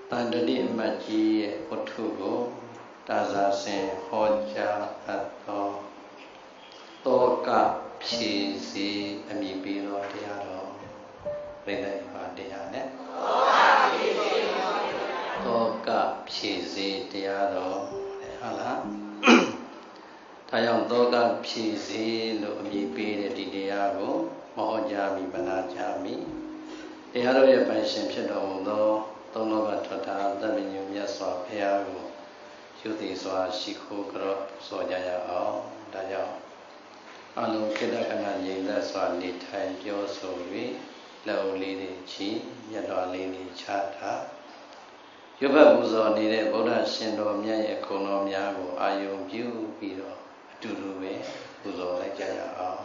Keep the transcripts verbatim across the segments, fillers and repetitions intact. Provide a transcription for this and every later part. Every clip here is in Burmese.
တန်တတိအမတ်ကြီးရဲ့ဝတ္ထုကိုတာဇာဆင်ဟောကြားအပ်သောတောကဖြည့်စီအမည်ပေးသောတရားတော်ပြိဿဘာတရားနဲ့တောကဖြည့်စီတရားတော်ဟုတ်လားဒါကြောင့်တောကဖြည့်စီလို့အမည်ပေးတဲ့ဒီတရားကိုမဟောကြားမိမနာကြားမိတရားတော်ရဲ့ပိုင်ရှင်ဖြစ်တော်မူသောသုံးလောကထထသဗ္ဗညုမြတ်စွာဘုရားကိုယူသည်စွာရှိခိုးကြော့ဆိုကြရအောင်ဒါကြောင့်အလုံးကိတ္တကနာငြိမ်သက်စွာနေထိုင်ပြောဆို၍လက်ဦးလေးတွေချီမြတ်တော်လေးတွေချထားရုပ်ဘပူဇော်နေတဲ့ဗုဒ္ဓရှင်တော်မြတ်ရဲ့ခုံတော်များကိုအာယုံပြုပြီးတော့အတူတူပဲပူဇော်လိုက်ကြရအောင်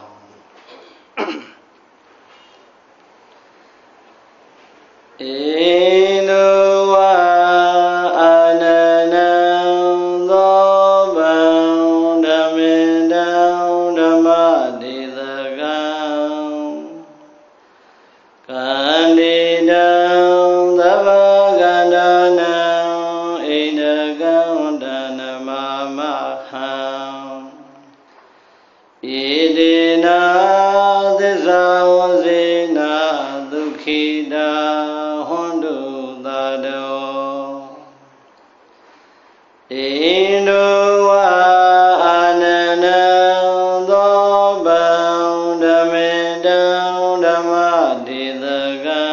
ဧနောဝအာနနံသောဗံဓမ္မေတံဓမ္မဒေသကံကန္တိတံသဗ္ဗကန္တနံဣန္ဒကံဒနမမဟံဣတိနာသစ္စာဝစေနာဒုက္ခိတာဣန္ဒဝအာနနံသောဗံဓမ္မေတံဓမ္မဒေသကံ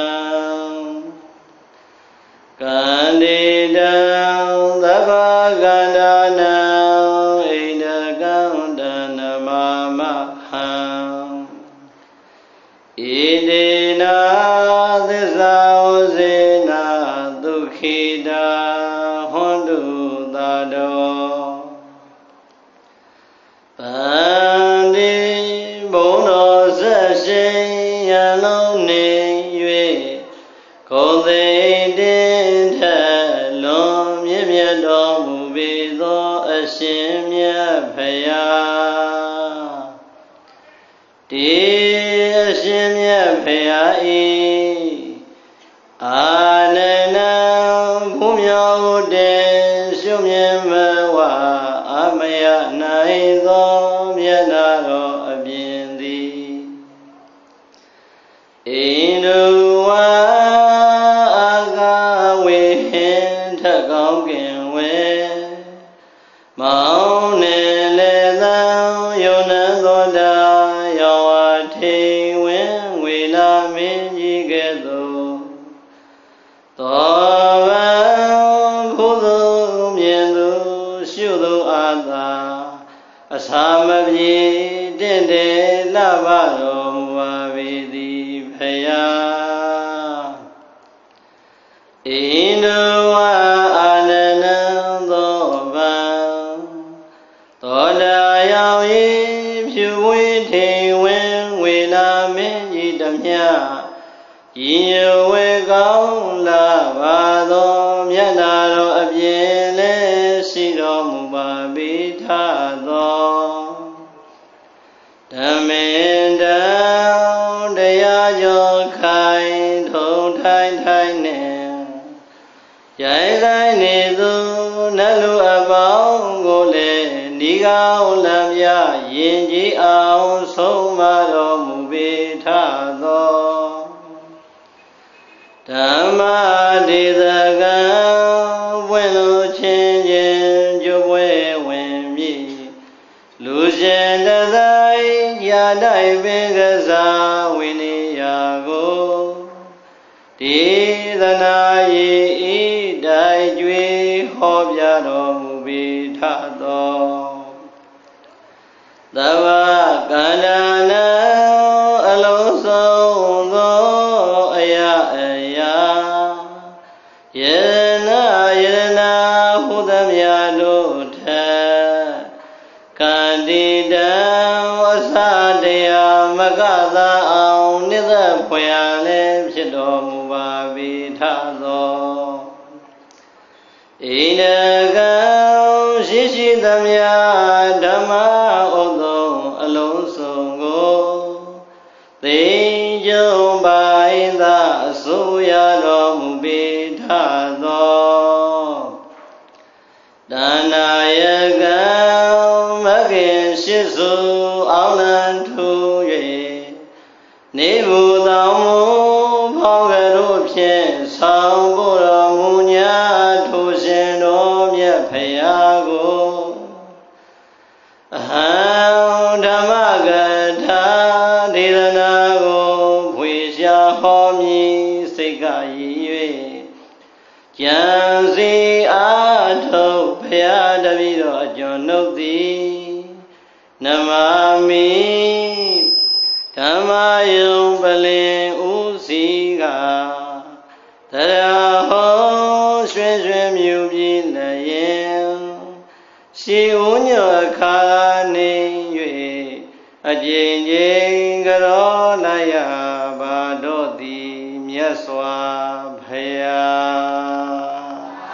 ကန္တိတံသဗ္ဗကန္တနံဣန္ဒကံဒနမမဟံဣတိနာသစ္စာဝစေနာဒုက္ခိတာဟွန္တုသာတောဗန္တိဘုံတော်ဆက်ရှိရလုံးနေ၍ဂုံသိတင်ထလွန်မြင့်မြတ်တော်မူပေသောအရှင်မြတ်ဖရာဒီအရှင်မြတ်ဖရာဤအာနန္ဒံဘုမြောက်တဲ့ရှုမြင်မဝအမယနိုင်သောမျက်နာတော်အပြင်သည်ဣန္ဒဝါအာကဝေဟင်ထကောင်းကင်ဝဲမောင်းနေလေသံယုံနံသောတာယောဝထိန်ဝင်းဝေလာမင်းကြီးကဲ့သို့သောဗံဘုသူမြင်သူရှုသူအာသာအစာမပြေတင့်တယ်လှပတော်မူပါပေသည်ဖယားဣန္ဒဝါအာနနံသောဗံသောတာရောက်၏ဖြူဝေးထိန်ဝင်းဝေလာမင်းကြီးတမျှဤဝေကောင်းလာပါသောမျက်နာတော်အပြင်လည်းရှိတော်မူပါပေထသောဓမ္မေတံတရားကျော်ခိုင်ထုံထိုင်ထိုင်နှင့်ရိုင်းဆိုင်နေသူနတ်လူအပေါင်းကိုလည်းဤကောင်းလမ်းပြယင်ကြည်အောင်ဆုံးမတော်မူပေထသောဓမ္မဒေသကံပွင့်လိုချင်းချင်းကျုပ်ပွဲဝင်မြည်လူရှင်တသိရာတိုက်ပင်ကစားဝိနည်းယာကိုဒေသနာယေဤတိုက်ကျွေဟောပြတော်မူပေထသောသဗ္ဗကန္တနံအလုံးစုံသောအရာအရာယနာယနာဟုသမျှတို့ထကန္တိတံဝဆတရားမကသာအောင်နိသက်ဖွယ်လည်းဖြစ်တော်မူပါပေထသောဣန္ဒကံရှိရှိသမျှဓမ္မဥဒ္ဓံအလုံးစုံကိုသိကြုံပါ၏သာအစိုးရတော်မူပေထသောကြံစီအားထုတ်ဘုရားတပည့်တော်အကျွန်ုပ်သည်နမမိဓမ္မယုံပလင်ဥစီကတရာဟောရွှင်ရွှင်မြူပြီးလည်းရင်ရှိဦးညွတ်အခါနေ၍အကျဉ်းချင်းကြောလိုက်ရပါတော့သည်မြတ်စွာဘုရား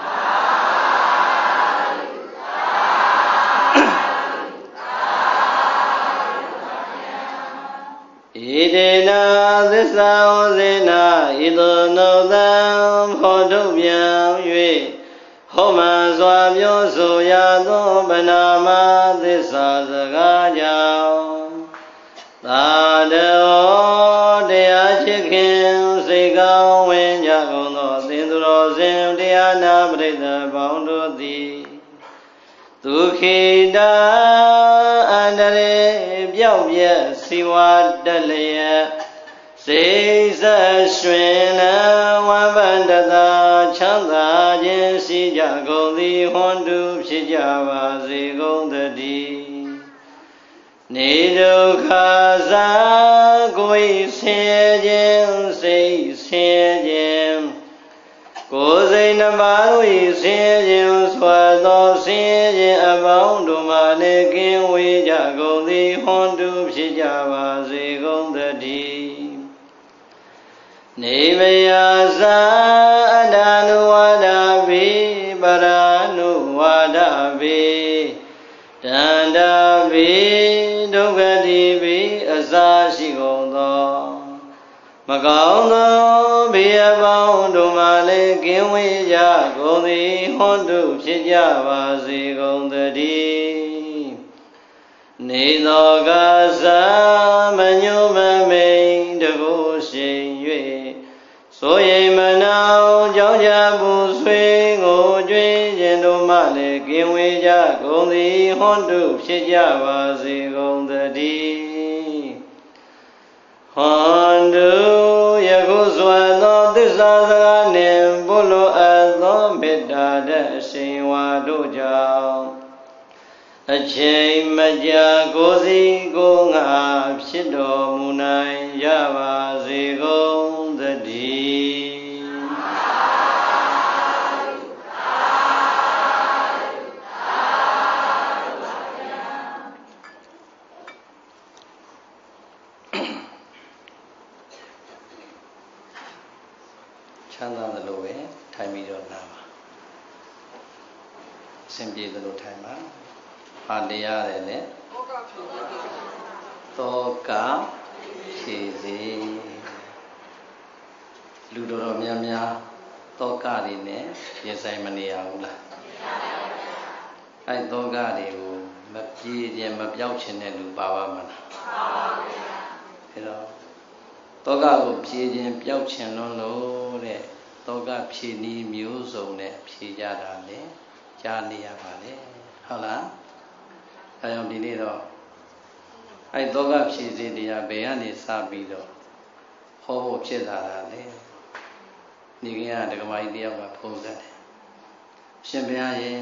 ဣတေနသစ္စာဝဇေနဣသောနောသံဖောထုတ်ပြန်၍ဟောမှန်စွာပြောဆိုရသောဗနာမသစ္စာစကားကြောင့်သာတောတရားချစ်ခင်စိတ်ကောင်းဝင်ကြကုန်သောသင်သူတော်စင်တရားနာပရိသတ်ပေါင်းတို့သည်ဒုက္ခိတာအန္တရေပြောက်ပြက်စီဝါတက်လျက်စိတ်ဆက်ရွှင်လန်းဝမ်းပန္တသာချမ်းသာခြင်းရှိကြကုန်သည်ဟွန်တုဖြစ်ကြပါစေကုန်သတည်းနေဒုက္ခသာကိုယ်ဆင်းရဲခြင်းစိတ်ဆင်းရဲခြင်းကိုယ်စိတ်နှပါတို့၏ဆင်းရဲခြင်းဆွာသောဆင်းရဲခြင်းအပေါင်းတို့မှလည်းကင်းဝေးကြကုန်သည်ဟွန်တုဖြစ်ကြပါစေကုန်သတည်းနေမယသာအတ္တနုဝါဒဘိပရာနုဝါဒဘိတန္တာဘိဒုက္ခတိဘိအစာရှိကုန်သောမကောင်းသောဘေးအပေါင်းတို့မှလည်းကင်းဝေးကြကုန်သည်ဟွန်တုဖြစ်ကြပါစေကုန်သတည်းနေသောကစားမညုမမိန်တကုရှိန်၍ဆိုရင်မနောင်ကြောင့်ကြပူဆွေးကိုကြွေးခြင်းတို့မှလည်းကင်းဝေးကြကုန်သည်ဟွန်တုဖြစ်ကြပါစေကုန်သတည်းဟွန်တုယခုစွာသောသစ္စာစကားနှင့်ဘုလိုအပ်သောမေတ္တာတဲ့အရှိန်ဝါတို့ကြောင့်အချိန်မကြာကိုယ်စီကိုယ်ငါဖြစ်တော်မူနိုင်ကြပါစေကုန်သတည်းချမ်းသာသလိုပဲထိုင်ပြီးတော့နားပါအဆင်ပြေသလိုထိုင်ပါဟာတရားတယ်လေသောကဖြေစေလူတော်တော်များများသောကတွေနဲ့ရင်ဆိုင်မနေရဘူးလားအဲသောကတွေကိုမပြေးခြင်းမပြောက်ခြင်းတဲ့လူပါပါမလားပါပါဗျာအဲတော့သောကကိုဖြေခြင်းပျောက်ခြင်းလုံးလို့တဲ့သောကဖြေနည်းမျိုးစုံနဲ့ဖြေကြတာလေကြားနေရပါလေဟုတ်လားအဲကြောင့်ဒီနေ့တော့အဲသောကဖြေစေတရားဘယ်ကနေစပြီးတော့ဟောဖို့ဖြစ်လာတာလေဒီကနေ့ဒကမာကြီးတယောက်ကဖုံးဆက်တယ်ရှင်ဘုရားရဲ့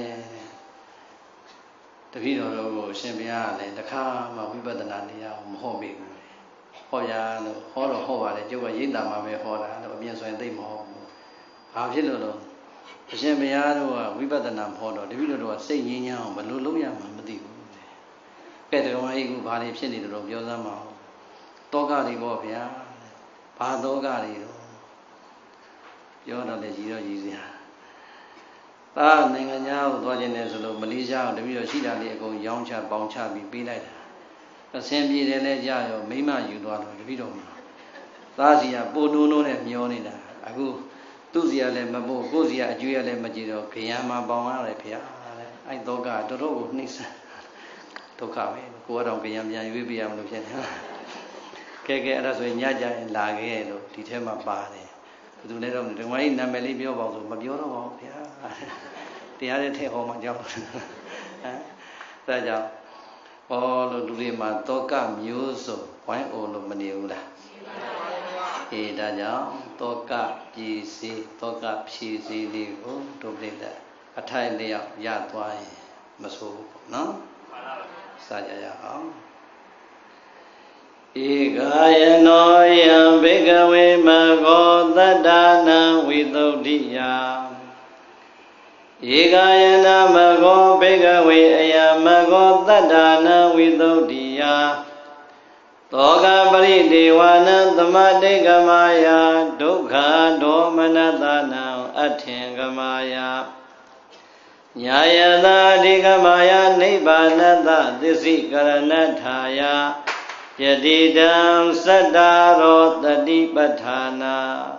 တပည့်တော်တို့ကိုရှင်ဘုရားကလည်းတစ်ခါမှဝိပဿနာတရားကိုမဟောမိဘူးဟောရလို့ဟောတော့ဟောပါတယ်ကျုပ်ကရိတ်တာမှာပဲဟောတာလို့အပြင်ဆိုရင်သိမဟောဘူးဘာဖြစ်လို့လဲအရှင်ဘုရားတို့ကဝိပဿနာမဟောတော့တပည့်တော်တို့ကစိတ်ငြိမ်းချမ်းအောင်ဘယ်လိုလုပ်ရမှမသိဘူးကဲဒကမာကြီးကဘာတွေဖြစ်နေတယ်လို့ပြောစမ်းမအောင်တောကတွေပေါ့ဗျာဘာတောကတွေတော့ပြောတော့လည်းရည်တော့ရည်စရာဒါနိုင်ငံသားကိုသွားခြင်းနဲ့ဆိုလို့မလေးရှားကိုတပည့်တော်ရှိတာလေးအကုန်ရောင်းချပေါင်ချပြီးပေးလိုက်တာအဆင်ပြေတယ်လဲကြရောမိမယူသွားလို့တပည့်တော်မှာသားစီကပိုနိုးနိုးနဲ့မျောနေတာအခုသူ့စီကလည်းမပို့ကိုယ်စီကအကျွေးရလည်းမကြည့်တော့ခရမ်းမှာပေါင်ရတယ်ဖေ။အဲ့တော့ကတော်တော်ကိုနှိမ့်ဆက်ဒုက္ခပဲကိုယ်ကတော့ခရမ်းပြန်ရွေးပေးရမလို့ဖြစ်နေ။ကဲကဲအဲ့ဒါဆိုရင်ညကြရင်လာခဲ့လို့ဒီထဲမှာပါတယ်။ဘယ်သူလဲတော့ဒီမှာကြီးနာမည်လေးပြောပါဆိုမပြောတော့ပါဘူးဗျာ။တရားတဲ့ထဲဟောမှကြောက်ဟမ်ဒါကြောင့်ဟောလို့လူတွေမှာတောကမျိုးစုံဝိုင်းအိုလို့မနေဘူးလား။အေေဒါကြောင့်တောကပြည်စီတောကဖြည်စီလေးကိုတို့ပြတဲ့အထိုက်လျောက်ရသွားရင်မဆိုးဘူးပေါ့နော်စာကြရအောင်ဧကာယနောယံဘေကဝေမဂောသတ္တနံဝိသုဒ္ဓိယဧကာယနာမဂောဘေကဝေအယမဂောသတ္တနံဝိသုဒ္ဓိယသောကပရိဒေဝနံသမတိကမာယဒုက္ခဒေါမနတနံအထင်ကမာယညာယတာဒီကမာယနိဗ္ဗာနတသစ္စိကရဏထာယယတိတံသတ္တရောတတိပဋ္ဌာနာ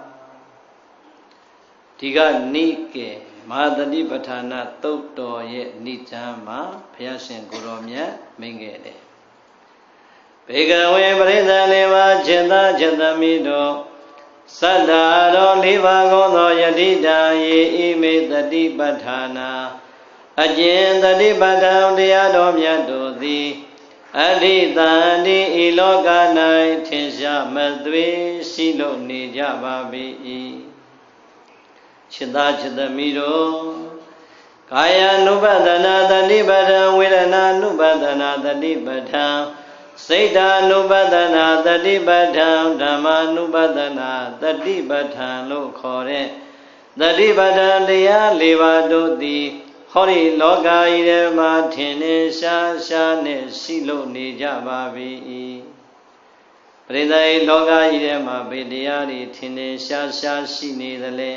ဒီကနိကေမဟာတတိပဋ္ဌာနာသုတ်တော်ရဲ့နိကျမ်းမှာဘုရားရှင်ကိုရောမြတ်မိန့်ခဲ့တယ်ဘေကဝေပရိသတ်လေးပါးจิตာจิตမိတို့သတ္တရောလေးပါးကောသောယတိတံယေဣမေတတိပဋ္ဌာနာအကျဉ်တတိပဋ္ဌာန်တရားတော်မြတ်တို့သည်အဋ္ဌိတံဒီဤလောက၌ထင်ရှားမသွေရှိလို့နေကြပါ၏จิตာจิตမိတို့ကာယ ानु ပဒနာတတိပဋ္ဌာန်ဝေဒနာ ानु ပဒနာတတိပဋ္ဌာန်စိတ်ဓာ ानु ပဒနာတတိပဋ္ဌာန်ဓမ္မာ ानु ပဒနာတတိပဋ္ဌာန်လို့ခေါ်တဲ့တတိပဋ္ဌာန်တရား၄ပါးတို့သည်ဟောဒီလောကကြီးထဲမှာထင်နေရှားရှားနဲ့ရှိလို့နေကြပါ၏ပရိသတ်လောကကြီးထဲမှာဘယ်တရားတွေထင်နေရှားရှားရှိနေသလဲ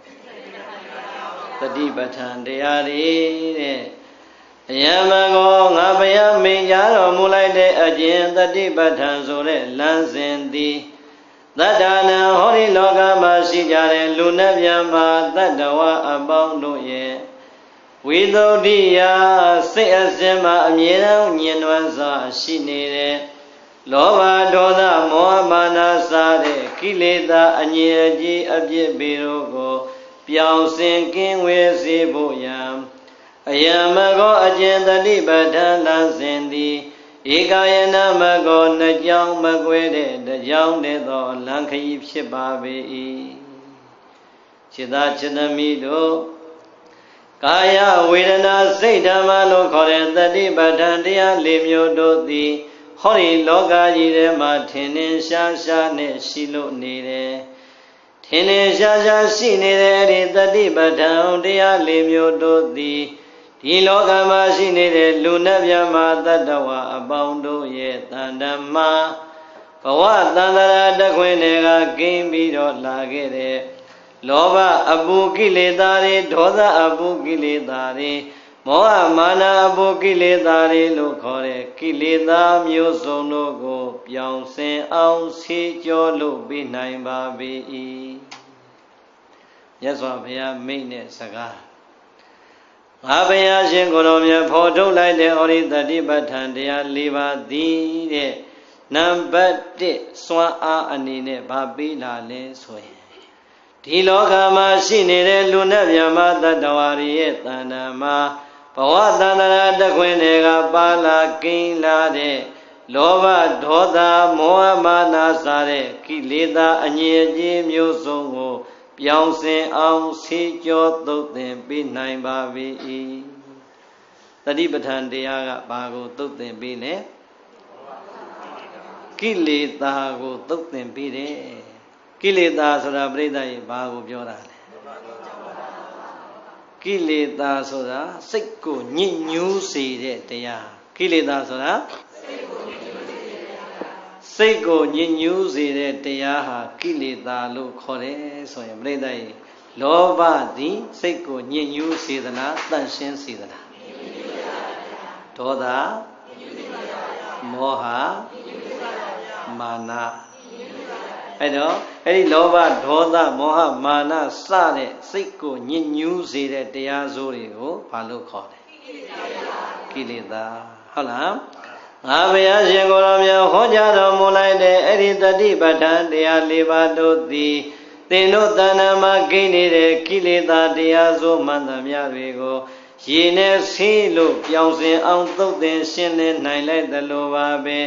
တတိပဋ္ဌာန်တရားတွေတဲ့အယမကောငါဘုရားမိန့်ကြားတော်မူလိုက်တဲ့အကျဉ်တတိပဋ္ဌာန်ဆိုတဲ့လမ်းစဉ်သည်သတ္တနံဟောဒီလောကမှာရှိကြတဲ့လူနဲ့မြတ်မှာတတ္တဝအပေါင်းတို့ရဲ့ဝိသုဒ္ဓိယစိတ်အစဉ်မှာအမြဲတမ်းညင်နွမ်းစွာရှိနေတဲ့လောဘဒေါသမောဟမာနစတဲ့ကိလေသာအငြိအကြီးအပြစ်ပေတို့ကိုပြောင်းစင်ကင်းဝေစေဖို့ယံအယမကောအကျဉ်တတိပဋ္ဌာန်လမ်းစဉ်သည်ဧကာယနာမကောနှစ်ကြောင်းမကွဲတဲ့တကြောင်းတည်းသောလမ်းခရီးဖြစ်ပါ၏จิตာจิตမိတို့ကာယဝေဒနာစိတ်ဓမ္မလို့ခေါ်တဲ့တတိပဋ္ဌာန်တရား၄မျိုးတို့သည်ဟောဒီလောကကြီးထဲမှာထင်ထင်ရှားရှားနဲ့ရှိလို့နေတယ်ထင်ထင်ရှားရှားရှိနေတဲ့အဲဒီတတိပဋ္ဌာန်တရား၄မျိုးတို့သည်ဒီလောကမှာရှိနေတဲ့လူနဲ့မြတ်မှာတတ္တဝအပေါင်းတို့ရဲ့တန်တမာဘဝတန်တရာတခွင်တွေကကင်းပြီးတော့လာခဲ့တဲ့လောဘအပူကိလေသာတွေဒေါသအပူကိလေသာတွေမောဟမာနအပူကိလေသာတွေလို့ခေါ်တဲ့ကိလေသာမျိုးစုံတို့ကိုပြောင်းစင်အောင်ဆေးကြောလို့ပြီးနိုင်ပါ၏မြတ်စွာဘုရားမိန့်တဲ့စကားငါဘုရားရှင်ကိုယ်တော်မြတ်ဖော်ထုတ်လိုက်တဲ့ဩရိတတိပဋ္ဌာန်တရား၄ပါးသည်တဲ့နံပါတ်၁စွမ်းအားအနေနဲ့ဗာပေးလာလဲဆိုရင်ဒီလောကမှာရှိနေတဲ့လူနဲ့မြတ်မတတ္တဝါတွေရဲ့တဏ္ဍာမှာဘဝတန္တရာတခွင်တွေကပါလာကိန်းလာတဲ့လောဘဒေါသမောဟမာနစတဲ့ကိလေသာအငြိအကျေးမျိုးစုံကိုပြောင်းစင်အောင်ဆေးကြောသုတ်သင်ပေးနိုင်ပါ၏တတိပဋ္ဌာန်တရားကဘာကိုသုတ်သင်ပေးလဲကိလေသာကိုသုတ်သင်ပေးတယ်ကိလေသာဆိုတာပြိဿရေဘာကိုပြောတာလဲကိလေသာဆိုတာစိတ်ကိုညစ်ညူးစေတဲ့တရားကိလေသာဆိုတာစိတ်ကိုညစ်ညူးစေတဲ့တရားဟာကိလေသာလို့ခေါ်တယ်ဆိုရင်ပြိဿရေလောဘသည်စိတ်ကိုညစ်ညူးစေသလားတန့်ရှင်းစေသလားဒေါသမောဟမာနအဲ့တော့အဲ့ဒီလောဘဒေါသမောဟမာနစတဲ့စိတ်ကိုညစ်ညူးစေတဲ့တရားစိုးတွေကိုဘာလို့ခေါ်လဲကိလေသာဟုတ်လားငါဘုရားရှင်ကိုယ်တော်မြတ်ဟောကြားတော်မူလိုက်တဲ့အဲ့ဒီတတိပဋ္ဌာန်တရား၄ပါးတို့သည်သင်တို့တဏ္ဍာမှာကိနေတဲ့ကိလေသာတရားစိုးမှန်သမျှတွေကိုရေနဲ့ဆေးလို့ပြောင်းစင်အောင်သုတ်သင်ရှင်းလင်းနိုင်လိုက်သလိုပါပဲဟ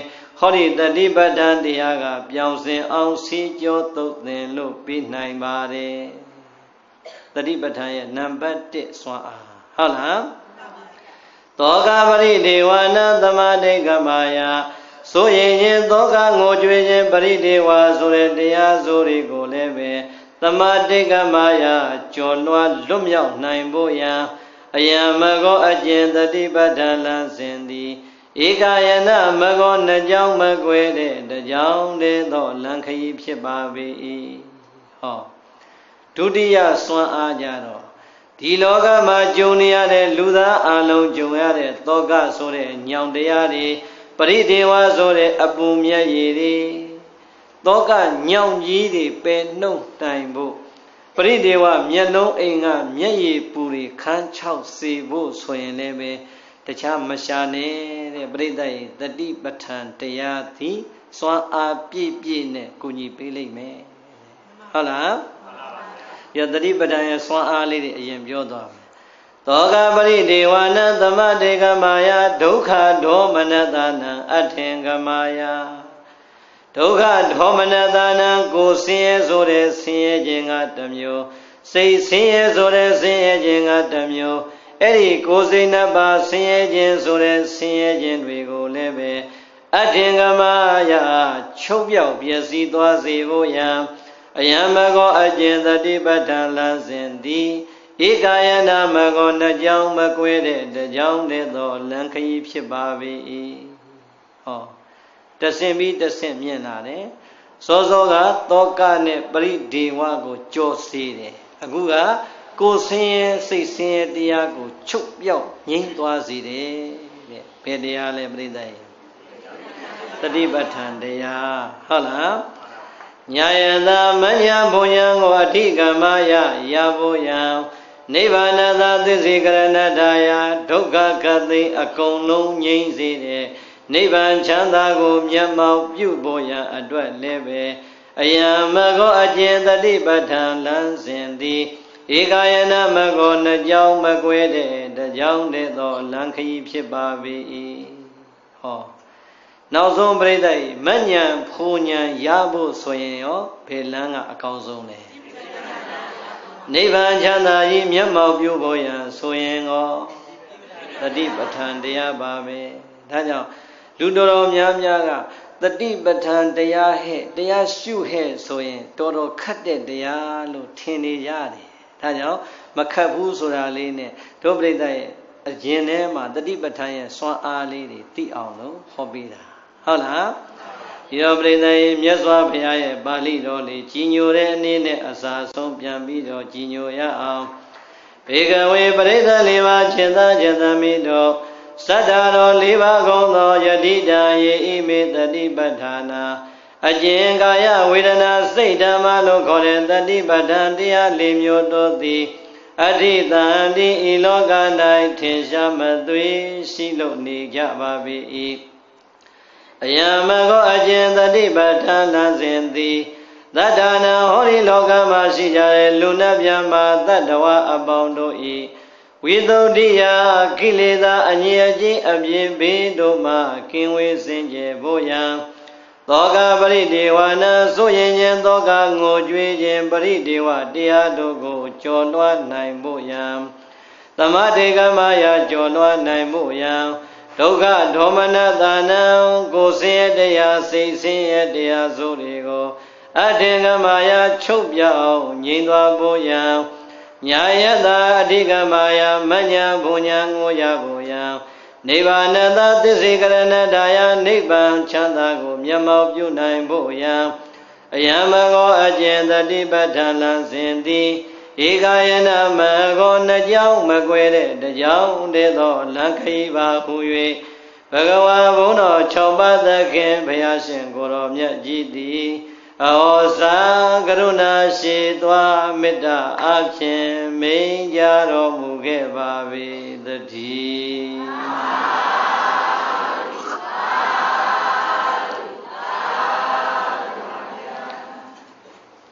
ခေါ်ဒီတတိပဋ္ဌာန်တရားကပြောင်းစင်အောင်စီကြောသုတ်သင်လို့ပြီးနိုင်ပါတယ်တတိပဋ္ဌာန်ရဲ့နံပါတ်တစ်စွမ်းအားဟုတ်လားသောကပရိဒေဝနာသမာဓိကမာယာဆိုရင်ချင်းသောကငိုကြွေးခြင်းပရိဒေဝဆိုတဲ့တရားဆိုတွေကိုလည်းပဲသမာဓိကမာယာကျော်လွှားလွတ်မြောက်နိုင်ဖို့ရန်အယံမကောအကျင့်တတိပဋ္ဌာန်လမ်းစဉ်သည်ဧကယနာမကောနှစ်ကြောင်းမကွဲတဲ့တကြောင်းတည်းသောလမ်းခရီးဖြစ်ပါပေ၏ဟောဒုတိယစွမ်းအားကြတော့ဒီလောကမှာကြုံနေရတဲ့လူသားအလုံးကြုံရတဲ့သောကဆိုတဲ့ညောင်တရားတွေပရိဒေဝဆိုတဲ့အပူမျက်ရည်တွေသောကညောင်ကြီးတွေပယ်နှုတ်တိုင်ဖို့ပရိဒေဝမျက်လုံးအိမ်ကမျက်ရည်ပူတွေခန်းချောက်စေဖို့ဆိုရင်လည်းပဲတခြားမရှာနဲ့တဲ့ပရိသတ်ရဲ့တတိပဋ္ဌာန်တရားသည်စွမ်းအားပြည့်ပြည့်နဲ့ကိုကြီးပေးလိုက်မယ်ဟုတ်လားရတတိပဋ္ဌာန်ရဲ့စွမ်းအားလေးတွေအရင်ပြောသွားမယ်သောကပရိဒေဝနာသမတေကမာယာဒုက္ခဒေါမနတနံအထင်ကမာယာဒုက္ခဒေါမနတနံကိုဆင်းရဲဆိုတဲ့ဆင်းရဲခြင်းကတစ်မျိုးစိတ်ဆင်းရဲဆိုတဲ့ဆင်းရဲခြင်းကတစ်မျိုးအဲ့ဒီကိုယ်စိတ်နှစ်ပါးဆင်းရဲခြင်းဆိုတဲ့ဆင်းရဲခြင်းတွေကိုလည်းပဲအထင်ကမာယာချုပ်ပြောက်ပျက်စီးသွားစေဖို့ရန်အယံမကောအကျင့်တတိပဋ္ဌာန်လမ်းစဉ်သည်ဧကယနာမကောနှစ်ကြောင်းမကွဲတဲ့တကြောင်းတည်းသောလမ်းခရီးဖြစ်ပါ၏ဟောတဆင့်ပြီးတဆင့်မြင်လာတယ်စောစောကသောကနဲ့ပရိဒေဝကိုကြော်စေတယ်အခုကကိုယ်ဆင်းရဲစိတ်ဆင်းရဲတရားကိုချုပ်ပြောက်ငြိမ်းသွားစေတယ်တဲ့ဘယ်တရားလဲပရိသတ်ရဲ့တတိပဋ္ဌာန်တရားဟုတ်လားညာယတာမညာဘုံယံကိုအဋ္ဌိကမယရဖို့ယံနိဗ္ဗာန်သာသစ္စေကရဏတာယဒုက္ခခသိအကုန်လုံးငြိမ်းစေတဲ့နိဗ္ဗာန်ချမ်းသာကိုမျက်မှောက်ပြုဖို့ရန်အတွက်လည်းပဲအယံမကောအကျင့်တတိပဋ္ဌာန်လမ်းစဉ်သည်ဧကယနာမကောနှစ်ကြောင်းမကွဲတဲ့တကြောင်းတည်းသောလမ်းခရီးဖြစ်ပါ၏ဟောနောက်ဆုံးပြိဿ္တိမဉ္ဇဉ်ဖူဉ္ဇဉ်ရဖို့ဆိုရင်ရောဘယ်လမ်းကအကောင်းဆုံးလဲနိဗ္ဗာန်ချမ်းသာကြီးမျက်မှောက်ပြုဖို့ရန်ဆိုရင်ရောတတိပဋ္ဌာန်တရားပါပဲဒါကြောင့်လူတော်တော်များများကတတိပဋ္ဌာန်တရားဟဲ့တရားရှုဟဲ့ဆိုရင်တော်တော်ခတ်တဲ့တရားလို့ထင်နေရတယ်ဒါကြောင့်မခတ်ဘူးဆိုတာလေးနဲ့ဒုပရိသတ်ရဲ့အရင်ထဲမှာတတိပဋ္ဌာန်ရဲ့စွမ်းအားလေးတွေသိအောင်လို့ဟောပေးတာဟုတ်လားဒီတော့ပရိသတ်ရဲ့မြတ်စွာဘုရားရဲ့ပါဠိတော်လေးကြီးညိုတဲ့အနေနဲ့အစာဆုံးပြန်ပြီးတော့ကြီးညိုရအောင်ဘေကဝေပရိသတ်လေးပါးจิตသားจิตမိတော်သတ္တတော်လေးပါးကုန်သောယတိတံယေဣမေတတိပဋ္ဌာနာအကျင့်ကာယဝေဒနာစိတ်ဓမ္မလို့ခေါ်တဲ့တတိပဋ္ဌာန်တရားလေးမျိုးတို့သည်အဋ္ဌိတံတိဤလောက၌ထင်ရှားမသွေရှိလို့နေကြပါ၏အယံမကောအကျင့်တတိပဋ္ဌာန်လမ်းစဉ်သည်သတ္တနာဟောဒီလောကမှာရှိကြတဲ့လူနှပြမှာတတ္တဝအပေါင်းတို့၏ဝိသုဒ္ဓိယကိလေသာအငြိအကျဉ်အပြင်းဘေးတို့မှကင်းဝေးစင်ကြယ်ဖို့ရန်သောကပရိဒေဝနာဆိုရင်ခြင်းသောကငိုကြွေးခြင်းပရိဒေဝတရားတို့ကိုကျော်လွှားနိုင်ဖို့ရန်သမတေကမယကျော်လွှားနိုင်ဖို့ရန်ဒုက္ခဒေါမနတာနံကိုဆင်းရဲတရားစိတ်ဆင်းရဲတရားဆိုတွေကိုအထင်ကမယချုပ်ပြောင်းငြိမ်းသွားဖို့ရန်ညာယတာအဋ္ဌိကမယမညာဘုံညာငိုရဖို့ရန်နိဗ္ဗာန်သာသစ္စေကရဏတာယနိဗ္ဗာန်ချမ်းသာကိုမျက်မှောက်ပြုနိုင်ဖို့ရန်အယံမကောအကျင့်တတိပဋ္ဌာန်လမ်းစဉ်သည်ဧကယနာမကောနှစ်ကြောင်းမကွဲတဲ့တကြောင်းတည်းသောလမ်းခရီးပါဟူ၍ဘဂဝါဘုန်းတော်၆ပါးသခင်ဘုရားရှင်ကိုယ်တော်မြတ်ကြီးသည်အဟောစာကရုဏာရှိသွားမေတ္တာအဖြင့်မိန့်ကြားတော်မူခဲ့ပါ၏တည်း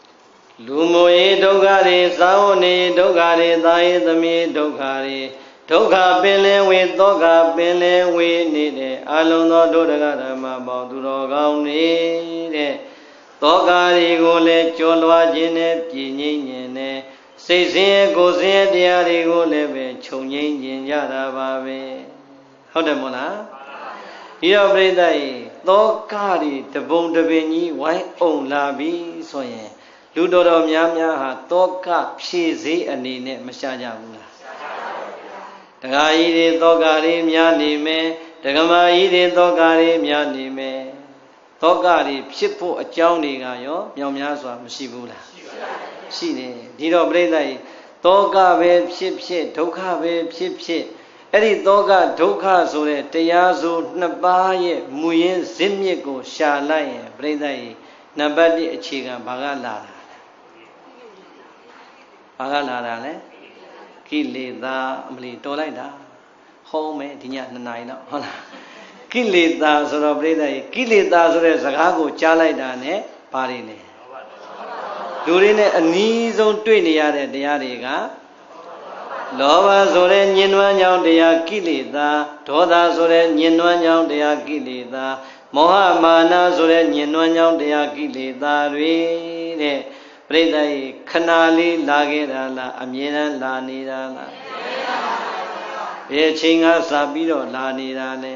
လူမိုရေးဒုက္ခတွေသာဝနေဒုက္ခတွေသာယေသမီးဒုက္ခတွေဒဒုက္ခပင်လင်းဝေသောကပင်လင်းဝေနေတဲ့အာလုံသောဒုဒကဓမ္မပေါင်းသူတော်ကောင်းနေတဲ့သောကတွေကိုလည်းကြောလွှားခြင်းနဲ့ပြည်ငြိမ်းခြင်းနဲ့စိတ်ဆင်းရဲကိုယ်ဆင်းရဲတရားတွေကိုလည်းပဲခြုံငြိမ်းခြင်းကြတာပါပဲဟုတ်တယ်မို့လားဒီတော့ပြိဿရေသောကတွေတပုံတပင်ကြီးဝိုင်းအုံလာပြီဆိုရင်လူတော်တော်များများဟာသောကဖြည့်စည်းအနေနဲ့မရှာကြဘူးလားတခါကြီးတွေသောကတွေများနေမယ်တက္ကမကြီးတွေသောကတွေများနေမယ်သောကတွေဖြစ်ဖို့အကြောင်းတွေကရောမြောင်များစွာမရှိဘူးလားရှိတယ်ဒီတော့ပြိဿကြီးသောကပဲဖြစ်ဖြစ်ဒုက္ခပဲဖြစ်ဖြစ်အဲ့ဒီသောကဒုက္ခဆိုတဲ့တရားစုနှစ်ပါးရဲ့မူရင်းဇစ်မြစ်ကိုရှာလိုက်ရင်ပြိဿကြီးနံပါတ်တစ်အခြေခံဘာကလာတာဘာကလာတာလဲကိလေသာအမလီတော်လိုက်တာဟောမယ်ဒီညနှစ်နာရီတော့ဟုတ်လားကိလေသာဆိုတော့ပြိဿကြီးကိလေသာဆိုတဲ့စကားကိုကြားလိုက်တာ ਨੇ ဘာတွေလဲလူတွေနဲ့အနီးဆုံးတွေ့နေရတဲ့တရားတွေကလောဘဆိုတဲ့ညှဉ်းနှွမ်းကြောင့်တရားကိလေသာဒေါသဆိုတဲ့ညှဉ်းနှွမ်းကြောင့်တရားကိလေသာမောဟမာနဆိုတဲ့ညှဉ်းနှွမ်းကြောင့်တရားကိလေသာတွေတဲ့ပြိဿကြီးခဏလေးလာခဲ့တာလားအမြဲတမ်းလာနေတာလားဘယ်အချိန်ကစပြီးတော့လာနေတာလဲ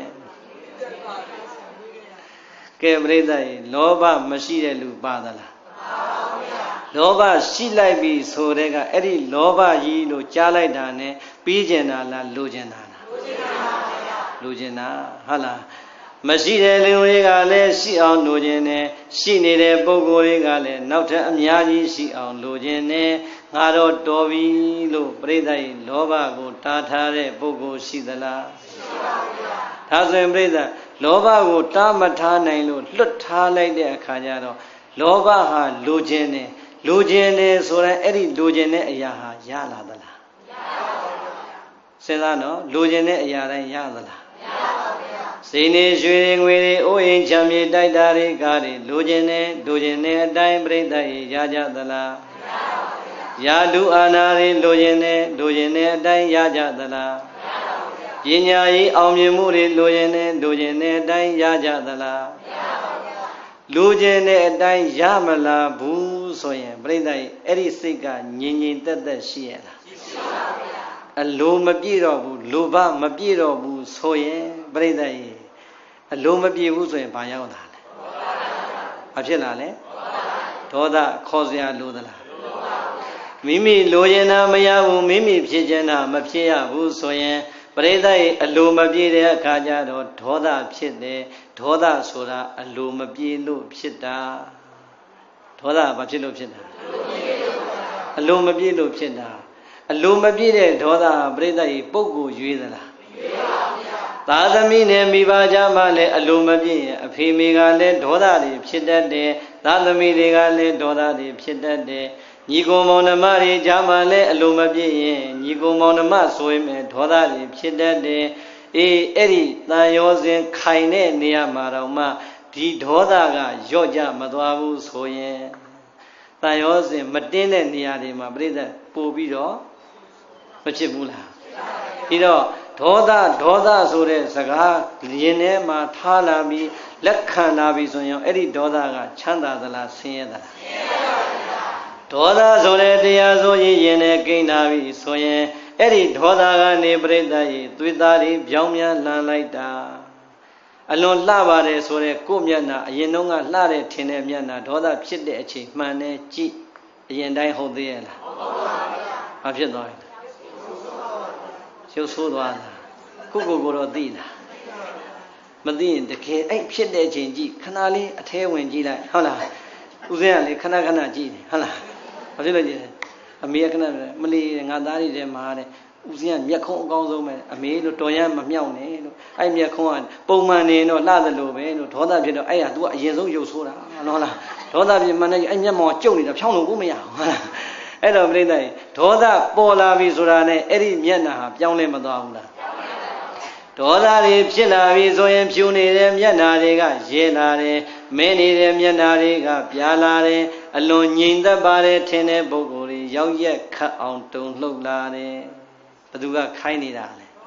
ကဲပြိဿကြီးလောဘမရှိတဲ့လူပါသလားလောဘရှိလိုက်ပြီဆိုတဲ့ကအဲ့ဒီလောဘကြီးလို့ကြားလိုက်တာ ਨੇ ပြီးကျင်တာလားလိုချင်တာလားလိုချင်တာဟုတ်လားမရှိတဲ့လူတွေကလည်းရှိအောင်လိုချင်တယ်ရှိနေတဲ့ပုဂ္ဂိုလ်တွေကလည်းနောက်ထပ်အများကြီးရှိအောင်လိုချင်တယ်ငါတော့တော်ပြီလို့ပြိဿရဲ့လောဘကိုတားထားတဲ့ပုဂ္ဂိုလ်ရှိသလားရှိပါဘူးဗျာဒါဆိုရင်ပြိဿလောဘကိုတားမထားနိုင်လို့လွတ်ထားလိုက်တဲ့အခါကျတော့လောဘဟာလိုချင်တယ်လိုချင်တယ်ဆိုရင်အဲ့ဒီလိုချင်တဲ့အရာဟာရလာသလားမရပါဘူးဗျာစဉ်းစားနော်လိုချင်တဲ့အရာတိုင်းရသလားမရပါဘူးဗျာစိတ်နေရွှေငွေတွေအိုးအိမ်ချမ်းမြေတိုက်တာတွေကားတွေလိုချင်တယ်လိုချင်တဲ့အတိုင်းပြိဿရေရကြသလားမရပါဘူးဗျာယာလူအာနာတွေလိုချင်တယ်လိုချင်တဲ့အတိုင်းရကြသလားမရပါဘူးဗျာပညာရေးအောင်မြင်မှုတွေလိုချင်တယ်လိုချင်တဲ့အတိုင်းရကြသလားမရပါဘူးဗျာလိုချင်တဲ့အတိုင်းရမလားဘူးဆိုရင်ပြိဿရဲ့အဲ့ဒီစိတ်ကငြိမ်ငြိမ်သက်သက်ရှိရလားရှိပါဗျာအလိုမပြည့်တော့ဘူးလိုဘမပြည့်တော့ဘူးဆိုရင်ပြိဿရဲ့အလိုမပြည့်ဘူးဆိုရင်ဘာရောက်လာလဲဘာဖြစ်လာလဲဒေါသခေါ်စရာလိုသလားမိမိလိုချင်တာမရဘူးမိမိဖြစ်ချင်တာမဖြစ်ရဘူးဆိုရင်ပရိသတ်ရဲ့အလိုမပြည့်တဲ့အခါကျတော့ဒေါသဖြစ်တယ်ဒေါသဆိုတာအလိုမပြည့်လို့ဖြစ်တာဒေါသဘာဖြစ်လို့ဖြစ်တာအလိုမပြည့်လို့ဖြစ်တာအလိုမပြည့်တဲ့ဒေါသပရိသတ်ရဲ့ပုဂ္ဂိုလ်ရွေးသလားမရွေးပါဘူးဗျာသာသမီနဲ့မိဘကြားမှာလည်းအလိုမပြည့်ရင်အဖေမိကလည်းဒေါသတွေဖြစ်တတ်တယ်သာသမီတွေကလည်းဒေါသတွေဖြစ်တတ်တယ်ညီကိုမောင်နှမတွေကြားမှာလည်းအလိုမပြည့်ရင်ညီကိုမောင်နှမဆိုရင်ဒေါသတွေဖြစ်တတ်တယ်အေးအဲ့ဒီတန်ရောစဉ်ခိုင်တဲ့နေရာမှာတော့မှဒီဒေါသကရော့ကြမသွားဘူးဆိုရင်တန်ရောစဉ်မတင်းတဲ့နေရာတွေမှာပြိဿပို့ပြီးတော့မဖြစ်ဘူးလားပြီးတော့ဒေါသဒေါသဆိုတဲ့စကားရင်ထဲမှာထားလာပြီးလက်ခံလာပြီးဆိုရင်အဲ့ဒီဒေါသကချမ်းသာသလားဆင်းရဲသလားဆင်းရဲပါဘူးဒေါသဆိုတဲ့တရားဆိုရင်ရင်နဲ့ကိန်းလာပြီဆိုရင်အဲ့ဒီဒေါသကနေပြိဿရေသွေးသားတွေပြောင်းပြန်လှန်လိုက်တာအလွန်လှပါတယ်ဆိုတဲ့ကိုယ့်မျက်နှာအရင်တော့ကလှတဲ့ထင်တဲ့မျက်နှာဒေါသဖြစ်တဲ့အချိန်မှန်တယ်ကြည့်အရင်တိုင်းဟုတ်သေးရဲ့လားဟုတ်ပါဘူးဘာဖြစ်သွားလဲရုပ်ဆိုးသွားတာကိုကိုကိုတော့သိလားမသိရင်တကယ်အဲ့ဖြစ်တဲ့အချိန်ကြည့်ခဏလေးအထဲဝင်ကြည့်လိုက်ဟုတ်လားဦးစင်းကလေခဏခဏကြည့်တယ်ဟုတ်လားဘာဖြစ်လို့ကြည့်လဲအမေကခဏမလီငါသားတွေထဲမှာတဲ့ဦးစင်းကမျက်ခုံးအကောင်းဆုံးပဲအမေလို့တော်ရမ်းမမြောက်နဲ့လို့အဲ့မျက်ခုံးကပုံမှန်နေတော့လှသလိုပဲလို့ဒေါသဖြစ်တော့အဲ့ဟာ तू ကအရင်ဆုံးရုပ်ဆိုးတာဟုတ်လားဒေါသဖြစ်မှန်းနေအဲ့မျက်မှောင်ကျုပ်နေတာဖြောင်းလို့ကိုမရဘူးဟုတ်လားအဲ့တော့ပြိဿရေဒေါသပေါ်လာပြီဆိုတာနဲ့အဲ့ဒီမျက်နှာဟာပြောင်းလဲမသွားဘူးလားဒေါသတွေဖြစ်လာပြီဆိုရင်ဖြူနေတဲ့မျက်နှာတွေကရဲလာတယ်မင်းနေတဲ့မျက်နှာတွေကပြာလာတယ်အလွန်ငြိမ်သက်ပါတယ်ထင်တဲ့ပုဂ္ဂိုလ်တွေရောက်ရက်ခတ်အောင်တုန်လှုပ်လာတယ်ဘယ်သူကခိုင်းနေတာလဲ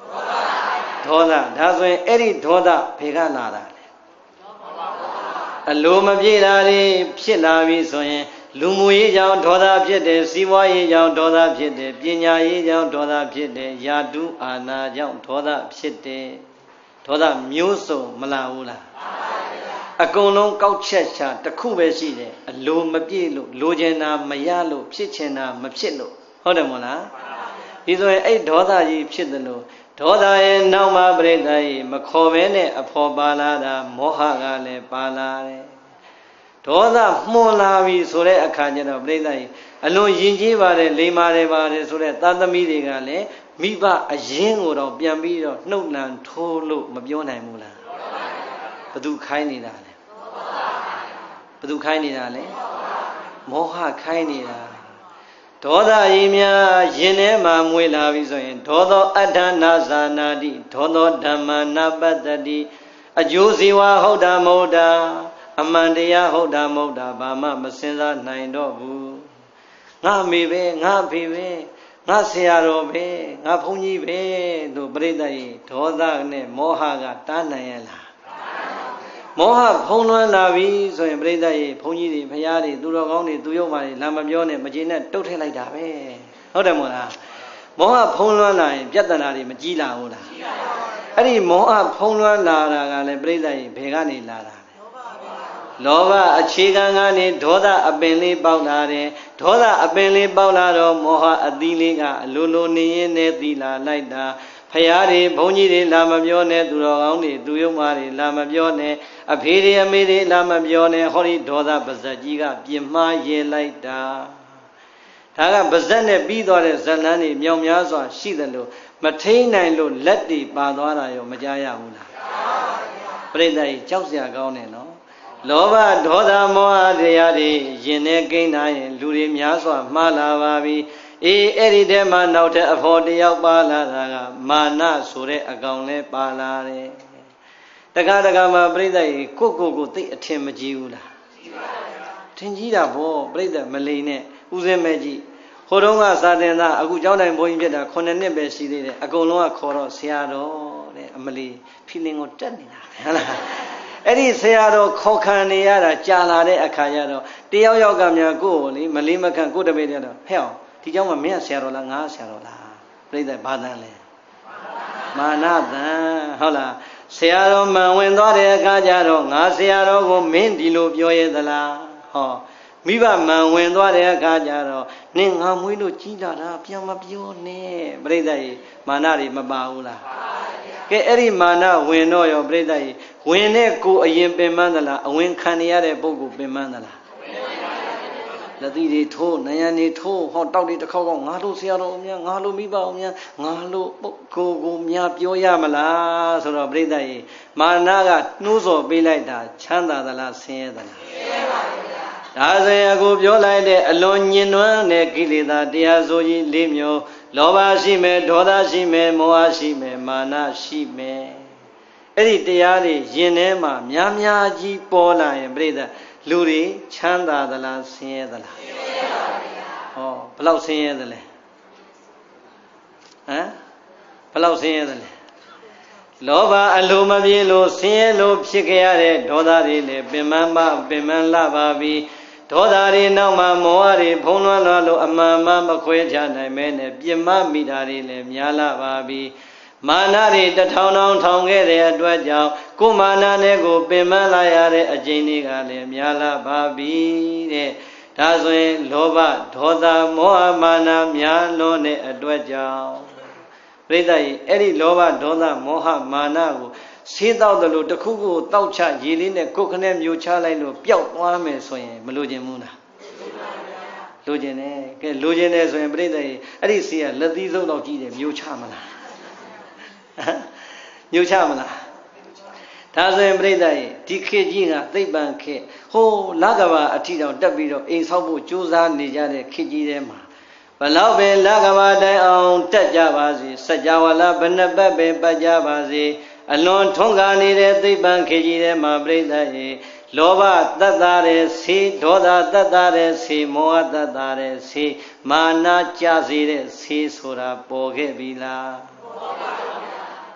ဒေါသဒါဆိုရင်အဲ့ဒီဒေါသဘယ်ကလာတာလဲအလိုမပြေတာတွေဖြစ်လာပြီဆိုရင်လူမှုရေးကြောင့်ဒေါသဖြစ်တယ်စီးပွားရေးကြောင့်ဒေါသဖြစ်တယ်ပညာရေးကြောင့်ဒေါသဖြစ်တယ်ယာတုအာနာကြောင့်ဒေါသဖြစ်တယ်ဒေါသမျိုးစုံမလာဘူးလားအကုန်လုံးကောက်ချက်ချတစ်ခုပဲရှိတယ်အလိုမပြည့်လို့လိုချင်တာမရလို့ဖြစ်ချင်တာမဖြစ်လို့ဟုတ်တယ်မို့လားဒီဆိုရင်အဲ့ဒေါသကြီးဖြစ်တယ်လို့ဒေါသရဲ့နောက်မှာပြိတ္တရဲ့မခေါ်ဘဲနဲ့အဖော်ပါလာတာမောဟကလည်းပါလာတယ်ဒေါသမွန်လာပြီဆိုတဲ့အခါကျတော့ပြိတ္တရဲ့အလွန်ယဉ်ကျေးပါတယ်လိမ္မာတယ်ပါတယ်ဆိုတဲ့သာသမီတွေကလည်းမိဘအရင်ကိုတော့ပြန်ပြီးတော့နှုတ်လန်ထိုးလို့မပြောနိုင်ဘူးလားဘသူခိုင်းနေတာလဲဘသူခိုင်းနေတာလဲမောဟခိုင်းနေတာဒေါသကြီးများရင်ထဲမှာမွေလာပြီဆိုရင်ဒေါသောအဋ္ဌနာဇာနာတိဒေါသောဓမ္မနာပတ္တိအကျိုးစီဝါဟုတ်တာမဟုတ်တာအမှန်တရားဟုတ်တာမဟုတ်တာဘာမှမစင်စားနိုင်တော့ဘူးငါမေပဲငါဖေပဲငါဆရာတော်ပဲငါဘုန်းကြီးပဲတို့ပြိတ္တရဲ့ဒေါသနဲ့မောဟကတားနိုင်ရလားမောဟဖုံးလွှမ်းလာပြီဆိုရင်ပြိတ္တရဲ့ဘုန်းကြီးတွေဖရာတွေသူတော်ကောင်းတွေသူရုပ်ပါတွေလာမပြောနဲ့မကျေနဲ့တုတ်ထည့်လိုက်တာပဲဟုတ်တယ်မို့လားမောဟဖုံးလွှမ်းလာရင်ပြဿနာတွေမကြီးလာဘူးလားအဲ့ဒီမောဟဖုံးလွှမ်းလာတာကလည်းပြိတ္တရဲ့ဘယ်ကနေလာတာလောဘအခြေခံကနေဒေါသအပင်လေးပေါက်လာတယ်ဒေါသအပင်လေးပေါက်လာတော့မောဟအသီးလေးကအလိုလိုနေရင်နဲ့သီလာလိုက်တာဖရာတွေဘုန်းကြီးတွေလာမပြောနဲ့သူတော်ကောင်းတွေသူယုံမာတွေလာမပြောနဲ့အဖေတွေအမေတွေလာမပြောနဲ့ဟောဒီဒေါသပါဇက်ကြီးကပြင်မှားရဲလိုက်တာဒါကပါဇက်နဲ့ပြီးသွားတဲ့ဇလန်းတွေမြောင်များစွာရှိတယ်လို့မထိန်နိုင်လို့လက်တွေပါသွားတာရောမကြားရဘူးလားပြိတ္တကြီးကြောက်စရာကောင်းတယ်နော်လောဘဒေါသမောဟတရားတွေရင်ထဲကိန်းထားရင်လူတွေများစွာမှားလာပါပြီအေးအဲ့ဒီထဲမှာနောက်ထပ်အဖို့တယောက်ပါလာတာကမာနဆိုတဲ့အကောင်လဲပါလာတယ်တခါတခါမှာပြိတ္တကြီးကိုကိုကိုသိအထင်မကြီးဘူးလားထင်ကြီးတာဗောပြိတ္တမလိန်နဲ့ဥစဉ်မဲ့ကြီးဟိုတုန်းကစာတင်သားအခုကျောင်းတိုင်ဘုန်းကြီးဖြစ်တာခုနှစ်နှစ်ပဲရှိသေးတယ်အကုန်လုံးကခေါ်တော့ဆရာတော်တဲ့အမလီဖီလင်ကိုတက်နေတာဟုတ်လားအဲ့ဒီဆရာတော်ခေါ်ခံနေရတာကြာလာတဲ့အခါကျတော့တယောက်ယောက်ကများကိုယ်ကိုလေမလေးမခံကိုတပည့်တည်းတော့ဟဲ့အောင်ဒီเจ้าမှာမင်းဆရာတော်လားငါဆရာတော်လားပြိတ္တဘာတန်လဲမာနတန်ဟုတ်လားဆရာတော်မှန်ဝင်သွားတဲ့အခါကျတော့ငါဆရာတော်ကိုမင်းဒီလိုပြောရသလားဟောမိဘမှန်ဝင်သွားတဲ့အခါကျတော့နင်ငါမွေးလို့ကြီးလာတာပြန်မပြောနဲ့ပြိတ္တကြီးမာနတွေမပါဘူးလားကဲအဲ့ဒီမာနဝင်တော့ရောပြိတ္တကြီးဝင်တဲ့ကိုအရင်ပင်ပန်းသလားအဝင်ခံရတဲ့ပုဂ္ဂိုလ်ပင်ပန်းသလားလက်သီးတွေထိုးနယံတွေထိုးဟောတောက်တွေတစ်ခေါက်ခေါက်ငါတို့ဆရာတော်အများငါတို့မိဘအများငါတို့ပုဂ္ဂိုလ်ကိုများပြောရမလားဆိုတော့ပြိတ္တကြီးမာနကနှိုးဆော်ပေးလိုက်တာချမ်းသာသလားဆင်းရဲသလားဆင်းရဲပါဗျာဒါဆိုရင်အခုပြောလိုက်တဲ့အလွန်ညင်နွမ်းတဲ့ကိလေသာတရားဆိုကြီး၄မျိုးလောဘရှိမယ်ဒေါသရှိမယ်မောဟရှိမယ်မာနရှိမယ်အဲ့ဒီတရားတွေယင်ထဲမှာများများကြီးပေါ်လာရင်ပြိတ္တလူတွေချမ်းသာသလားဆင်းရဲသလားဆင်းရဲပါဗျာဟောဘယ်လောက်ဆင်းရဲသလဲဟမ်ဘယ်လောက်ဆင်းရဲသလဲလောဘအလိုမပြေလို့ဆင်းရဲလို့ဖြစ်ခဲ့ရတဲ့ဒေါသတွေလည်းပင်မမပင်မလာပါပြီဒေါသတွေနောက်မှာမောဟတွေဖုံးလွှမ်းလာလို့အမှန်မှမခွဲခြားနိုင်မဲနဲ့ပြင်းမမိတာတွေလည်းများလာပါပြီမာနတွေတထောင်ထောင်ထောင်ခဲ့တဲ့အတွက်ကြောင့်ကိုမာနနဲ့ကိုပင်ပန်းလာရတဲ့အကျင့်တွေကလည်းများလာပါပြီတဲ့ဒါဆိုရင်လောဘဒေါသမောဟမာနများလွန်းတဲ့အတွက်ကြောင့်ပြိတ္တကြီးအဲ့ဒီလောဘဒေါသမောဟမာနကိုဆေးတောက်တယ်လို့တခုခုတောက်ချရေလေးနဲ့ကိုယ်ခနဲ့မျိုးချလိုက်လို့ပျောက်သွားမယ်ဆိုရင်မလိုချင်ဘူးလားလိုချင်တယ်ကဲလိုချင်တယ်ဆိုရင်ပြိတ္တကြီးအဲ့ဒီဆေးကလက်သီးစုပ်တော့ကြီးတယ်မျိုးချမလားမျိုးချမလားဒါဆိုရင်ပြိတ္တရဲ့ဒီခေတ်ကြီးကသိပ္ပံခေတ်ဟိုလကဘာအထီတောင်တက်ပြီးတော့အိမ်ဆောက်ဖို့ကြိုးစားနေကြတဲ့ခေတ်ကြီးထဲမှာဘလောက်ပဲလကဘာတိုင်အောင်တက်ကြပါစေစัจ java လာဘယ်နှပတ်ပဲပတ်ကြပါစေအလွန်ထွန်းကားနေတဲ့သိပ္ပံခေတ်ကြီးထဲမှာပြိတ္တရဲ့လောဘတတ်တာတဲ့ဆေးဒေါသတတ်တာတဲ့ဆေးမောဟတတ်တာတဲ့ဆေးမာနကြစေတဲ့ဆေးဆိုတာပေါ်ခဲ့ပြီလားဟ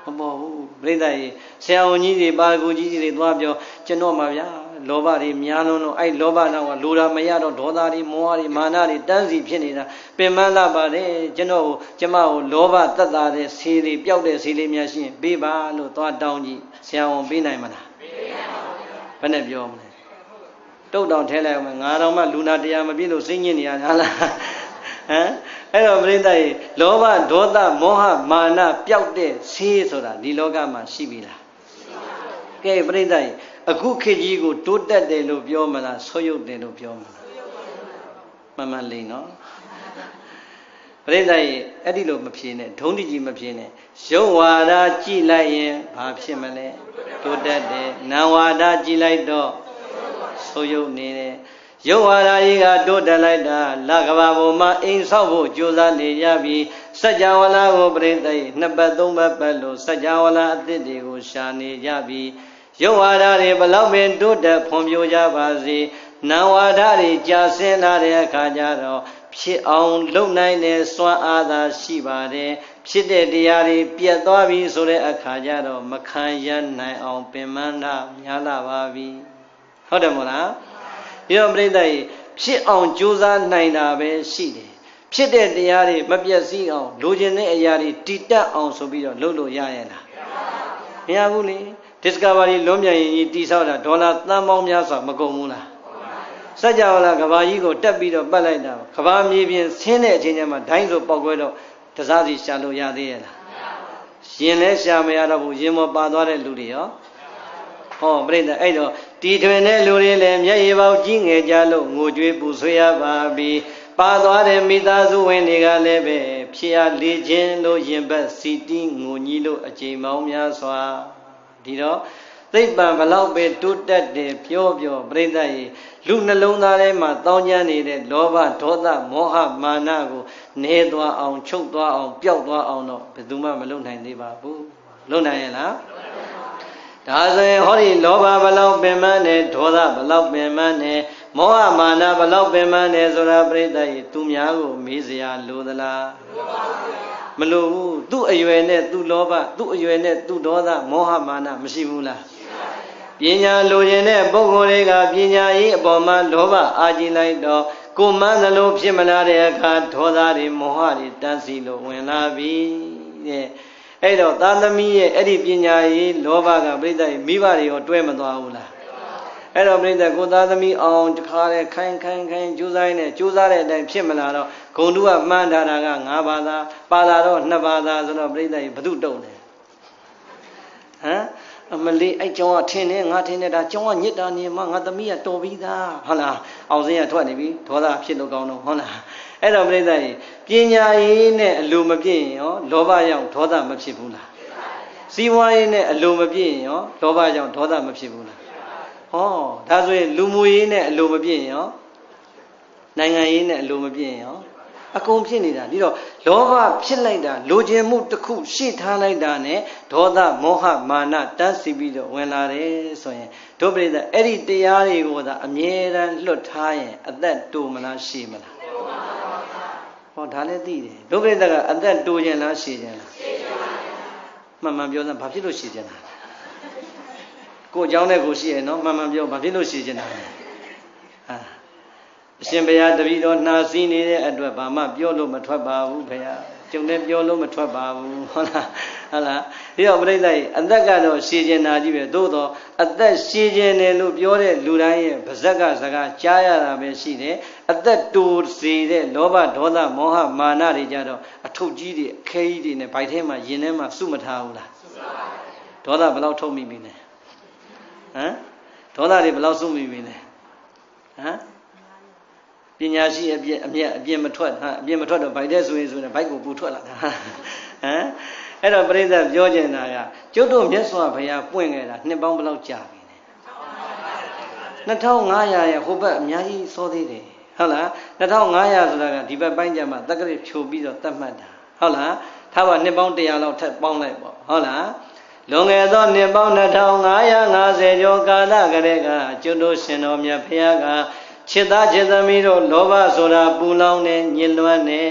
မပေါ်ဘူးပြိဿရေဆရာဝန်ကြီးတွေပါရဂူကြီးတွေသွားပြောကျွန်တော်မှာဗျာလောဘတွေများလုံးတော့အဲ့လောဘနောက်ကလိုတာမရတော့ဒေါသတွေမောဟတွေမာနတွေတန်းစီဖြစ်နေတာပင်မလာပါတယ်ကျွန်တော်ကိုကျမကိုလောဘတတ်တာတဲ့ဆေးတွေပျောက်တဲ့ဆေးလေးများရှိရင်ပေးပါလို့သွားတောင်းကြည့်ဆရာဝန်ပေးနိုင်မလားပေးနိုင်ပါဘူးဘယ်နဲ့ပြောမလဲတုတ်တောင်ထဲလိုက်အောင်ငါတော်မှလူနာတရားမပြည့်လို့စိတ်ညစ်နေရတာလားဟမ်အဲ့တော့ပြိဿရေလောဘဒေါသမောဟမာနပျောက်တဲ့ဆေးဆိုတာဒီလောကမှာရှိပြီလားကဲပြိဿရေအခုခေတ်ကြီးကိုတိုးတက်တယ်လို့ပြောမလားဆွရုပ်တယ်လို့ပြောမလားမှန်မှန်လေးနော်ပြိဿရေအဲ့ဒီလိုမဖြေနဲ့ဒုံးတိကြီးမဖြေနဲ့ရုပ်ဝါဒကြည်လိုက်ရင်ဘာဖြစ်မလဲတိုးတက်တယ်နာဝါဒကြည်လိုက်တော့ဆွရုပ်နေတယ်ရုပ်ဝါဒကြီးကတိုးတက်လိုက်တာလကဘာပေါ်မှာအိမ်ဆောက်ဖို့ကြိုးစားနေကြပြီးစัจ java လာကိုပြိဿရေနှစ်ပတ်သုံးပတ်ပတ်လို့စัจ java လာအသစ်တွေကိုရှာနေကြပြီးရုပ်ဝါဒတွေဘလောက်ပင်တိုးတက်ဖွံ့ဖြိုးကြပါစေနာဝါဒတွေကြာဆင်းလာတဲ့အခါကျတော့ဖြစ်အောင်လုပ်နိုင်တဲ့စွမ်းအားသာရှိပါတယ်ဖြစ်တဲ့တရားတွေပြတ်သွားပြီဆိုတဲ့အခါကျတော့မခံရနိုင်အောင်ပင်မနာများလာပါပြီဟုတ်တယ်မို့လားဒီတော့ပြိဿရေဖြစ်အောင်ကြိုးစားနိုင်တာပဲရှိတယ်ဖြစ်တဲ့တရားတွေမပြတ်စည်းအောင်လိုချင်တဲ့အရာတွေတည်တတ်အောင်ဆိုပြီးတော့လုပ်လို့ရရဲ့လားမရဘူးလေDiscovery လွန်ပြန်ရင်ကြီးတိဆောက်တာဒေါ်လာသန်းပေါင်းများစွာမကုန်ဘူးလားစัจ java လာကဘာကြီးကိုတက်ပြီးတော့ပတ်လိုက်တာကဘာမြေပြင်ဆင်းတဲ့အချိန်ကျမှဒိုင်းဆိုပေါက်ခွဲတော့တစားစီရှာလို့ရသေးရဲ့လားရင်လဲရှာမရတော့ဘူးရင်မပါသွားတဲ့လူတွေရောဟောပြိဿအဲ့တော့တီထွင်တဲ့လူတွေလည်းမျက်ရည်ပေါက်ကြီးငယ်ကြလို့ငိုကြွေးပူဆွေးရပါပြီပါသွားတဲ့မိသားစုဝင်တွေကလည်းပဲဖြစ်ရလေခြင်းလို့ရင်ဘတ်စီတီးငိုကြီးလို့အချိန်ပေါင်းများစွာဒီတော့သိပ္ပံဘလောက်ပဲတိုးတက်တယ်ပြောပြောပြိဿရေလူနှလုံးသားထဲမှာတောင်းကျမ်းနေတဲ့လောဘဒေါသမောဟမာနကိုနေသွားအောင်ချုပ်သွားအောင်ပျောက်သွားအောင်တော့ဘယ်သူမှမလုပ်နိုင်သေးပါဘူးလုပ်နိုင်ရဲ့လားဒါဆိုရင်ဟောဒီလောဘဘလောက်ပင်မနဲ့ဒေါသဘလောက်ပင်မနဲ့မောဟမာနဘလောက်ပင်မနဲ့ဆိုတာပြိဿရေသူများကိုမေးစရာလိုသလားမလိုဘူးသူ့အရွယ်နဲ့သူ့လောဘသူ့အရွယ်နဲ့သူ့ဒေါသမောဟမာနမရှိဘူးလားပညာလိုချင်တဲ့ပုဂ္ဂိုလ်တွေကပညာရေးအပေါ်မှာလောဘအာကြည်လိုက်တော့ကိုယ်မှန်းသလိုဖြစ်မလာတဲ့အခါဒေါသတွေမောဟတွေတန်းစီလို့ဝင်လာပြီတဲ့အဲ့တော့သာသမီရဲ့အဲ့ဒီပညာရေးလောဘကပြိဿရေမိဘတွေရောတွဲမသွားဘူးလားအဲ့တော့ပြိဿကိုသားသမီးအောင်တခါလေခိုင်ခိုင်ခိုင်ကြိုးစားနေကြိုးစားတဲ့အတိုင်းဖြစ်မလာတော့ဂုံတုကမှန်းထားတာကငါးပါးသာပါလာတော့နှစ်ပါးသာဆိုတော့ပြိဿရေဘသူတုံတယ်ဟမ်အမလေးအဲ့ကျောင်းကထင်းနေငါထင်းနေတာကျောင်းကညစ်တာနေမှငါသမီးကတော်ပြီးသားဟုတ်လားအောင်စင်းကထွက်နေပြီဒေါသဖြစ်လို့ကောင်းတော့ဟုတ်လားအဲ့တော့ပြိဿရေပညာရေးနဲ့အလိုမပြည့်ရင်ရောလောဘရောက်ဒေါသမဖြစ်ဘူးလားစီးပွားရေးနဲ့အလိုမပြည့်ရင်ရောလောဘရောက်ဒေါသမဖြစ်ဘူးလားဟောဒါဆိုရင်လူမှုရေးနဲ့အလိုမပြည့်ရင်ရောနိုင်ငံရေးနဲ့အလိုမပြည့်ရင်ရောအကုန်ဖြစ်နေတာဒီတော့လောဘဖြစ်လိုက်တာလိုချင်မှုတစ်ခုရှေ့ထားလိုက်တာနဲ့ဒေါသမောဟမာနတန်းစီပြီးတော့ဝင်လာတယ်ဆိုရင်ဒုပရိသအဲ့ဒီတရားတွေကိုသာအမြဲတမ်းလွတ်ထားရင်အသက်တိုမလားရှည်မလားဟောဒါလည်းသိတယ်ဒုပရိသကအသက်တိုခြင်းလားရှည်ခြင်းလားရှည်ခြင်းပါဗျာမှန်မှန်ပြောစမ်းဘာဖြစ်လို့ရှည်ခြင်းလားကိုเจ้าနဲ့ကိုရှိရနော်မှန်မှန်ပြောဘာဖြစ်လို့ရှည်ခြင်းလားအာအရှင်ဘုရားတပည့်တော်နှာစီးနေတဲ့အတွက်ဘာမှပြောလို့မထွက်ပါဘူးခင်ဗျာကျုံလည်းပြောလို့မထွက်ပါဘူးဟုတ်လားဟုတ်လားဒီတော့ပြိဿရေအသက်ကတော့ရှည်ခြင်းနာကြီးပဲသို့တော့အသက်ရှည်ခြင်းတယ်လို့ပြောတဲ့လူတိုင်းရဲ့ဗဇက်ကစကားကြားရတာပဲရှိတယ်အသက်တူစေတဲ့လောဘဒေါသမောဟမာနတွေကြတော့အထုပ်ကြီးတွေအခဲကြီးတွေနဲ့ဗိုက်ထဲမှာရင်ထဲမှာစုမထားဘူးလားစုပါပါဒေါသဘယ်လောက်ထုတ်မိပြီလဲဟမ်ဒေါသတွေဘယ်လောက်စုမိပြီလဲဟမ်ပညာရှိအပြည့်အမြတ်အပြည့်မထွက်ဟာအပြည့်မထွက်တော့ဗိုက်တဲ့ဆိုရင်ဆိုရင်ဗိုက်ကိုပူထွက်လာတာဟမ်အဲ့တော့ပြိဿပြောချင်တာကကျုပ်တို့မြတ်စွာဘုရားပွင့်ခဲ့တာနှစ်ပေါင်းဘယ်လောက်ကြာပြီလဲနှစ်ထောင်ငါးရာရဲ့ဟိုဘက်အများကြီးစောသေးတယ်ဟုတ်လားနှစ်ထောင်ငါးရာဆိုတာကဒီဘက်ပိုင်းကျမှတက္ကရာဖြိုပြီးတော့တတ်မှတ်တာဟုတ်လားထားပါနှစ်ပေါင်းတရာလောက်ထပ်ပေါင်းလိုက်ပေါ့ဟုတ်လားလွန်ခဲ့သောနှစ်ပေါင်းနှစ်ထောင်ငါးရာငါးဆယ်ကျော်ကာလကတည်းကကျုပ်တို့ရှင်တော်မြတ်ဘုရားကချစ်သားချစ်သမီးတို့လောဘဆိုတာပူလောင်နေညှဉ်းလွမ်းနေ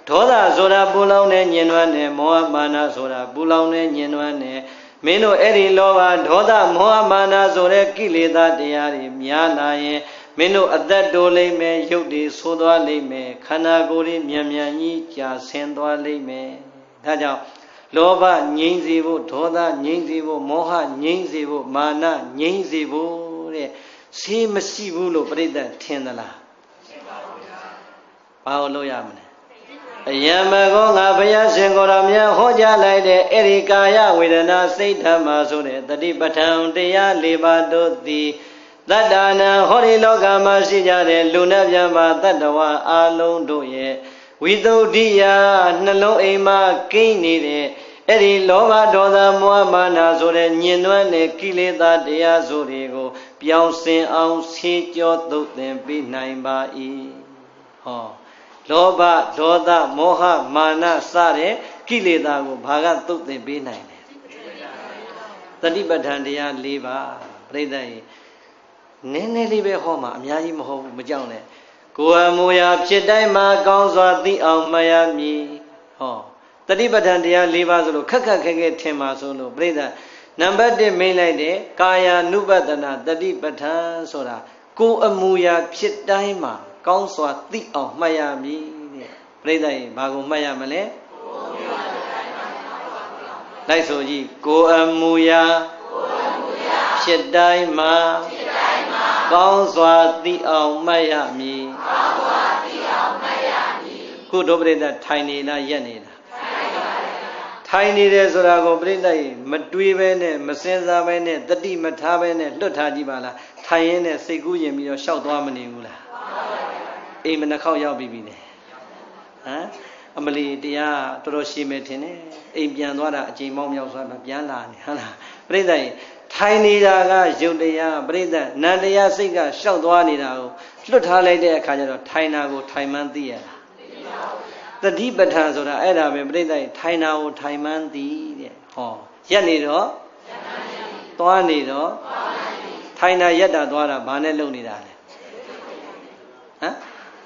ဒေါသဆိုတာပူလောင်တဲ့ညင်နွမ်းနဲ့မောဟမာနဆိုတာပူလောင်တဲ့ညင်နွမ်းနဲ့မင်းတို့အဲ့ဒီလောဘဒေါသမောဟမာနဆိုတဲ့ကိလေသာတရားတွေများလာရင်မင်းတို့အသက်တိုးလိမ့်မယ်ရုပ်တွေဆိုးသွားလိမ့်မယ်ခန္ဓာကိုယ်တွေမြန်မြန်ကြီးကြာဆင်းသွားလိမ့်မယ်ဒါကြောင့်လောဘငြိမ်းစေဖို့ဒေါသငြိမ်းစေဖို့မောဟငြိမ်းစေဖို့မာနငြိမ်းစေဖို့တဲ့ဆေးမရှိဘူးလို့ပြိတ္တထင်သလားဘာလို့လုပ်ရမလဲအယံမကောငါဘုရားရှင်ကိုယ်တော်မြတ်ဟောကြားလိုက်တဲ့အဲ့ဒီကာယဝေဒနာစိတ်ဓမ္မဆိုတဲ့တတိပဋ္ဌာန်တရား၄ပါးတို့သည်တတ္တနာဟောဒီလောကမှာရှိကြတဲ့လူနဲ့ဗျမတတ္တဝါအလုံးတို့ရဲ့ဝိသုဒ္ဓိယနှလုံးအိမ်မှာကိန်းနေတဲ့အဲ့ဒီလောဘဒေါသမောဟမာနဆိုတဲ့ညင်နွမ်းတဲ့ကိလေသာတရားဆိုတွေကိုပြောင်းစင်အောင်ဆေးကြောသုတ်သင်ပေးနိုင်ပါ၏ဟောလောဘဒေါသမောဟမာနစတဲ့ကိလေသာကိုဘာကသုတ်သင်ပေးနိုင်လဲတတိပဋ္ဌာန်တရား၄ပါးပြိဿရေနည်းနည်းလေးပဲဟောမှာအများကြီးမဟုတ်ဘူးမကြောက်နဲ့ကိုယ်အမူအရာဖြစ်တိုင်းမှာကောင်းစွာသိအောင်မှတ်ရမည်ဟောတတိပဋ္ဌာန်တရား၄ပါးဆိုလို့ခက်ခက်ခဲခဲထင်ပါဆိုလို့ပြိဿနံပါတ်၁မိတ်လိုက်တဲ့ကာယ ानु ပတနာတတိပဋ္ဌာန်ဆိုတာကိုယ်အမူအရာဖြစ်တိုင်းမှာကောင်းစွာသိအောင်မှတ်ရမည်တဲ့ပြိဿရေဘာကိုမှတ်ရမလဲလိုက်ဆိုကြည့်ကိုယ်အမူအရာဖြစ်တိုင်းမှာကောင်းစွာသိအောင်မှတ်ရမည်ကောင်းစွာသိအောင်မှတ်ရမည်ခုတို့ပြိဿထိုင်နေလားရက်နေလားထိုင်နေတယ်ဆိုတာကိုပြိဿရေမတွေးပဲနဲ့မစင်စားပဲနဲ့တတိမထားပဲနဲ့လွတ်ထားကြည့်ပါလားထိုင်ရင်းနဲ့စိတ်ကူးရင်ပြီးတော့ရှောက်သွားမနေဘူးလားအိမ်မနှခေါက်ရောက်ပြီပြီလေဟမ်အမလီတရားတော်တော်ရှည်မယ်ထင်တယ်အိမ်ပြန်သွားတာအချိန်မောင်းမြောက်သွားတာပြန်လာနေဟုတ်လားပြိဿရေထိုင်နေတာကရုပ်တရားပြိဿနံတရားစိတ်ကရှောက်သွားနေတာကိုလွတ်ထားလိုက်တဲ့အခါကျတော့ထိုင်တာကိုထိုင်မှန်းသိရတာတတိပဋ္ဌာန်ဆိုတာအဲ့ဒါပဲပြိဿရေထိုင်တာကိုထိုင်မှန်းသိတဲ့ဟောရက်နေတော့သွားနေတော့ထိုင်တာရက်တာသွားတာဘာနဲ့လုပ်နေတာလဲဟမ်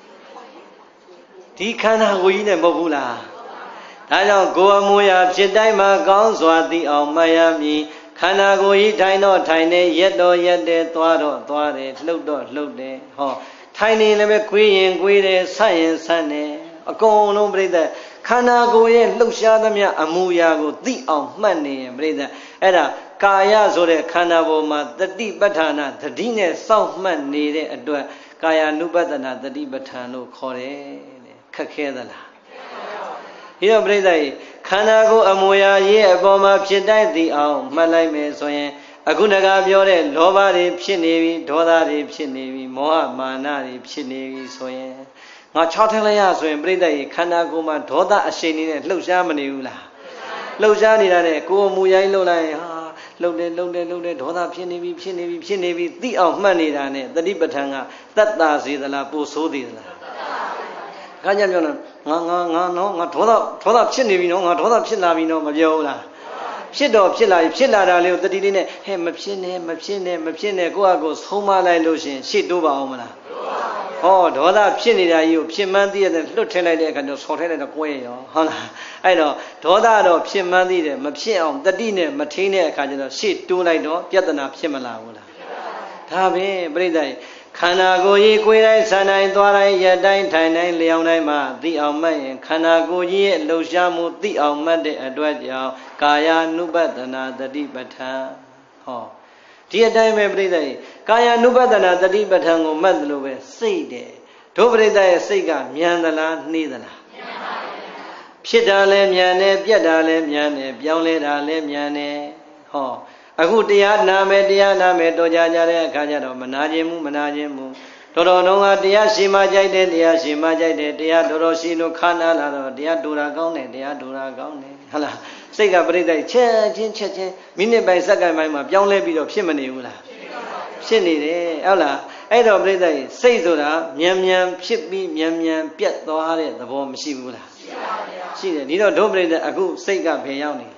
ဒီခန္ဓာကိုယ်ကြီးနဲ့မဟုတ်ဘူးလားဒါကြောင့်ကိုယ်အမူအရာဖြစ်တိုင်းမှာကောင်းစွာသိအောင်မှတ်ရမည်ခန္ဓာကိုယ်ကြီးထိုင်တော့ထိုင်နေရက်တော့ရက်တယ်သွားတော့သွားတယ်လှုပ်တော့လှုပ်တယ်ဟောထိုင်နေလည်းပဲကွေးရင်ကွေးတယ်ဆန့်ရင်ဆန့်တယ်အကုန်လုံးပြိဿခန္ဓာကိုယ်ရဲ့လှုပ်ရှားသမျှအမူအရာကိုသိအောင်မှတ်နေရင်ပြိဿအဲ့ဒါကာယဆိုတဲ့ခန္ဓာပေါ်မှာတတိပဋ္ဌာနာတတိနဲ့စောင့်မှတ်နေတဲ့အတွက်ကာယ ानु ပတနာတတိပဋ္ဌာန်လို့ခေါ်တယ်တဲ့ခက်ခဲသလားဒီတော့ပြိဿရေခန္ဓာကိုယ်အမူအရာရဲ့အပေါ်မှာဖြစ်တိုင်းသိအောင်မှတ်လိုက်မယ်ဆိုရင်အခုနကပြောတဲ့လောဘတွေဖြစ်နေပြီဒေါသတွေဖြစ်နေပြီမောဟမာနတွေဖြစ်နေပြီဆိုရင်ငါခြောက်ထလိုက်ရဆိုရင်ပြိဿရေခန္ဓာကိုယ်မှာဒေါသအရှိန်နေနဲ့လှုပ်ရှားမနေဘူးလားလှုပ်ရှားနေတာနဲ့ကိုယ်အမူအရာကြီးလှုပ်လိုက်ရင်ဟာလှုပ်တယ်လှုပ်တယ်လှုပ်တယ်ဒေါသဖြစ်နေပြီဖြစ်နေပြီဖြစ်နေပြီသိအောင်မှတ်နေတာနဲ့တတိပဋ္ဌာန်ကတတ်တာစေသလားပို့ဆိုးသေးသလားခါကြပြောတော့ငါငါငါနော်ငါဒေါသဒေါသဖြစ်နေပြီနော်ငါဒေါသဖြစ်လာပြီနော်မပြောဘူးလားဖြစ်တော့ဖြစ်လာဖြစ်လာတာလေးကိုတတိလေးနဲ့ဟဲ့မဖြစ်နဲ့မဖြစ်နဲ့မဖြစ်နဲ့ကိုယ့်အကိုဆုံးမလိုက်လို့ရှင်ရှေ့တိုးပါအောင်မလားဟောဒေါသဖြစ်နေတာကြီးကိုဖြစ်မှန်းသိရတဲ့လွတ်ထင်းလိုက်တဲ့အခါကျတော့ဆော်ထဲလိုက်တော့ကွဲရောဟုတ်လားအဲ့တော့ဒေါသတော့ဖြစ်မှန်းသိတယ်မဖြစ်အောင်တတိနဲ့မထင်းတဲ့အခါကျတော့ရှေ့တိုးလိုက်တော့ပြဿနာဖြစ်မလာဘူးလားဒါပဲပြိဿရေခန္ဓာကိုယ်ကြီးကိုယ်တိုင်းဆန်တိုင်းသွားတိုင်းရက်တိုင်းထိုင်တိုင်းလျောင်းတိုင်းမှာသိအောင်မှတ်ရင်ခန္ဓာကိုယ်ကြီးရဲ့လှုပ်ရှားမှုသိအောင်မှတ်တဲ့အတွက်ကြောင့်ကာယ ानु ပတနာတတိပဋ္ဌာန်ဟောဒီအတိုင်းပဲပြိဿရေကာယ ानु ပတနာတတိပဋ္ဌာန်ကိုမှတ်တယ်လို့ပဲစိတ်တယ်တို့ပြိဿရဲ့စိတ်ကမြန်သလားနှေးသလားမြန်ပါဘူးဖြစ်တာလည်းမြန်တယ်ပြက်တာလည်းမြန်တယ်ပြောင်းလဲတာလည်းမြန်တယ်ဟောအခုတရားနာမယ်တရားနာမယ်တော်ကြကြတဲ့အခါကျတော့မနာခြင်းမှုမနာခြင်းမှုတော်တော်လုံးကတရားရှိမှကြိုက်တယ်တရားရှိမှကြိုက်တယ်တရားတော်တော်ရှိလို့ခါနာလာတော့တရားဒူတာကောင်းတယ်တရားဒူတာကောင်းတယ်ဟုတ်လားစိတ်ကပြိဿချက်ချင်းချက်ချင်းမိနစ်ပိုင်းစက္ကန့်ပိုင်းမှာပြောင်းလဲပြီးတော့ဖြစ်မနေဘူးလားဖြစ်နေတယ်ဟုတ်လားအဲ့တော့ပြိဿစိတ်ဆိုတာမြန်မြန်ဖြစ်ပြီးမြန်မြန်ပြတ်သွားတဲ့သဘောမရှိဘူးလားရှိပါဘူးရှိတယ်ဒီတော့ဒုပြိဿအခုစိတ်ကဘယ်ရောက်နေလဲ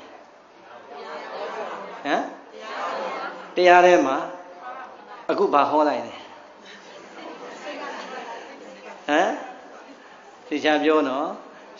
ဟမ်တရားထဲမှာအခုဘာဟောလိုက်လဲဟမ်သိချာပြောနော်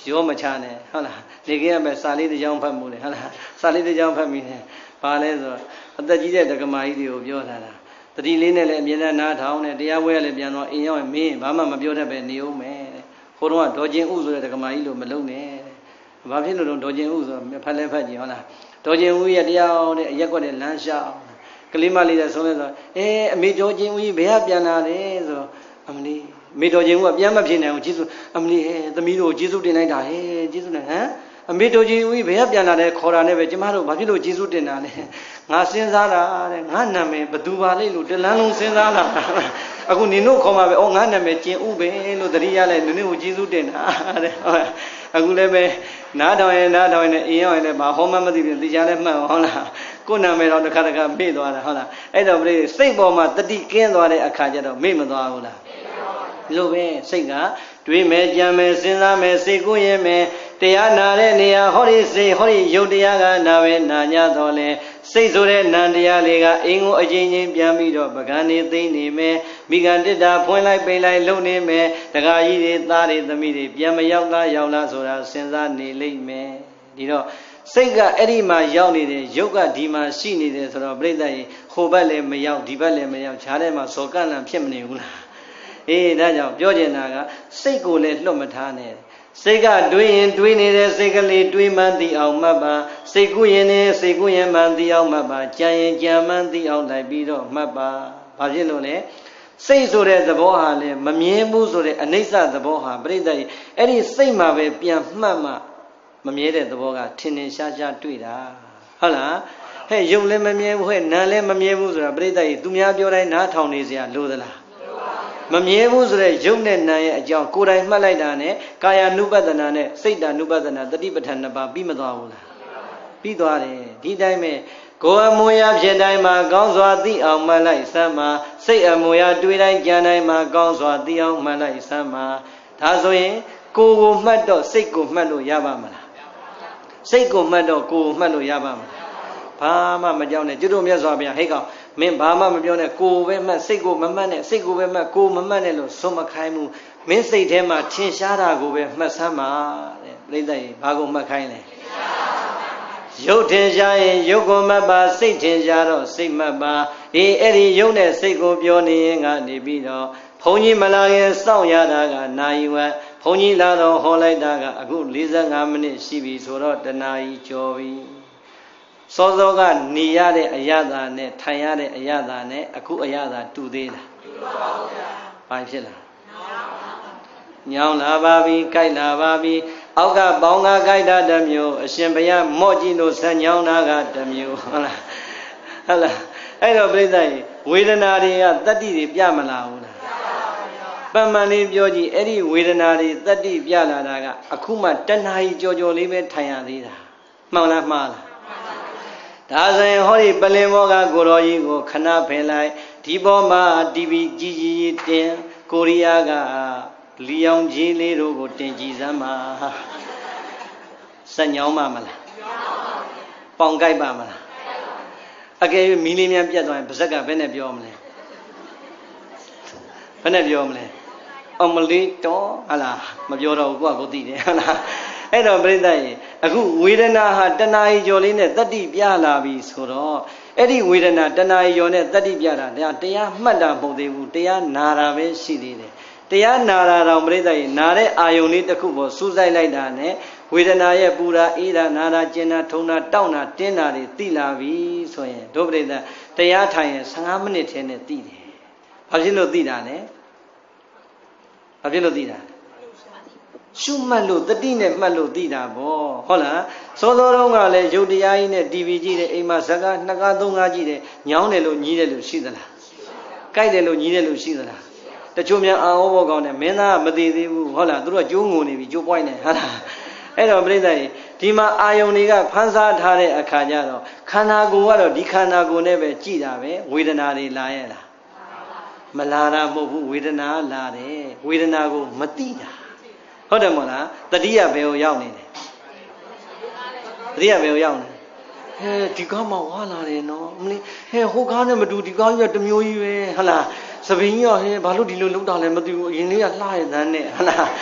ရောမချနဲ့ဟုတ်လားနေကြရမယ်စာလေးတစ်ကြောင်းဖတ်မှုလေဟုတ်လားစာလေးတစ်ကြောင်းဖတ်မိတယ်ဘာလဲဆိုတော့အသက်ကြီးတဲ့ဒကမာကြီးတွေကိုပြောထားတာတတိလေးနဲ့လည်းအမြဲတမ်းနားထောင်နဲ့တရားဝဲလည်းပြန်တော့အိမ်ရောက်ရင်မင်းဘာမှမပြောတတ်ပဲနေဦးမယ်တဲ့ဟိုတုန်းကဒေါ်ကျင်ဥဆိုတဲ့ဒကမာကြီးလိုမလုံးနဲ့တဲ့ဘာဖြစ်လို့လဲဒေါ်ကျင်ဥဆိုဖတ်လဲဖတ်ကြည့်ဟုတ်လားဒေါ်ကျင်ဥရဲ့တရားတဲ့အရက်ကွက်တဲ့လမ်းလျှောက်ကလေးမလေးတဲ့ဆုံးလဲဆိုအဲအမေဒေါ်ကျင်ဥကြီးဘယ်ကပြန်လာတယ်ဆိုတော့အမလေးမေတော်ချင်းကပြန်မဖြစ်နိုင်အောင်ကျေးဇူးအမလီဟဲ့သမီးတို့ကျေးဇူးတင်လိုက်တာဟဲ့ကျေးဇူးနဲ့ဟမ်အမေတော်ချင်းဦးဘယ်ကပြန်လာတဲ့ခေါ်တာနဲ့ပဲကျမတို့ဘာဖြစ်လို့ကျေးဇူးတင်တာလဲငါစဉ်းစားတာတဲ့ငါနာမည်ဘသူပါလိမ့်လို့တလန်းလုံးစဉ်းစားလာအခုနင်တို့ခေါ်မှာပဲဩငါနာမည်ကျင်ဥပဲလို့တတိယလဲနင်တို့ကျေးဇူးတင်တာတဲ့အခုလည်းပဲနားထောင်ရင်နားထောင်ရင်အင်းရောက်ရင်လည်းဘာဟောမှမသိဘူးတရားလည်းမှတ်ဟုတ်လားကိုယ်နာမည်တော့တစ်ခါတစ်ခါမေ့သွားတာဟုတ်လားအဲ့တော့ပြိစိတ်ပေါ်မှာတတိကင်းသွားတဲ့အခါကျတော့မေ့မသွားဘူးလားလို့ပဲစိတ်ကတွေးမယ်ကြံမယ်စဉ်းစားမယ်စိတ်ကိုရင်မယ်တရားနာတဲ့နေရာဟောဒီစိတ်ဟောဒီယုတ်တရားကနာပဲနာညတော်လဲစိတ်ဆိုတဲ့နံတရားလေးကအင်းကိုအချင်းချင်းပြန်ပြီးတော့ပကံနေသိမ့်နေမယ်မိဂန္တိတာဖွင့်လိုက်ပိန်လိုက်လုံနေမယ်တခါကြီးတွေသားတွေသမီးတွေပြန်မရောက်သားရောက်လားဆိုတာစဉ်းစားနေလိမ့်မယ်ဒီတော့စိတ်ကအဲ့ဒီမှာရောက်နေတယ်ယုတ်ကဒီမှာရှိနေတယ်ဆိုတော့ပြိဿရေဟိုဘက်လည်းမရောက်ဒီဘက်လည်းမရောက်ခြားထဲမှာစောကန့်လန့်ဖြစ်မနေဘူးလားအေးဒါကြောင့်ပြောချင်တာကစိတ်ကိုလည်းလွတ်မထားနဲ့စိတ်ကတွေးရင်တွေးနေတဲ့စိတ်ကလေးတွေးမှန်းသိအောင်မှတ်ပါစိတ်ကူးရင်လည်းစိတ်ကူးရင်မှန်းသိအောင်မှတ်ပါကြံရင်ကြံမှန်းသိအောင်လိုက်ပြီးတော့မှတ်ပါဘာဖြစ်လို့လဲစိတ်ဆိုတဲ့သဘောဟာလည်းမမြဲဘူးဆိုတဲ့အနိစ္စသဘောဟာပြိဿကြီးအဲ့ဒီစိတ်မှာပဲပြန်မှတ်မှမမြဲတဲ့သဘောကထင်ထင်ရှားရှားတွေ့တာဟုတ်လားဟဲ့ယုတ်လည်းမမြဲဘူးဟဲ့နာလည်းမမြဲဘူးဆိုတာပြိဿကြီးသူများပြောတိုင်းနားထောင်နေစရာလိုသလားမမြဲဘူးဆိုတဲ့ယုတ်နဲ့နာရဲ့အကြောင်းကိုယ်တိုင်မှတ်လိုက်တာနဲ့ကာယ ानु ပဒနာနဲ့စိတ် ानु ပဒနာတတိပဋ္ဌာန်နှစ်ပါးပြီးမသွားဘူးလားပြီးသွားတယ်ဒီတိုင်းပဲကိုယ်အမူအရာဖြစ်တိုင်းမှာကောင်းစွာသိအောင်မှတ်လိုက်စမ်းပါစိတ်အမူအရာတွေးတိုင်းကြံတိုင်းမှာကောင်းစွာသိအောင်မှတ်လိုက်စမ်းပါဒါဆိုရင်ကိုယ်ကိုမှတ်တော့စိတ်ကိုမှတ်လို့ရပါမလားစိတ်ကိုမှတ်တော့ကိုယ်ကိုမှတ်လို့ရပါမလားဘာမှမကြောက်နဲ့ကျွတ်တို့မြတ်စွာဘုရားဟဲ့ကောင်မင်းဘာမှမပြောနဲ့ကိုယ်ပဲမှတ်စိတ်ကိုမမှတ်နဲ့စိတ်ကိုပဲမှတ်ကိုယ်မမှတ်နဲ့လို့စွန့်မခိုင်းဘူးမင်းစိတ်ထဲမှာထင်ရှားတာကိုပဲမှတ်စမ်းပါတဲ့ပြိဿကြီးဘာကိုမှတ်ခိုင်းလဲရုပ်ထင်ရှားရင်ရုပ်ကိုမှတ်ပါစိတ်ထင်ရှားတော့စိတ်မှတ်ပါအေးအဲ့ဒီရုပ်နဲ့စိတ်ကိုပြောနေရင်ကနေပြီးတော့ဘုန်းကြီးမလာရင်စောင့်ရတာကနာယီဝက်ဘုန်းကြီးလာတော့ဟောလိုက်တာကအခု၄၅မိနစ်ရှိပြီဆိုတော့တနာရီကျော်ပြီစောစောကနေရတဲ့အရသာနဲ့ထိုင်ရတဲ့အရသာနဲ့အခုအရသာတူသေးလားတူပါဘူးဗျာဘာဖြစ်လားညောင်းလာပါပြီကြိုက်လာပါပြီအောက်ကပေါင်းကကြိုက်တာတစ်မျိုးအရှင်ဘုရားမော့ကြည့်လို့ဆက်ညောင်းတာကတစ်မျိုးဟုတ်လားဟုတ်လားအဲ့တော့ပြိဿကြီးဝေဒနာတွေကတတ္တိတွေပြမလာဘူးလားပမှန်လေးပြောကြည့်အဲ့ဒီဝေဒနာတွေတတ္တိပြလာတာကအခုမှတဏှာကြီးကြော်ကြော်လေးပဲထိုင်ရသေးတာမှန်လားမှားလားဒါဆိုရင်ဟောဒီပလင်ဘောကကိုတော်ကြီးကိုခဏဖယ်လိုက်ဒီပေါ်မှာ တီဗီ ကြီးကြီးတင်ကိုရီးယားကလီယောင်ကြီးလေးတို့ကိုတင်ကြည့်စမ်းပါစက်ညောင်းပါမလားပေါင်ကြိုက်ပါမလားအကယ်၍မီးလေးများပြတ်သွားရင်ပါဇက်ကဘယ်နဲ့ပြောမလဲဘယ်နဲ့ပြောမလဲအမလေးတော့ဟလားမပြောတော့ဘူးကိုကကိုသိတယ်ဟလားအဲ့တော့ပြိဿရေအခုဝေဒနာဟာတဏှာကြီးကျော်လေးနဲ့တတ္တိပြလာပြီဆိုတော့အဲ့ဒီဝေဒနာတဏှာကြီးကျော်နဲ့တတ္တိပြတာတရားမှတ်တာမဟုတ်သေးဘူးတရားနာတာပဲရှိသေးတယ်တရားနာတာတော့ပြိဿရေနာတဲ့အာယုန်လေးတစ်ခုပေါ်စူးစိုက်လိုက်တာနဲ့ဝေဒနာရဲ့ပူတာအေးတာနာတာကျင်တာထုံတာတောက်တာတင်းတာတွေသိလာပြီဆိုရင်ဒုပရိသတရားထိုင်ရင်၁၅မိနစ်ထဲနဲ့သိတယ်ဘာဖြစ်လို့သိတာလဲဘာဖြစ်လို့သိတာရှုမှတ်လို့တတိနဲ့မှတ်လို့သိတာပေါ့ဟုတ်လားစောစောတုန်းကလည်းရုပ်တရားကြီးနဲ့ တီဗီ ကြည့်တယ်အိမ်မှာဇကာနှစ်ကားသုံးကားကြည့်တယ်ညောင်းတယ်လို့ညီးတယ်လို့ရှိသလားကြိုက်တယ်လို့ညီးတယ်လို့ရှိသလားတချို့များအာဟောဘောကောင်းတယ်မင်းသားမသိသေးဘူးဟုတ်လားသူတို့ကကျိုးငုံနေပြီကျိုးပွိုင်းနေဟုတ်လားအဲ့တော့ပြိဿကြီးဒီမှာအာယုန်တွေကဖန်ဆားထားတဲ့အခါကျတော့ခန္ဓာကိုယ်ကတော့ဒီခန္ဓာကိုယ်နဲ့ပဲကြည်တာပဲဝေဒနာတွေလာရဲ့လားမလာတာမဟုတ်ဘူးဝေဒနာလာတယ်ဝေဒနာကိုမသိတာဟုတ်တယ်မဟုတ်လားတတိယဘယ်ကိုရောက်နေလဲတတိယဘယ်ကိုရောက်နေဟဲဒီကားမှဝါလာတယ်နော်မလေးဟဲဟိုကားနဲ့မတူဒီကားကြီးကတမျိုးကြီးပဲဟလားသပင်းကြီးကဟဲဘာလို့ဒီလိုလုပ်တာလဲမသိဘူးအရင်လေးကလှရတဲ့နဲ့ဟလားဟ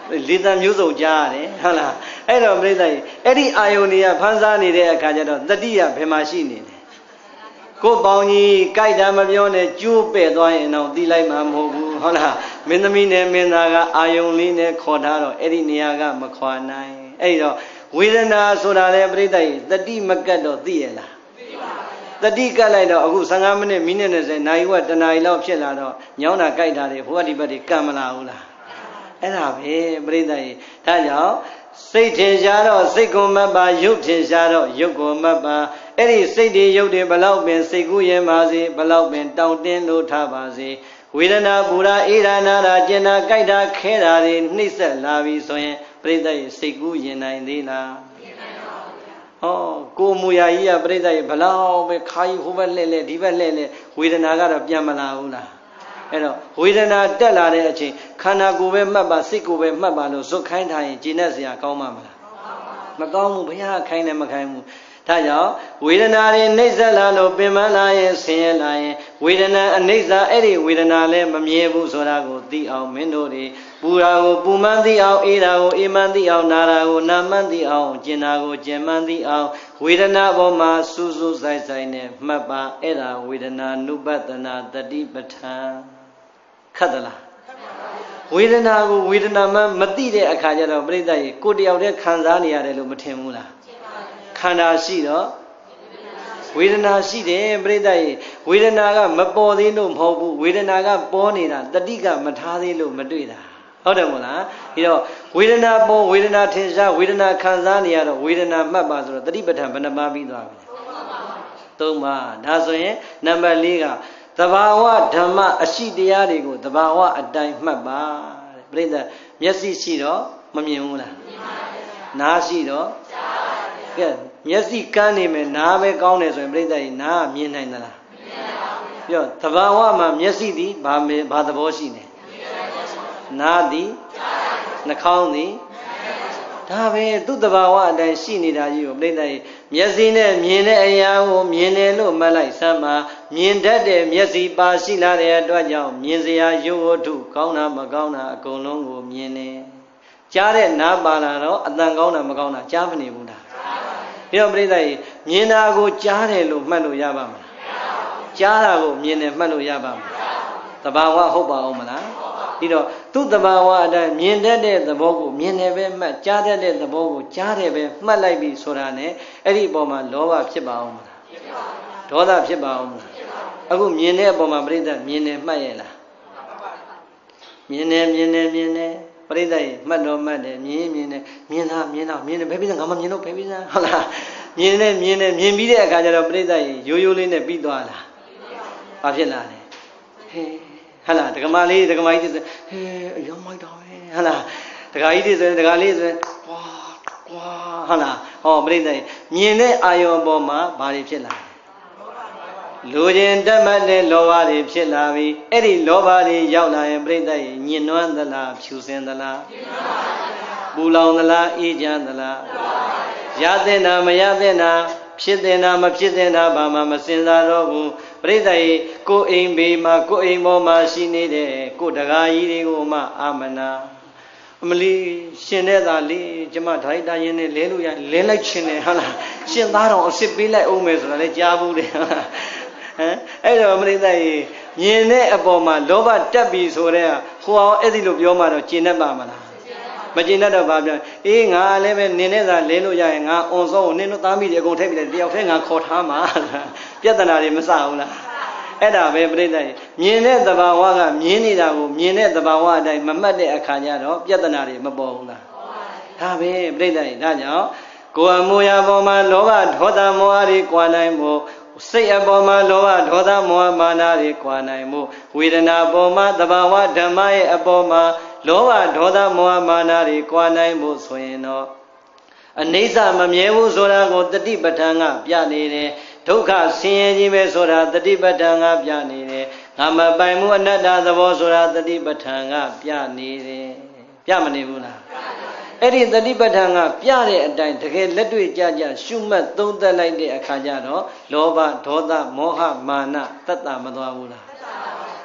လေးတန်မျိုးစုံကြားရတယ်ဟုတ်လားအဲ့တော့ပြိဿကြီးအဲ့ဒီအာယုန်တွေကဖန်ဆားနေတဲ့အခါကျတော့တတိယဘယ်မှာရှိနေလဲကိုပေါင်းကြီးကြိုက်တာမပြောနဲ့ကျိုးပဲ့သွားရင်တော့တီးလိုက်မှာမဟုတ်ဘူးဟုတ်လားမင်းသမီးနဲ့မင်းသားကအာယုန်လေးနဲ့ခေါ်ထားတော့အဲ့ဒီနေရာကမခွာနိုင်အဲ့တော့ဝေဒနာဆိုတာလေပြိဿကြီးတတိမကတ်တော့သိရလားတတိကတ်လိုက်တော့အခုဆယ်ငါးမိနစ်မိနစ်၂၀နာရီဝက်တနာရီလောက်ဖြစ်လာတော့ညောင်းတာကြိုက်တာတွေဘုရားဒီဘက်တွေကံမလာဘူးလားအဲ့ဒါပဲပြိဿကြီးဒါကြောင့်စိတ်ထင်ရှားတော့စိတ်ကိုမတ်ပါရုပ်ထင်ရှားတော့ရုပ်ကိုမတ်ပါအဲ့ဒီစိတ်တွေရုပ်တွေဘလောက်ပင်စိတ်ကူးရင်ပါစေဘလောက်ပင်တောင့်တင်းလို့ထားပါစေဝေဒနာပူရာအေဒာနာတာကျင်နာကြိုက်တာခဲတာတွေနှိမ့်ဆက်လာပြီဆိုရင်ပြိဿကြီးစိတ်ကူးရင်နိုင်သေးလားဟောကိုမူရာကြီးကပြိဿကြီးဘလောက်ပဲခါကြီးဟိုဘက်လှဲ့လှဲ့ဒီဘက်လှဲ့လှဲ့ဝေဒနာကတော့ပြန်မလာဘူးလားအဲ့တော့ဝေဒနာတက်လာတဲ့အချိန်ခန္ဓာကိုယ်ပဲမှတ်ပါစိတ်ကိုယ်ပဲမှတ်ပါလို့ဇွတ်ခိုင်းထားရင်ကျင့်တတ်စရာကောင်းမှာမလားမကောင်းဘူးဘုရားခိုင်းတယ်မခိုင်းဘူးဒါကြောင့်ဝေဒနာတွေနှိမ့်ဆက်လာလို့ပင်ပန်းလာရင်ဆင်းရဲလာရင်ဝေဒနာအနှိမ့်စာအဲ့ဒီဝေဒနာလည်းမမြဲဘူးဆိုတာကိုသိအောင်မင်းတို့တွေပူရာကိုပူမှန်းသိအောင်အေးတာကိုအေးမှန်းသိအောင်နာတာကိုနာမှန်းသိအောင်ကျင်တာကိုကျင်မှန်းသိအောင်ဝေဒနာပေါ်မှာစူးစူးဆိုင်ဆိုင်နဲ့မှတ်ပါအဲ့ဒါဝေဒနာနုပတနာတတိပဋ္ဌာန်ခတ်သလားဝေဒနာကိုဝေဒနာမှမသိတဲ့အခါကျတော့ပြိဿကြီးကိုတယောက်တည်းခံစားနေရတယ်လို့မထင်ဘူးလားခန္ဓာရှိတော့ဝေဒနာရှိတယ်ပြိဿကြီးဝေဒနာကမပေါ်သေးလို့မဟုတ်ဘူးဝေဒနာကပေါ်နေတာတတိကမထားသေးလို့မတွေ့တာဟုတ်တယ်မို့လားပြီးတော့ဝေဒနာပေါ်ဝေဒနာထင်ရှားဝေဒနာခံစားနေရတော့ဝေဒနာမှတ်ပါဆိုတော့တတိပဋ္ဌာန်ဘယ်နှပါးပြီးသွားပြီသုံးပါးဒါဆိုရင်နံပါတ်၄ကသဘာဝဓမ္မအရှိတရားတွေကိုသဘာဝအတိုင်းမှတ်ပါတဲ့ပြိဿမျက်စိရှိတော့မမြင်ဘူးလားမြင်ပါဘူးနားရှိတော့ကြားပါဘူးကဲမျက်စိကန်းနေမယ်နားပဲကောင်းတယ်ဆိုရင်ပြိဿကြီးနားမြင်နိုင်သလားမြင်နိုင်ပါဘူးပြီးတော့သဘာဝမှာမျက်စိသည်ဘာဘာသဘောရှိနေနားသည်နှာခေါင်းသည်ဒါပဲသူ့သဘာဝအတိုင်းရှိနေတာကြီးကိုပြိဿကြီးမျက်စိနဲ့မြင်တဲ့အရာကိုမြင်တယ်လို့မှတ်လိုက်စမ်းပါမြင်တတ်တဲ့မျက်စိပါရှိလာတဲ့အတွက်ကြောင့်မြင်စရာရုပ်ဝတ္ထုကောင်းတာမကောင်းတာအကုန်လုံးကိုမြင်တယ်ကြားတဲ့နားပါလာတော့အတန်ကောင်းတာမကောင်းတာကြားမနေဘူးလားပြီးတော့ပြိဿကြီးမြင်တာကိုကြားတယ်လို့မှတ်လို့ရပါမလားကြားတာကိုမြင်တယ်မှတ်လို့ရပါမလားသဘာဝဟုတ်ပါအောင်မလားပြီးတော့သူ့သဘာဝအတိုင်းမြင်တတ်တဲ့သဘောကိုမြင်တယ်ပဲမှတ်ကြားတတ်တဲ့သဘောကိုကြားတယ်ပဲမှတ်လိုက်ပြီဆိုတာနဲ့အဲ့ဒီအပေါ်မှာလောဘဖြစ်ပါအောင်မလားဖြစ်ပါဘူးဒေါသဖြစ်ပါအောင်မလားဖြစ်ပါဘူးအခုမြင်တဲ့အပေါ်မှာပြိဿမြင်တယ်မှတ်ရဲ့လားမြင်တယ်မြင်တယ်မြင်တယ်ပြိဿရေမှတ်တော့မှတ်တယ်မြင်မြင်တယ်မြင်တာမြင်တော့မြင်တယ်ဘယ်ပြီးသားငါမမြင်တော့ဘယ်ပြီးသားဟုတ်လားမြင်တယ်မြင်တယ်မြင်ပြီးတဲ့အခါကျတော့ပြိဿရေရိုးရိုးလေးနဲ့ပြီးသွားလားဘာဖြစ်လာလဲဟေးဟလာဒကမလေးဒကမကြီးတွေဟဲအယောမိုက်တာပဲဟလာဒကာကြီးတွေဆိုရင်ဒကာလေးဆိုရင်ကွာကွာဟလာဟောပြိဿကြီးမြင်တဲ့အာယုံပေါ်မှာဘာတွေဖြစ်လာလူချင်းတတ်မှတ်တဲ့လောဘတွေဖြစ်လာပြီအဲ့ဒီလောဘတွေရောက်လာရင်ပြိဿကြီးညှဉ်းနှွမ်းသလားဖြူစင်သလားပူလောင်သလားအေးချမ်းသလားရတဲ့နာမရတဲ့နာဖြစ်တဲ့နာမဖြစ်တဲ့နာဘာမှမစင်စားတော့ဘူးပြိဿရေကိုအိမ်ဘေးမှာကိုအိမ်ပေါ်မှာရှိနေတဲ့ကိုတကာကြီးတွေကိုမှအာမနာအမလီရှင်တဲ့သားလေးကျမဒိုက်တာရင်းနဲ့လဲလို့ရလဲလိုက်ရှင်တယ်ဟုတ်လားရှင်သားတော်အစ်စ်ပေးလိုက်အောင်မယ်ဆိုတာလည်းကြားဘူးတယ်ဟမ်အဲ့တော့ပြိဿရေမြင်တဲ့အပေါ်မှာလောဘတက်ပြီဆိုတဲ့ဟိုအောင်အဲ့ဒီလိုပြောမှတော့ကျင်တတ်ပါမလားမကျင်တတ်တော့ဘာပြောအေးငါလည်းပဲနင်းနဲ့သာလဲလို့ရရင်ငါအွန်စောကိုနင်းတို့သားမိတွေအကုန်ထိပ်ပြီးတယ်တယောက်တည်းငါခေါ်ထားမှာပြဿနာတွေမစဘူးလားအဲ့ဒါပဲပြိဿရေမြင်တဲ့သဘာဝကမြင်နေတာကိုမြင်တဲ့သဘာဝအတိုင်းမမှတ်တဲ့အခါကျတော့ပြဿနာတွေမပေါ်ဘူးလားဒါပဲပြိဿရေဒါကြောင့်ကိုယ်အမူအရာပေါ်မှာလောဘဒေါသမောဟတွေကွာနိုင်ဖို့စိတ်အပေါ်မှာလောဘဒေါသမောဟမာနတွေကွာနိုင်ဖို့ဝေဒနာပေါ်မှာသဘာဝဓမ္မရဲ့အပေါ်မှာလောဘဒေါသမောဟမာနတွေကွာနိုင်ဖို့ဆိုရင်တော့အနိစ္စမမြဲဘူးဆိုတာကိုတတိပဋ္ဌာန်ကပြနေတယ်ဒုက္ခဆင်းရဲခြင်းပဲဆိုတာတတိပဋ္ဌာန်ကပြနေတယ်ငါမပိုင်မှုအနတ္တသဘောဆိုတာတတိပဋ္ဌာန်ကပြနေတယ်ပြမနေဘူးလားအဲ့ဒီတတိပဋ္ဌာန်ကပြတဲ့အတိုင်းတကယ်လက်တွေ့ကြကြရှုမှတ်သုံးသပ်လိုက်တဲ့အခါကျတော့လောဘဒေါသမောဟမာနတတ်တာမသွားဘူးလားဟ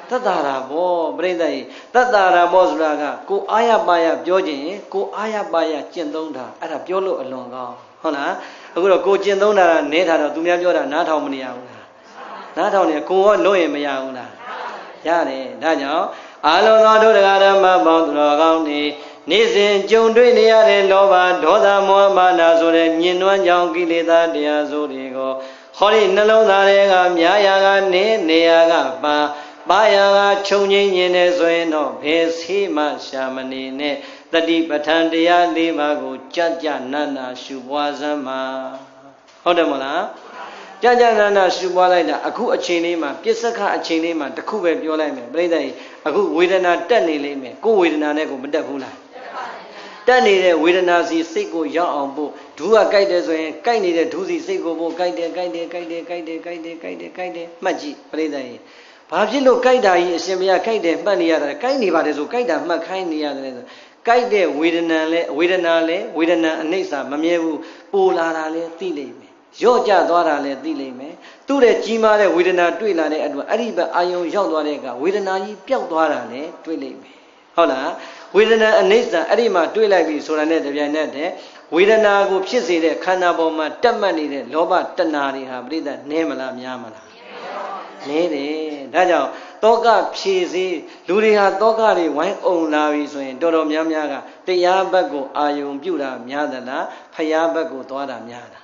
Tatara bo, Breda, Tatara Bosraga, go aya baya, Georgian, go aya baya, Jendonda, at a piolo along. Hona, a good go Jendonda, Neta, Dumia, not how many hours. Not only a go no Mayauna. Yare, Daniel, Alon do the Adama Bondi, Nizin, June Dunia, Lova, Doda Mohamana, so the Ninuan Yangi, Leda, Dia Zodigo, Holly Nalona, Miaga, Neaga, Ba. Bayaga Chonging in a Zoeno, Pesima Shamani, the deep Batandia, Livago, Jaja Nana, Shubwazama. Hodamona Jaja Nana, Shubwalina, Aku a chinima, Pisaka a chinima, the Kube Biolame, Breda, Aku Widana, Danny Lime, go with an anego, Bedavula. Danny, with a Nazi, Siko, Yambo, do a guidance when kindly the Tuzi Siko, guide, guide, guide, guide, guide, guide, guide, Magi, Breda. Pablo Kaida, Semia Kaida, Mania, Kaini Vadazo, Kaida, Makainia, Kaide, Widenale, Widenale, Widena, Nesa, Mamievu, Pulale, Tileme, Georgia Dorale, Tileme, to the Jima, Widena, Twilane, Ariba, Ayon, Jodorega, Widenai, Piauarale, Twileme. Hola, Widena, Nesa, Arima, Twilabi, Soranet, Vianete, Widena, go Pisi, Canaboma, Tamani, Loba, Tanari, Habrida, Nemala, Yamala. Nede, Daja, Toga, Pisi, Luria, Togari, Wine on Lavi, so in Doro Yamaga, the Yabago, Ayum, Buda, Miadana, Payabago, Dora Miada.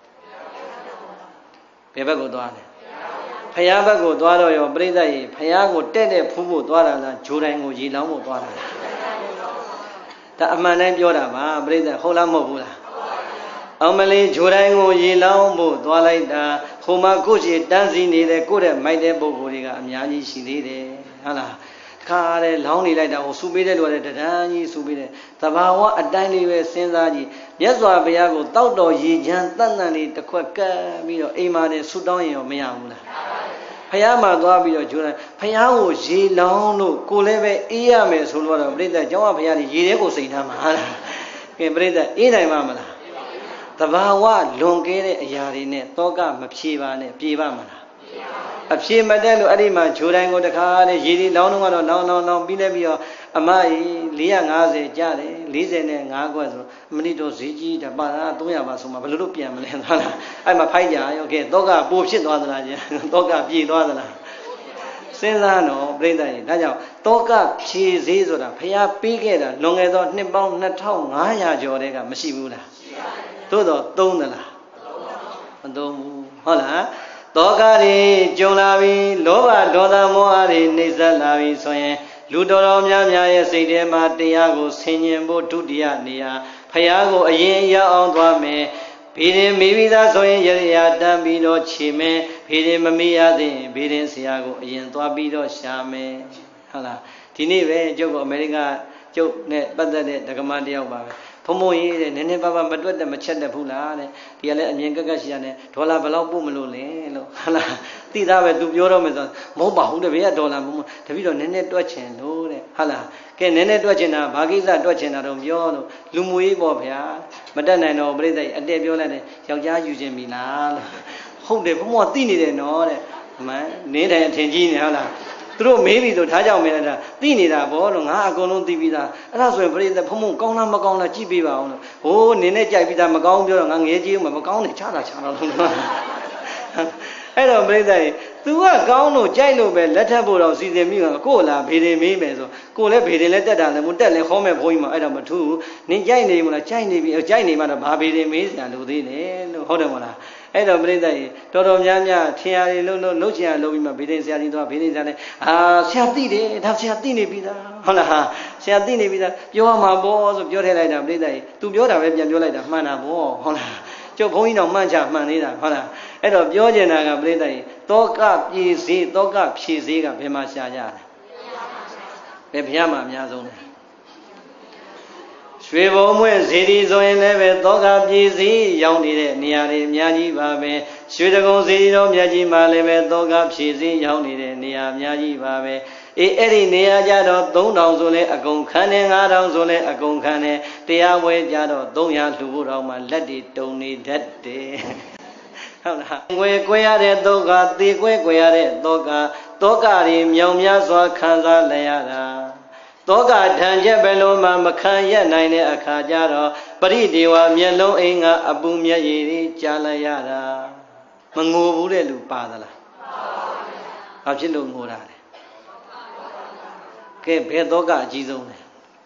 Payabago Dora. Payabago, Dora, your brother, Payago, Tede, Pubu, Dora, Jurango, Gilamo, Dora. The Amana Yoda, brother, Holamobula. Amale, Jurango, Gilamo, Dora. Homa Gucci dancing in the good and mighty Bogoriga, Miani, she did it. Hala, Kare, lonely like the Subide or the Dani Subide. Tabawa, a dining with Senzaji. Yaswa Biago, Taudo, Yi, Jan, Tanani, the Quaka, Mio, Ema, and Sudan, or Miamula. Payama, Gabi, or Jura, Payao, Ji, Lono, Kuleve, Iame, Sulva, Brida, Jawa Piani, Yego, Saitama. Brida, Ina Mamala. Tabawa, Longere, Yarine, Toga, Mapshiva, Pivamana. A Pshimadalu Arima, Jurango, the car, Yidi, Lono, no, no, no, Binabio, Amai, Liangaze, Jare, Lizen, Aguazo, Manito Ziji, the Bana, Tuyabasuma, Lupiam, I'm a Paya, okay, Toga, Bullshit, Toga, P. Dodana. Senano, Brenda, Daja, Toga, Cheese, Paya, Pigeda, Longedo, Nippon, Natal, Naya, Jorega, Mashibula. Todo, Donala. Domu, Hola, Dogari, Jolavi, Lova, Doda Moari, Nizalavi, Soye, Ludoro, Yamia, Sidema, Diago, Sinyambo, Tudia, Nia, Payago, Aya, Ondwame, Pidin, Mivida, Soye, Dambido, Chime, Pidin, Mamia, Pidin, Siago, Yen, Tuabido, Shame. Hala, Tinive, Jogo, America, Joke, Bada, the Commandia. Pomo, Nene Baba, but what the Machetta Pula, the Yangagashiane, Tola Balabu Malule, Hala, Tida, do your method, Moba, who the Via Dola, the video Nene Dwachin, Hala, can Nene Dwachina, Bagiza Dwachina, Yono, Lumui Bobia, Madame I know, Breda, a debut, Yaja using Milan. Hold the more thinny than all, man, Neda and Tangini, Hala. Through maybe to Taja Mena, Tinida, Bolon, Agono Divida, and that's when the Pomo, Gona Magona, Gibiba, oh, Nene Javida Magon, Angeji, Magona, Chana Chana. I don't believe that. To a Gauno, Jino, Letabo, see the Mila, Cola, Pede Mimezo, Cola, Pede Letter, and the Mutelle, Home Poima, Adam two, Ninjani, a Chinese, a Chinese, Madame Babi, Miss, and Udine, Hodamona. I don't believe that. Toto Yanya, Tia, no, no, no, Chia, Lovima, Bidin, into a Bidin, ah, Siatini, have Siatini Bida, Hola, Siatini Bida, you are my boss of your head, I believe that. To your web, you like the man of war, Hola, Jopoino Mancha, Manida, Hola, and of Georgiana, Bleda, talk up, ye see, talk up, she see, Pima Shaya. Pepiama, Yazone. Swivel cities or in level, dog up easy, young needed, nearly Miyaji Babe. Should go zero, Miyaji Maleve, dog up cheesy, young needed, near Miyaji Babe. Eddie near Jado, don't down Zole, a gon canning, a down Zole, a gon canne, the away Jado, don't ya to wood on my let it, don't need that day. Where queer dog, the queer dog, တောကတွေမြောင်များစွာခံစားလျရတာတောကဒဏ်ချက်ဘယ်လိုမှမခံရနိုင်တဲ့အခါကျတော့ပရိဒေဝမျက်လုံးအိမ်ကအပူမျက်ရည်တွေကြားလိုက်ရတာမငိုဘူးတဲ့လူပါသလားဘာဖြစ်လို့ငိုတာလဲကဲဘယ်တောကအကြီးဆုံးလဲ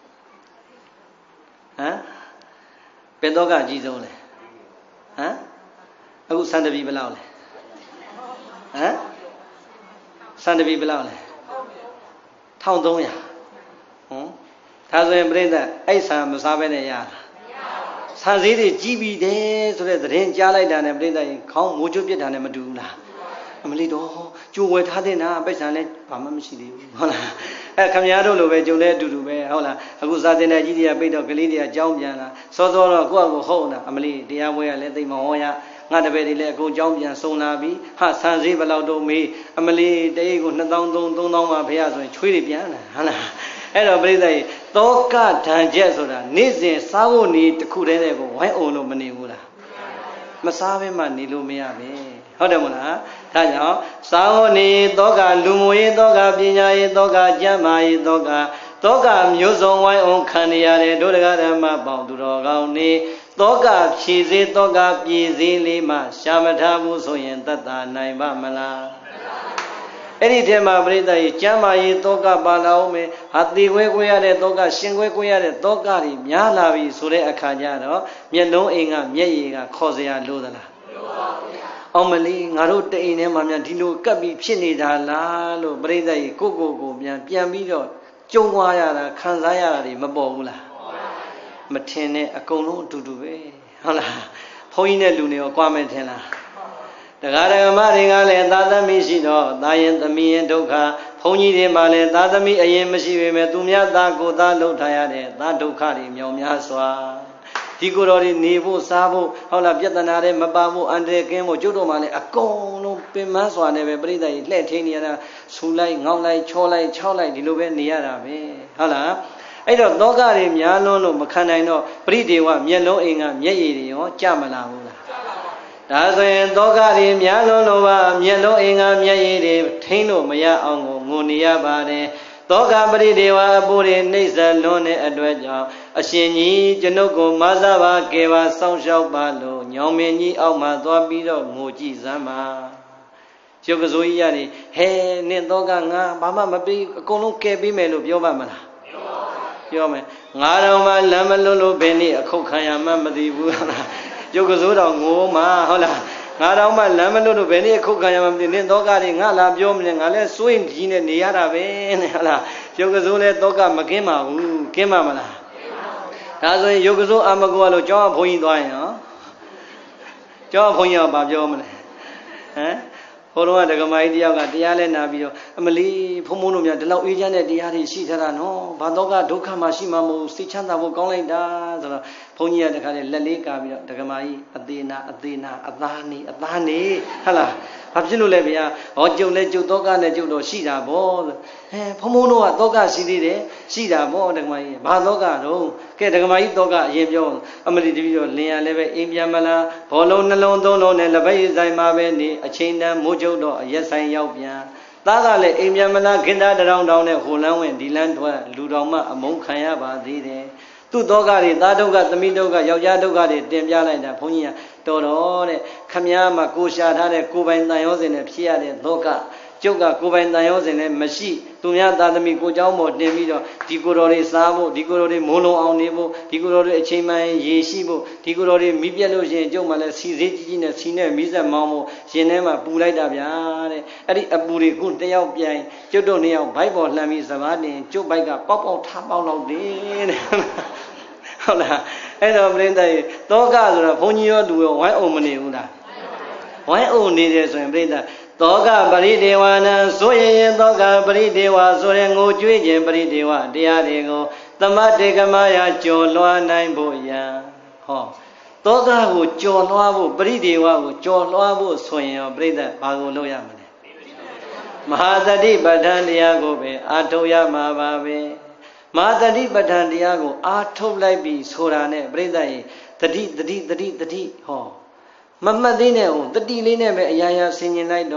ဟမ်ဘယ်တောကအကြီးဆုံးလဲဟမ်အခုစန္ဒပီဘယ်လောက်လဲဟမ်စန္ဒပီဘယ်လောက်လဲတစ်ထောင်သုံးရာဟမ်ဒါဆိုရင်ပြိဿအဲ့ဆံမစားဘဲနဲ့ရလားဆံစည်းတွေကြီးပြီးတယ်ဆိုတဲ့သတင်းကြားလိုက်တာနဲ့ပြိဿရင်ခေါင်းမိုးချိုးပြစ်တာနဲ့မတူဘူးလားအမလီတော့ကြိုဝယ်ထားတဲ့နာပိတ်ဆံလည်းဘာမှမရှိသေးဘူးဟုတ်လားအဲခမရတို့လိုပဲကြုံတဲ့အတူတူပဲဟုတ်လားအခုစာတင်တဲ့ကြီးတွေကပိတ်တော့ကလေးတွေကကြောင်းပြန်လာစောစောတော့ကိုယ့်အကိုဟုတ်တာအမလီတရားပွဲကလည်းသိမဟောရငါတပည့်တွေလည်းအကုန်ကြောင်းပြန်စုံလာပြီဟာဆန်စည်းဘယ်လောက်တော့မေးအမလီတအိတ်ကိုနှစ်သောင်းသုံးသုံးသောင်းပါဖေရဆိုရင်ချွေးတွေပြန်လာဟုတ်လားအဲ့တော့ပြိဿကြီးတောကဒဏ်ချက်ဆိုတာနေ့စဉ်စားဖို့နေတစ်ခုတည်းနဲ့ကိုဝိုင်းအောင်လို့မနေဘူးလားမစားဘဲမှနေလို့မရပဲဟုတ်တယ်မလားဒါကြောင့်စားဖို့နေတောကလူမှုရေးတောကပညာရေးတောကကျမ်းမာရေးတောကတောကမျိုးစုံဝိုင်းအောင်ခံရတဲ့ဒုဒကဓမ္မပေါင်းသူတော်ကောင်းနေတောကဖြည့်စေတောကပြည်စည်းလေးမှရှာမထားဘူးဆိုရင်တတ်တာနိုင်ပါမလားအဲ့ဒီထဲမှာပြိဿကြီးကျမ်းမာရေးတောကပါလာအောင်မယ်ဟာတိခွဲခွဲရတဲ့တောကရှင်ခွဲခွဲရတဲ့တောကတွေများလာပြီဆိုတဲ့အခါကျတော့မျက်လုံးအိမ်ကမျက်ရည်ကခေါ်စရာလိုသလားလိုပါဘူးအောင်မလီငါတို့တအိမ်ထဲမှာများဒီလိုကပ်ပြီးဖြစ်နေတာလားလို့ပြိဿကြီးကိုကိုကိုပြန်ပြန်ပြီးတော့ကြုံသွားရတာခံစားရတာတွေမပေါ်ဘူးလားမထင်နဲ့အကုန်လုံးအတူတူပဲဟုတ်လားဘုန်းကြီးနဲ့လူတွေရောကြွားမယ်ထင်လားတရားဓမ္မတွေကလည်းသာသမီရှိတော့သာယင်သမီးရင်ဒုက္ခဘုန်းကြီးတွေမှလည်းသာသမီအရင်မရှိပေမဲ့သူများသားကိုသားလှုပ်ထားရတဲ့သာဒုက္ခတွေမြောင်များစွာဒီကိုယ်တော်တွေနေဖို့စားဖို့ဟုတ်လားပြဿနာတွေမပါဖို့အန္တရာယ်ကင်းဖို့ကျုပ်တို့မှလည်းအကုန်လုံးပင်မစွာနဲ့ပဲပြိဿကြီးလှဲ့ထင်းနေရတာဆူလိုက်ငေါက်လိုက်ချောလိုက်ချောက်လိုက်ဒီလိုပဲနေရတာပဲဟုတ်လားအဲ့တော့တောကတွေများလွန်းလို့မခံနိုင်တော့ပရိဒေဝမျက်လုံးအိမ်ကမျက်ရည်တွေရောကြမလာဘူးလားဒါဆိုရင်တောကတွေများလွန်းလို့ပါမျက်လုံးအိမ်ကမျက်ရည်တွေထိန်းလို့မရအောင်ကိုငိုနေရပါတယ်တောကပရိဒေဝအပူတွေနှိမ့်ဆက်လွန်းတဲ့အတွက်ကြောင့်အရှင်ကြီးကျွန်ုပ်ကိုမဆပါကေပါစောင့်ရှောက်ပါလို့ညောင်မင်းကြီးအောက်မှာသွားပြီးတော့ငိုကြည့်စမ်းပါရုပ်ကစိုးကြီးရတယ်ဟဲနင့်တောကငါဘာမှမပြီးအကုန်လုံးကဲပြီးမယ်လို့ပြောပါမလားပြောမယ်ငါတော်မှလမ်းမလွတ်လို့ဘယ်နည်းအခုခံရမှမသိဘူးဟုတ်လားရုပ်ကစိုးတော်ငိုမှာဟုတ်လားငါတော်မှလမ်းမလွတ်လို့ဘယ်နည်းအခုခံရမှမသိနင့်တောကတွေငါလာပြောမလဲငါလဲစိုးရင်ကြီးနဲ့နေရတာပဲနဲ့ဟုတ်လားရုပ်ကစိုးလဲတောကမကင်းပါဘူးကင်းပါမလားဒါဆိုရင်ရုပ်ကစိုးအမကောလို့ကျောင်းဘုန်းကြီးသွားရင်နော်ကျောင်းဘုန်းကြီးကဘာပြောမလဲဟမ်ဘုရားကဒကမာကြီးတယောက်ကတရားလဲနာပြီးတော့အမလီဖုံဖုံတို့များဒီလောက်အေးချမ်းတဲ့တရားတွေရှိထားတာနော်ဘာတော့ကဒုက္ခမှရှိမှမဟုတ်စိတ်ချမ်းသာဖို့ကောင်းလိုက်တာဆိုတော့ဘုန်းကြီးကတခါလေလက်လေးကာပြီးတော့ဒကမာကြီးအသေးနာအသေးနာအသားနေအသားနေဟုတ်လားဘာဖြစ်လို့လဲဗျာဟောကျုံလဲကျုပ်တော့ကနဲ့ကျုပ်တော့ရှိတာဗောဆိုဟဲဖုံဖုံတို့ကတော့ကရှိသေးတယ်ရှိတာဗောဒကမာကြီးဘာတော့ကတော့ကဲဒကမာကြီးတော့ကအရင်ပြောအမလီတပည့်တော့လင်ရလည်းပဲအိမ်ပြန်မလားဘောလုံးနှလုံးသုံးလုံးနဲ့လက်ပိတ်ဆိုင်မှာပဲနေအချိန်တန်းမိုးကျုပ်တော့အရက်ဆိုင်ရောက်ပြန်သားကလည်းအိမ်ပြန်မလားခင်သားတရောင်တောင်နဲ့ဟိုလန်းဝင်ဒီလန်းထွက်လူတော်မှအမုန်းခံရပါသေးတယ်သူ့တော့ကတွေသားဒုက္ခသမီးဒုက္ခယောက်ျားဒုက္ခတွေတင်ပြလိုက်တာဘုန်းကြီးကတော်တော်တဲ့ခမည်းမှာကိုရှာထားတဲ့ကိုပိုင်တန်ရောစင်နဲ့ဖြစ်ရတဲ့ဒုက္ခကျုပ်ကကိုပိုင်တန်ရောစင်နဲ့မရှိသူများသားသမီးကိုเจ้าမော်တင်ပြီးတော့ဒီကိုတော်တွေစားဖို့ဒီကိုတော်တွေမိုးလုံးအောင်နေဖို့ဒီကိုတော်တွေအချိန်မှန်ရေရှိဖို့ဒီကိုတော်တွေမိပြက်လို့ရှိရင်ကျုပ်မှလည်းစီစေးကြီးကြီးနဲ့စီနဲ့မိဆက်မောင်းဖို့ရှင်ထဲမှာပူလိုက်တာဗျာတဲ့အဲ့ဒီအပူတွေခုတယောက်ပြိုင်ကျုပ်တို့နှစ်ယောက်ဘိုက်ပေါ်လှမ်းပြီးစကားတင်ကျုပ်ဘိုက်ကပေါက်ပေါက်ထားပေါက်လောက်တယ်တဲ့ဟုတ်လားအဲ့တော့ပြိဿကြီးတောကဆိုတော့ဘုန်းကြီးရောလူရောဝိုင်းအောင်မနေဘူးလားဝိုင်းအောင်နေတယ်ဆိုရင်ပြိဿတောကပရိဒေဝနံဆိုရင်တောကပရိဒေဝဆိုရင်ငိုကြွေးခြင်းပရိဒေဝတရားတွေကိုသမတေကမယကြော်လွှားနိုင်ဖို့ယံဟောတောကကိုကြော်လွှားဖို့ပရိဒေဝကိုကြော်လွှားဖို့ဆိုရင်ရောပြိဿဘာကိုလုပ်ရမလဲမဟာတတိပဋ္ဌာန်တရားကိုပဲအာထုတ်ရမှာပါပဲမဟာတတိပဋ္ဌာန်တရားကိုအာထုတ်လိုက်ပြီဆိုတာနဲ့ပြိဿရေတတိတတိတတိတတိဟောမမှတ်သေးနဲ့ဟုတ်တတိလေးနဲ့ပဲအရာရာဆင်ញင်လိုက်တော့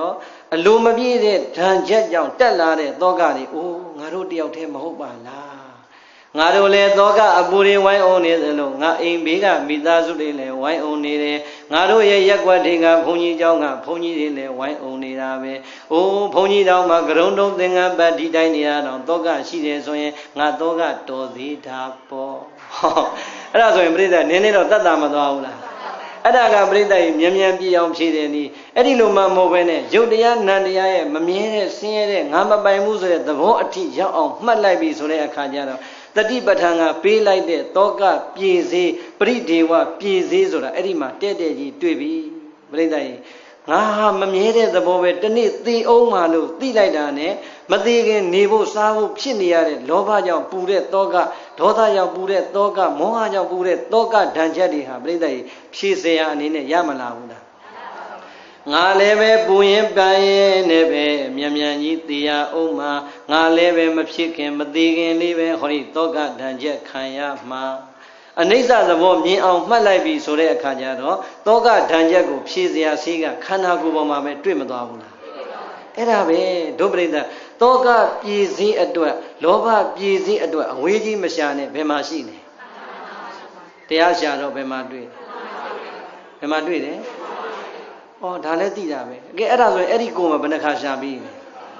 အလိုမပြည့်တဲ့ဓာန်ချက်ကြောင့်တက်လာတဲ့သောကတွေအိုးငါတို့တယောက်တည်းမဟုတ်ပါလားငါတို့လည်းသောကအပူတွေဝိုင်းအောင်နေသလိုငါအိမ်ဘေးကမိသားစုတွေလည်းဝိုင်းအောင်နေတယ်ငါတို့ရဲ့ရက်ွက်တွေကဘုန်းကြီးเจ้าကဘုန်းကြီးတွေလည်းဝိုင်းအောင်နေတာပဲအိုးဘုန်းကြီးတောင်မှကရုံတုံးသင်္ကန်းပတ်ဒီတိုင်းနေရတော့သောကရှိတယ်ဆိုရင်ငါသောကတော်သေးတာပေါ့ဟောအဲ့ဒါဆိုရင်ပြိဿနင်းနေတော့တတ်တာမသွားဘူးလားအဲ့ဒါကပြိဿကြီးမြန်မြန်ပြည့်အောင်ဖြည့်တယ်နီးအဲ့ဒီလိုမှမဟုတ်ပဲနဲ့ရုပ်တရားနံတရားရဲ့မမြဲတဲ့ဆင်းရဲတဲ့ငါမပိုင်မှုဆိုတဲ့သဘောအထိရောက်အောင်မှတ်လိုက်ပြီဆိုတဲ့အခါကျတော့တတိပဋ္ဌာန်ကပေးလိုက်တဲ့သောကပြေစေပရိဒေဝပြေစေဆိုတာအဲ့ဒီမှာတဲ့တဲ့ကြီးတွေ့ပြီပြိဿကြီးငါဟာမမြဲတဲ့သဘောပဲတနေ့သိအောင်မှလို့သိလိုက်တာနဲ့မသိခင်နေဖို့စားဖို့ဖြစ်နေရတဲ့လောဘကြောင့်ပူတဲ့သောကဒေါသကြောင့်ပူတဲ့သောကမောဟကြောင့်ပူတဲ့သောကဓာန်ချက်တွေဟာပြိဿကြီးဖြည့်စရာအနေနဲ့ရမလာဘူးလားငါလည်းပဲပူရင်ပန်ရင်နဲ့ပဲမြန်မြန်ကြီးသိရအောင်မှာငါလည်းပဲမဖြစ်ခင်မသိခင်လေးပဲဟောဒီသောကဓာန်ချက်ခံရမှာအနိစ္စသဘောမြင်အောင်မှတ်လိုက်ပြီဆိုတဲ့အခါကျတော့သောကဓာန်ချက်ကိုဖြည့်စရာစီးကခန္ဓာကိုယ်ပေါ်မှာပဲတွေ့မသွားဘူးလားအဲ့ဒါပဲဒုပရိသသောကပြည်စည်းအတွက်လောဘပြည်စည်းအတွက်အဝေးကြီးမရှာနဲ့ဘယ်မှာရှိလဲတရားရှာတော့ဘယ်မှာတွေ့ဘယ်မှာတွေ့တယ်ဩဒါလည်းသိတာပဲကဲအဲ့ဒါဆိုရင်အဲ့ဒီကိုယ်မှာဘယ်နှခါရှာပြီးလဲ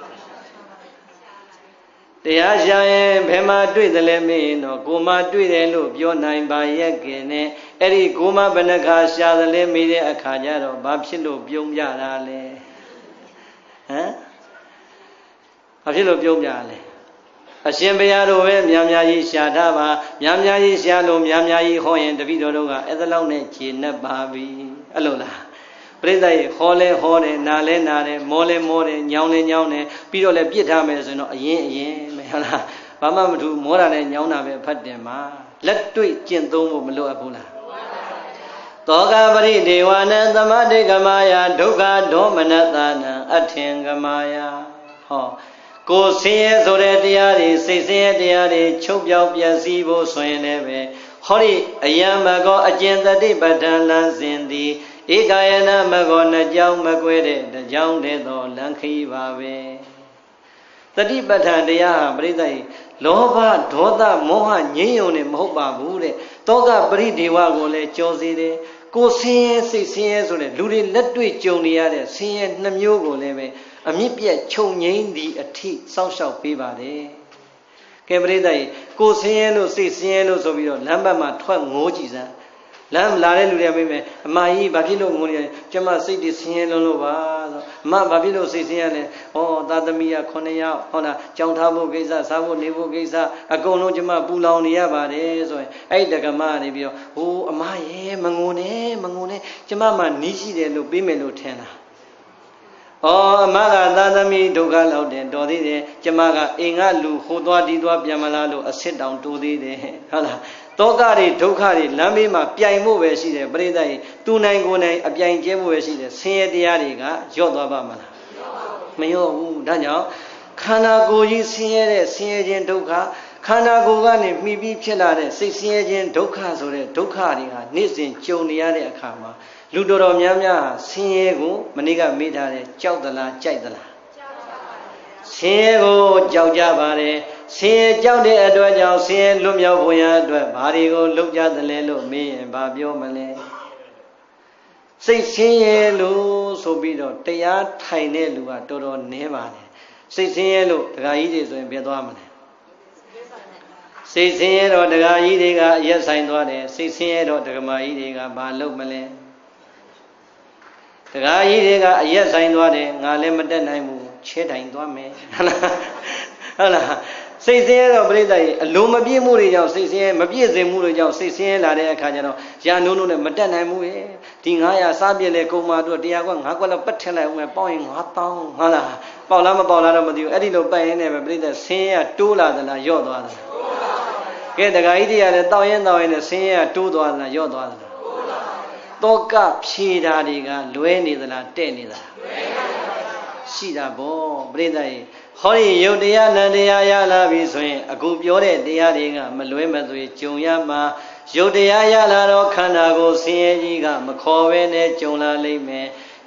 တရားရှာရင်ဘယ်မှာတွေ့တယ်လဲမင်းတော့ကိုယ်မှာတွေ့တယ်လို့ပြောနိုင်ပါရဲ့ကင်နဲ့အဲ့ဒီကိုယ်မှာဘယ်နှခါရှာတယ်လဲမိတဲ့အခါကျတော့ဘာဖြစ်လို့ပြုံးပြတာလဲဟမ်ဘာဖြစ်လို့ပြုံးပြလဲအရှင်ဘုရားတို့ပဲများများကြီးရှာထားပါများများကြီးရှာလို့များများကြီးဟောရင်တပည့်တော်တို့ကအဲ့ဒါလောက်နဲ့ခြေနဲ့ပါပြီအဲ့လိုလားပြိဿရေဟောလဲဟောတယ်နာလဲနာတယ်မောလဲမောတယ်ညောင်းလဲညောင်းတယ်ပြီးတော့လဲပြစ်ထားမယ်ဆိုရင်တော့အရင်အရင်ပဲဟုတ်လားဘာမှမထူးမောတာနဲ့ညောင်းတာပဲဖတ်တယ်မှာလက်တွေ့ကျင့်သုံးဖို့မလိုအပ်ဘူးလားသောကပရိဒေဝနံသမတိကမာယဒုက္ခဒေါမနတနံအထင်ကမာယဟောကိုယ်ဆင်းရဲဆိုတဲ့တရားတွေစိတ်ဆင်းရဲတရားတွေချုပ်ပြောက်ပြည့်စည်ဖို့ဆိုရင်လည်းပဲဟောဒီအယံမကောအကျဉ်တတိပဋ္ဌာန်လမ်းစဉ်သည်ဧကယနာမကောနှစ်ကြောင်းမကွဲတဲ့တကြောင်းတည်းသောလမ်းခရီးပါပဲတတိပဋ္ဌာန်တရားဟာပြိဿကြီးလောဘဒေါသမောဟငြိမ်းယုံနေမဟုတ်ပါဘူးတဲ့တောကပရိဒေဝကိုလည်းကြောစေတယ်ကိုယ်ဆင်းရဲစိတ်ဆင်းရဲဆိုတဲ့လူတွေလက်တွေ့ကြုံနေရတဲ့ဆင်းရဲနှမျိုးကိုလည်းပဲအမြင့်ပြတ်ချုပ်ငြိမ်းသည့်အထိစောင့်ရှောက်ပေးပါတယ်ကဲပရိသတ်ကိုယ်ဆင်းရဲလို့စိတ်ဆင်းရဲလို့ဆိုပြီးတော့လမ်းဘက်မှာထွက်ငိုးကြည့်စမ်းလမ်းလာတဲ့လူတွေမေးမယ်အမကြီးဘာဖြစ်လို့ငိုနေလဲကျမစိတ်တွေဆင်းရဲလုံးလို့ပါဆိုအမဘာဖြစ်လို့စိတ်ဆင်းရဲလဲဩသားသမီးကခုနှစ်ယောက်ဟုတ်လားကြောင်ထားဖို့ကိစ္စစားဖို့နေဖို့ကိစ္စအကုန်လုံးကျမပူလောင်နေရပါတယ်ဆိုရင်အဲ့တက္ကမနေပြီးတော့ဟိုအမရဲ့မငိုနဲ့မငိုနဲ့ကျမမှနီးရှိတယ်လို့ပြီးမယ်လို့ထင်လားဩအမကသာသမီဒုက္ခလောက်တယ်တော်သေးတယ်ကျမကအိမ်ကလူဟိုသွားဒီသွားပြန်မလာလို့အစစ်တောင်တိုးသေးတယ်ဟုတ်လားတောကတွေဒုက္ခတွေလမ်းဘေးမှာပြိုင်ဖို့ပဲရှိတယ်ပရိသတ်ကြီးသူနိုင်ကိုယ်နိုင်အပြိုင်ကျဲဖို့ပဲရှိတယ်ဆင်းရဲတရားတွေကရော့သွားပါမလားမရော့ဘူးဒါကြောင့်ခန္ဓာကိုယ်ကြီးဆင်းရဲတဲ့ဆင်းရဲခြင်းဒုက္ခခန္ဓာကိုယ်ကနေမှီပြီးဖြစ်လာတဲ့စိတ်ဆင်းရဲခြင်းဒုက္ခဆိုတဲ့ဒုက္ခတွေဟာနေ့စဉ်ကြုံနေရတဲ့အခါမှာလူတော်တော်များများဆင်းရဲကိုမနေ့ကမေးထားတယ်ကြောက်သလားကြိုက်သလားဆင်းရဲကိုကြောက်ကြပါတယ်ဆင်းရဲကြောက်တဲ့အတွက်ကြောင့်ဆင်းရဲလွတ်မြောက်ဖို့ရအတွက်ဘာတွေကိုလုပ်ကြသလဲလို့မေးရင်ဘာပြောမလဲစိတ်ဆင်းရဲလို့ဆိုပြီးတော့တရားထိုင်တဲ့လူကတော်တော်နည်းပါတယ်စိတ်ဆင်းရဲလို့ဒကာကြီးတွေဆိုရင်ဘယ်သွားမလဲစိတ်ဆင်းရဲတော့ဒကာကြီးတွေကအရက်ဆိုင်သွားတယ်စိတ်ဆင်းရဲတော့ဒကမာကြီးတွေကဘာလုပ်မလဲဒကာကြီးတွေကအရက်ဆိုင်သွားတယ်ငါလည်းမတက်နိုင်ဘူးချဲတိုင်သွားမယ်ဟုတ်လားဟုတ်လားစိတ်ဆင်းရဲတော့ပြိဿကြီးအလုံးမပြည့်မှုတွေကြောင့်စိတ်ဆင်းရဲမပြည့်စုံမှုတွေကြောင့်စိတ်ဆင်းရဲလာတဲ့အခါကျတော့ရာနိုးနိုးနဲ့မတက်နိုင်ဘူးရဲ့ဒီငါးရာစားပြည့်လေကုန်မာတို့တရားကွက်ငါးကွက်လောက်ပတ်ထင်လိုက်အောင်ပေါင်းရင်ငါးတောင်းဟုတ်လားပေါက်လားမပေါက်လားတော့မသိဘူးအဲ့ဒီလိုပတ်ရင်းနဲ့ပဲပြိဿဆင်းရဲတိုးလာသလားညော့သွားသလားကဲဒကာကြီးတွေကလည်းတောင်းရင်တောင်းရင်နဲ့ဆင်းရဲတိုးသွားသလားညော့သွားသလားတောကဖြေတာတွေကလွဲနေသလားတဲ့နေသလားရှိတာဗောပြိဿကြီးဟောဒီယုတ်တရားနံတရားရလာပြီဆိုရင်အခုပြောတဲ့တရားတွေကမလွဲမသွေကြုံရမှာယုတ်တရားရလာတော့ခန္ဓာကိုယ်ဆင်းရဲကြီးကမခေါ်ဘဲနဲ့ကြုံလာလိမ့်မယ်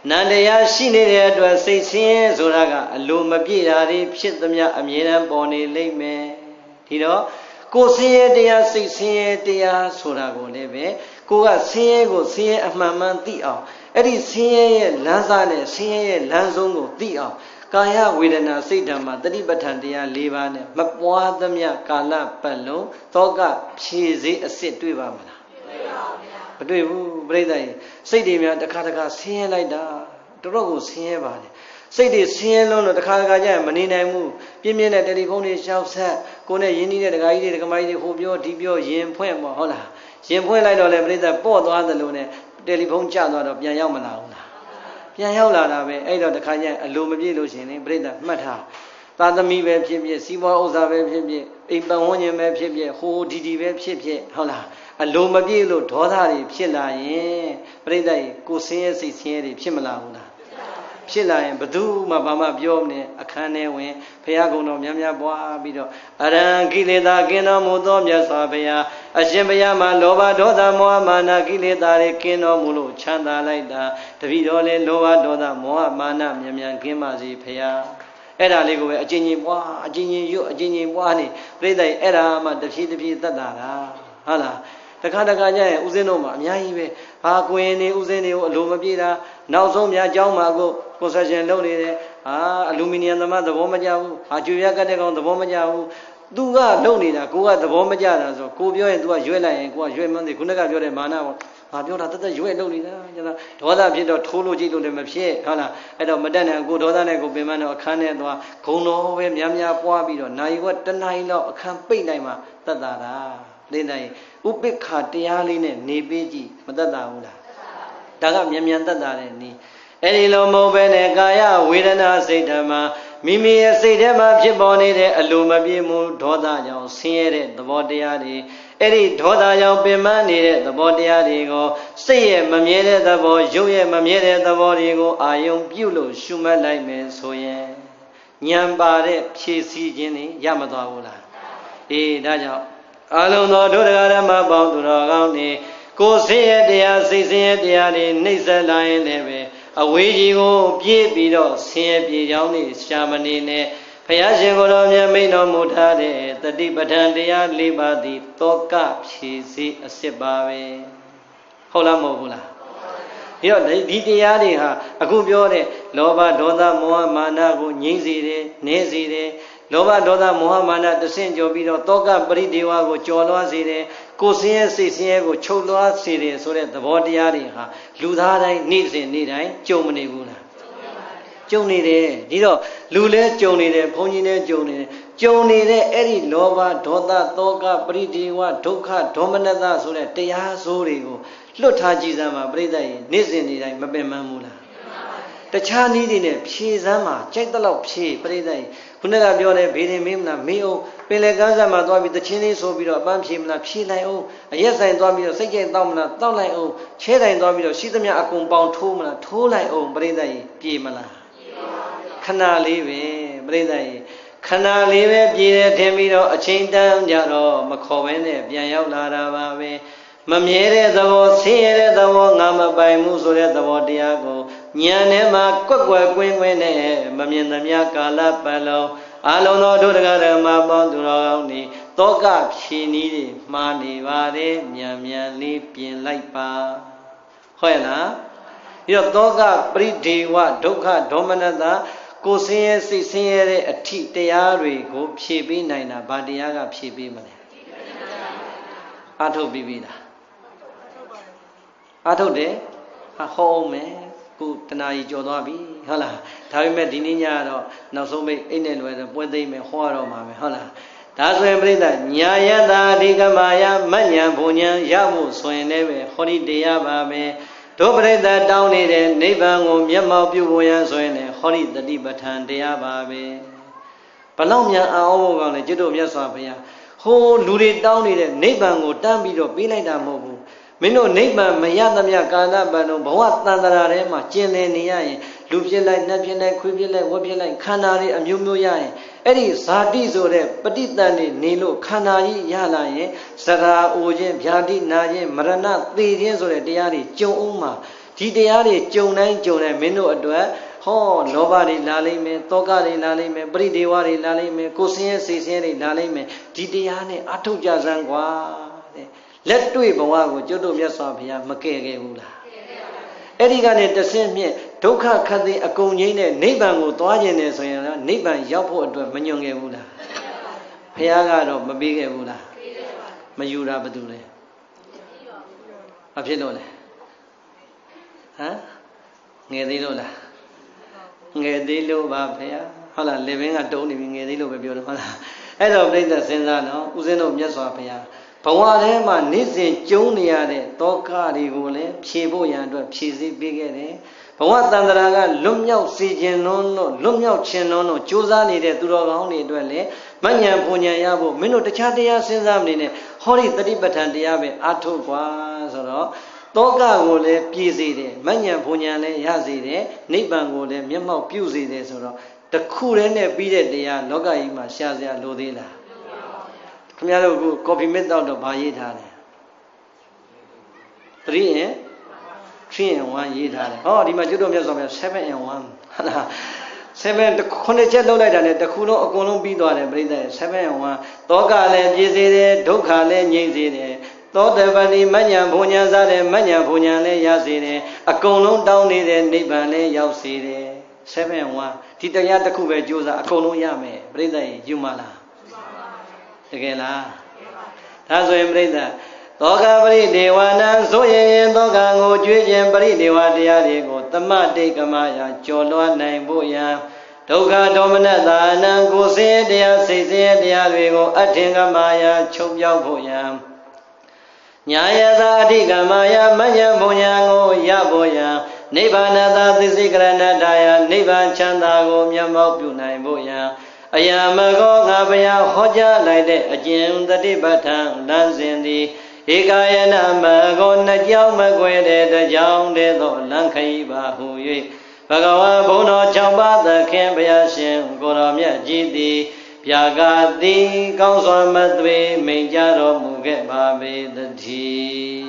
နန္တရားရှိနေတဲ့အတွက်စိတ်ဆင်းရဲဆိုတာကအလိုမပြည့်တာတွေဖြစ်သမျှအမြဲတမ်းပေါ်နေလိမ့်မယ်ဒီတော့ကိုယ်ဆင်းရဲတရားစိတ်ဆင်းရဲတရားဆိုတာကိုလည်းပဲကိုကဆင်းရဲကိုဆင်းရဲအမှန်မှန်သိအောင်အဲ့ဒီဆင်းရဲရဲ့လမ်းစားနဲ့ဆင်းရဲရဲ့လမ်းဆုံးကိုသိအောင်ကာယဝေဒနာစိတ်ဓာတ်မှာတတိပဋ္ဌာန်တရား၄ပါးနဲ့မပွားသမျှကာလပတ်လုံးသောကဖြည့်စေအစ်စ်တွေ့ပါမလားမတွေ့ဘူးပြိဿကြီးစိတ်တွေများတစ်ခါတစ်ခါဆင်းရဲလိုက်တာတော်တော်ကိုဆင်းရဲပါတယ်စိတ်တွေဆင်းရဲလုံးတော့တစ်ခါတစ်ခါကျရင်မနေနိုင်ဘူးပြင်းပြင်းတဲ့တယ်လီဖုန်းတွေရှောက်ဆက်ကိုယ်နဲ့ရင်းနှီးတဲ့ဒကာကြီးတွေဒကာမကြီးတွေဟိုပြောဒီပြောရင်ဖွင့်ပေါ့ဟုတ်လားရင်ဖွင့်လိုက်တော့လေပြိဿပေါ့သွားသလိုနဲ့တယ်လီဖုန်းကျသွားတော့ပြန်ရောက်မလာဘူးလားပြန်ရောက်လာတာပဲအဲ့တော့တစ်ခါကျရင်အလိုမပြည့်လို့ရှင်လေပြိဿမှတ်ထားသာသမီပဲဖြစ်ဖြစ်စီးပွားဥစ္စာပဲဖြစ်ဖြစ်အိမ်ပန်ဝန်းကျင်ပဲဖြစ်ဖြစ်ဟိုဒီဒီပဲဖြစ်ဖြစ်ဟုတ်လားအလိုမပြည့်လို့ဒေါသတွေဖြစ်လာရင်ပြိဿကြီးကိုဆင်းရဲစိတ်ဆင်းရဲတွေဖြစ်မလာဘူးလားဖြစ်လာရင်ဘသူမှဘာမှပြောမနေအခန်းထဲဝင်ဘုရားကုံတော်များများပွားပြီးတော့အရဟံကိလေသာကင်းတော်မူသောမြတ်စွာဘုရားအရှင်ဘုရားမှာလောဘဒေါသမောဟမာနကိလေသာတွေကင်းတော်မူလို့ချမ်းသာလိုက်တာတပည့်တော်လည်းလောဘဒေါသမောဟမာနမြန်မြန်ကင်းပါစေဘုရားအဲ့ဒါလေးကိုပဲအကျဉ်းချင်းပွားအကျဉ်းချင်းရွတ်အကျဉ်းချင်းပွားနေပြိဿအဲ့ဒါမှတဖြည်းတဖြည်းသက်တာလားဟုတ်လားတခါတခါကျရင်ဦးဇင်းတို့မှာအများကြီးပဲဟာကိုရင်နေဦးဇင်းတွေကိုအလိုမပြေတာနောက်ဆုံးများအကြောင်းမှာကိုကွန်ဆက်ရှင်လုပ်နေတယ်ဟာအလူမီနီယံသမားသဘောမကျဘူးဟာကျွေရကတ်တဲ့ကောင်သဘောမကျဘူးသူကလုပ်နေတာကိုကသဘောမကျတာဆိုကိုပြောရင် तू ကရွက်လိုက်ရင်ကိုကရွက်မှန်းသိခုနကပြောတဲ့မာနပေါ့ငါပြောတာတသက်ရွက်လုပ်နေတာကျန်တာဒေါသဖြစ်တော့ထိုးလို့ကြည့်လို့လည်းမဖြစ်ဟုတ်လားအဲ့တော့မတက်နိုင်ကိုဒေါသနဲ့ကိုပင်မတော့အခန်းထဲသွားဂုံတော်ပဲများများပွားပြီးတော့နိုင်ဝက်တနိုင်လောက်အခန်းပိတ်နိုင်မှတတ်တာတာလိမ့်နိုင်ဥပိ္ပခာတရားလေးနဲ့နေပေးကြည့်မတတ်တာဘူးလားဒါကမြန်မြန်တတ်တာတဲ့နီးအဲ့ဒီလိုမဟုတ်ပဲနဲ့ကာယဝေဒနာစိတ်ဓာတ်မှာမိမိရဲ့စိတ်ထဲမှာဖြစ်ပေါ်နေတဲ့အလိုမပြေမှုဒေါသကြောင့်ဆင်းရဲတဲ့သဘောတရားတွေအဲ့ဒီဒေါသကြောင့်ပင်ပန်းနေတဲ့သဘောတရားတွေကိုစိတ်ရဲ့မမြဲတဲ့သဘောရုပ်ရဲ့မမြဲတဲ့သဘောတွေကိုအာယုံပြုလို့ရှုမှတ်လိုက်မယ်ဆိုရင်ဉာဏ်ပါတဲ့ဖြည့်ဆည်းခြင်းတွေရမသွားဘူးလားအေးဒါကြောင့်အလုံးသောဒုဒကာဓမ္မပေါင်းသူတော်ကောင်းတွေကိုယ်စိတ်ရဲ့တရားစိတ်ဆင်းရဲတရားတွေနှိမ့်ဆက်လာရင်လည်းပဲအဝေးကြီးကိုပြေးပြီးတော့ဆင်းရဲပြေကြောင်းနေရှာမနေနဲ့ဘုရားရှင်ကိုယ်တော်မြတ်မိန့်တော်မူထားတဲ့တတိပဋ္ဌာန်တရား၄ပါးသည်တောကဖြည့်စည်းအစစ်ပါပဲဟုတ်လားမဟုတ်ဘူးလားဒီတော့ဒီတရားတွေဟာအခုပြောတဲ့လောဘဒေါသမောဟမာနကိုငြိမ့်စေတယ်နည်းစေတယ်လောဘဒေါသမောဟမာနတဆင့်ကြော်ပြီးတော့တောကပရိဒေဝကိုကြော်လွှားစေတယ်ကိုယ်ဆင်းရဲစိတ်ဆင်းရဲကိုချုပ်လွှားစေတယ်ဆိုတဲ့သဘောတရားတွေဟာလူသားတိုင်းနေ့စဉ်နေ့တိုင်းကြုံမနေဘူးလားကြုံနေတယ်ဒီတော့လူလဲကြုံနေတယ်ဘုန်းကြီးလဲကြုံနေတယ်ကြုံနေတဲ့အဲ့ဒီလောဘဒေါသတောကပရိဒေဝဒုက္ခဒေါမနတဆိုတဲ့တရားဆိုးတွေကိုလွတ်ထားကြည့်စမ်းပါပြိဿရဲ့နေ့စဉ်နေ့တိုင်းမပင်ပန်းဘူးလားတခြားနည်းတွေနဲ့ဖြည့်စမ်းမှာကြိုက်တဲ့လောက်ဖြည့်ပြိဿရဲ့ခုနကပြောတဲ့ဘေးရင်မင်းမလားမေးအောင်ပင်လေကန်းစားမှာသွားပြီးတချင်းလေးဆိုပြီးတော့အပန်းဖြည့်မလားဖြည့်လိုက်အောင်အရက်ဆိုင်သွားပြီးတော့စိတ်ကြိုက်တောက်မလားတောက်လိုက်အောင်ချဲတိုင်သွားပြီးတော့ရှိသမျှအကုန်ပေါင်ထိုးမလားထိုးလိုက်အောင်ပြိဿရဲ့ပြေမလားခဏလေးပဲပြိဿရဲ့ခဏလေးပဲပြေတယ်ထင်ပြီးတော့အချိန်တန်းကြတော့မခေါ်ဘဲနဲ့ပြန်ရောက်လာတာပါပဲမမြဲတဲ့သဘောဆင်းရဲတဲ့သဘောငါမပိုင်မှုဆိုတဲ့သဘောတရားကိုဉာဏ်ထဲမှာကွက်ကွယ်ကွင်းကွင်းနဲ့မမြင်သမျှကာလပတ်လုံးအလုံးသောဒုဒကာဓမ္မပေါင်းသူတော်ကောင်းတွေတောကဖြီနည်းတွေမှားနေပါတယ်မြန်မြန်လေးပြင်လိုက်ပါဟုတ်ရဲ့လားပြီးတော့တောကပရိဒေဝဒုက္ခဒေါမနတကိုယ်ဆင်းရဲစိတ်ဆင်းရဲတဲ့အထိတရားတွေကိုဖြည့်ပေးနိုင်တာဗာတရားကဖြည့်ပေးမလဲအထုတ်ပြီးပြီလားအထုတ်တယ်ဟောအောင်မယ်ခုတနာကြီးကြော်သွားပြီဟုတ်လားဒါပေမဲ့ဒီနေ့ညတော့နောက်ဆုံးမိတ်အိတ်နဲ့လွယ်တော့ပွဲသိမ့်မယ်ဟောရတော့မှာပဲဟုတ်လားဒါဆိုရင်ပြိဿညာယတအဓိကမာယမညံဘုံညာရဖို့ဆိုရင်လည်းပဲဟောဒီတရားပါပဲတို့ပြိဿတောင်းနေတဲ့နိဗ္ဗာန်ကိုမျက်မှောက်ပြုဖို့ရန်ဆိုရင်လည်းဟောဒီတတိပဋ္ဌာန်တရားပါပဲဘလောက်မြန်အောင်ဖို့ကောင်းလဲကျွတ်တို့မြတ်စွာဘုရားဟိုလူတွေတောင်းနေတဲ့နိဗ္ဗာန်ကိုတန်းပြီးတော့ပေးလိုက်တာမဟုတ်ဘူးမင်းတို့နိဗ္ဗာန်မရသမျှကာလပတ်လုံးဘဝတန်တရာထဲမှာကျင်လည်နေရရင်လူဖြစ်လိုက်နတ်ဖြစ်လိုက်ခွေးဖြစ်လိုက်ဝက်ဖြစ်လိုက်ခန္ဓာတွေအမျိုးမျိုးရရင်အဲ့ဒီဇာတိဆိုတဲ့ပဋိသန္ဓေနေလို့ခန္ဓာကြီးရလာရင်စရာအိုခြင်းဗျာတိနာခြင်းမရဏသေခြင်းဆိုတဲ့တရားတွေကြုံအောင်မှာဒီတရားတွေကြုံတိုင်းကြုံတိုင်းမင်းတို့အတွက်ဟောလောဘတွေလာလိမ့်မယ်တောကတွေလာလိမ့်မယ်ပရိဒေဝတွေလာလိမ့်မယ်ကိုယ်ဆင်းရဲစိတ်ဆင်းရဲတွေလာလိမ့်မယ်ဒီတရားနဲ့အထုတ်ကြစမ်းကွာတဲ့လက်တွေ့ဘဝကိုကျွတ်တို့မြတ်စွာဘုရားမကယ်ခဲ့ဘူးလားအဲ့ဒီကနေတဆင့်မြင့်ဒုက္ခခတ်သိအကုန်ကြီးနဲ့နိဗ္ဗာန်ကိုသွားခြင်းနဲ့ဆိုရင်တော့နိဗ္ဗာန်ရောက်ဖို့အတွက်မညွန်ခဲ့ဘူးလားဘုရားကတော့မပေးခဲ့ဘူးလားမယူတာဘာတူလဲဘာဖြစ်လို့လဲဟမ်ငယ်သေးလို့လားငယ်သေးလို့ပါဖေဟာဟုတ်လားလေဘင်းကတုံးနေပြီငယ်သေးလို့ပဲပြောတယ်ဟုတ်လားအဲ့တော့ပြိဿစဉ်းစားနော်ဦးဇင်းတို့မြတ်စွာဘုရားဘဝထဲမှာနေ့စဉ်ကျုံနေရတဲ့တောကတွေကိုလည်းဖြေဖို့ရန်အတွက်ဖြေစည်းပေးခဲ့တယ်ဘဝတန်တရာကလွတ်မြောက်စေခြင်းလုံးလို့လွတ်မြောက်ခြင်းလုံးလို့ကြိုးစားနေတဲ့သူတော်ကောင်းတွေအတွက်လည်းမဉ္ဇဉ်ပူဉ္ဇဉ်ရဖို့မင်းတို့တခြားတရားစဉ်းစားမနေနဲ့ဟောဒီတတိပဋ္ဌာန်တရားပဲအားထုတ်ကွာဆိုတော့တောကကိုလည်းပြည့်စေတယ်မဉ္ဇဉ်ပူဉ္ဇဉ်လည်းရစေတယ်နိဗ္ဗာန်ကိုလည်းမျက်မှောက်ပြုစေတယ်ဆိုတော့တခုတည်းနဲ့ပြီးတဲ့တရားလောကကြီးမှာရှားစရာလိုသေးလားခင်ဗျားတို့ကကော်ဖီမစ်တောက်တော့ဗာရေးထားတယ်three in three in oneရေးထားတယ်ဟောဒီမှာကျွတ်တော်မြတ်စွာဘုရားseven in one ဟုတ်လားseven ခုနှစ်ချက်လောက်လိုက်တာနဲ့တစ်ခုလုံးအကုန်လုံးပြီးသွားတယ်ပြိဿရဲ့seven in oneတောကလည်းပြည့်စေတယ်ဒုက္ခလည်းငြိမ့်စေတယ်သောတပတိမဉ္ဇဉ်ဘုံဉဏ်စားတယ်မဉ္ဇဉ်ဘုံဉဏ်လည်းရစေတယ်အကုန်လုံးတောင်းနေတဲ့နိဗ္ဗာန်လည်းရောက်စေတယ်seven in oneဒီတရားတစ်ခုပဲကြိုးစားအကုန်လုံးရမယ်ပြိဿရဲ့ယူမလားတကယ်လားဒါဆိုရင်ပြိဿသောကပရိဒေဝနာဆိုရင်သောကကိုကြွေးခြင်းပရိဒေဝတရားတွေကိုတမတိကမယကျော်လွှားနိုင်ဖို့ရန်ဒုက္ခဒေါမနတာအနံကိုစေတရားစိတ်စေတရားတွေကိုအထင်ကမယချုပ်ပြောက်ဖို့ရန်ညာယသာအဋ္ဌိကမယမဉ္ဇဉ်ဘုံညာကိုရဖို့ရန်နိဗ္ဗာန်သာသစ္စိကရဏတယနိဗ္ဗာန်ချမ်းသာကိုမျက်မှောက်ပြုနိုင်ဖို့ရန်အယမကောငါဘုရားဟောကြားလိုက်တဲ့အကျင့်တတိပဋ္ဌာန်လမ်းစဉ်သည်ဧကယနာမကောနှစ်ကြောင်းမကွယ်တဲ့တကြောင်းတည်းသောလမ်းခရီးပါဟူ၍ဘဂဝါဘုန်းတော်၆ပါးသခင်ဘုရားရှင်ကိုယ်တော်မြတ်ကြီးသည်ဗျာကတိကောင်းစွာမသွေမိန်ကြတော်မူခဲ့ပါပေသတည်း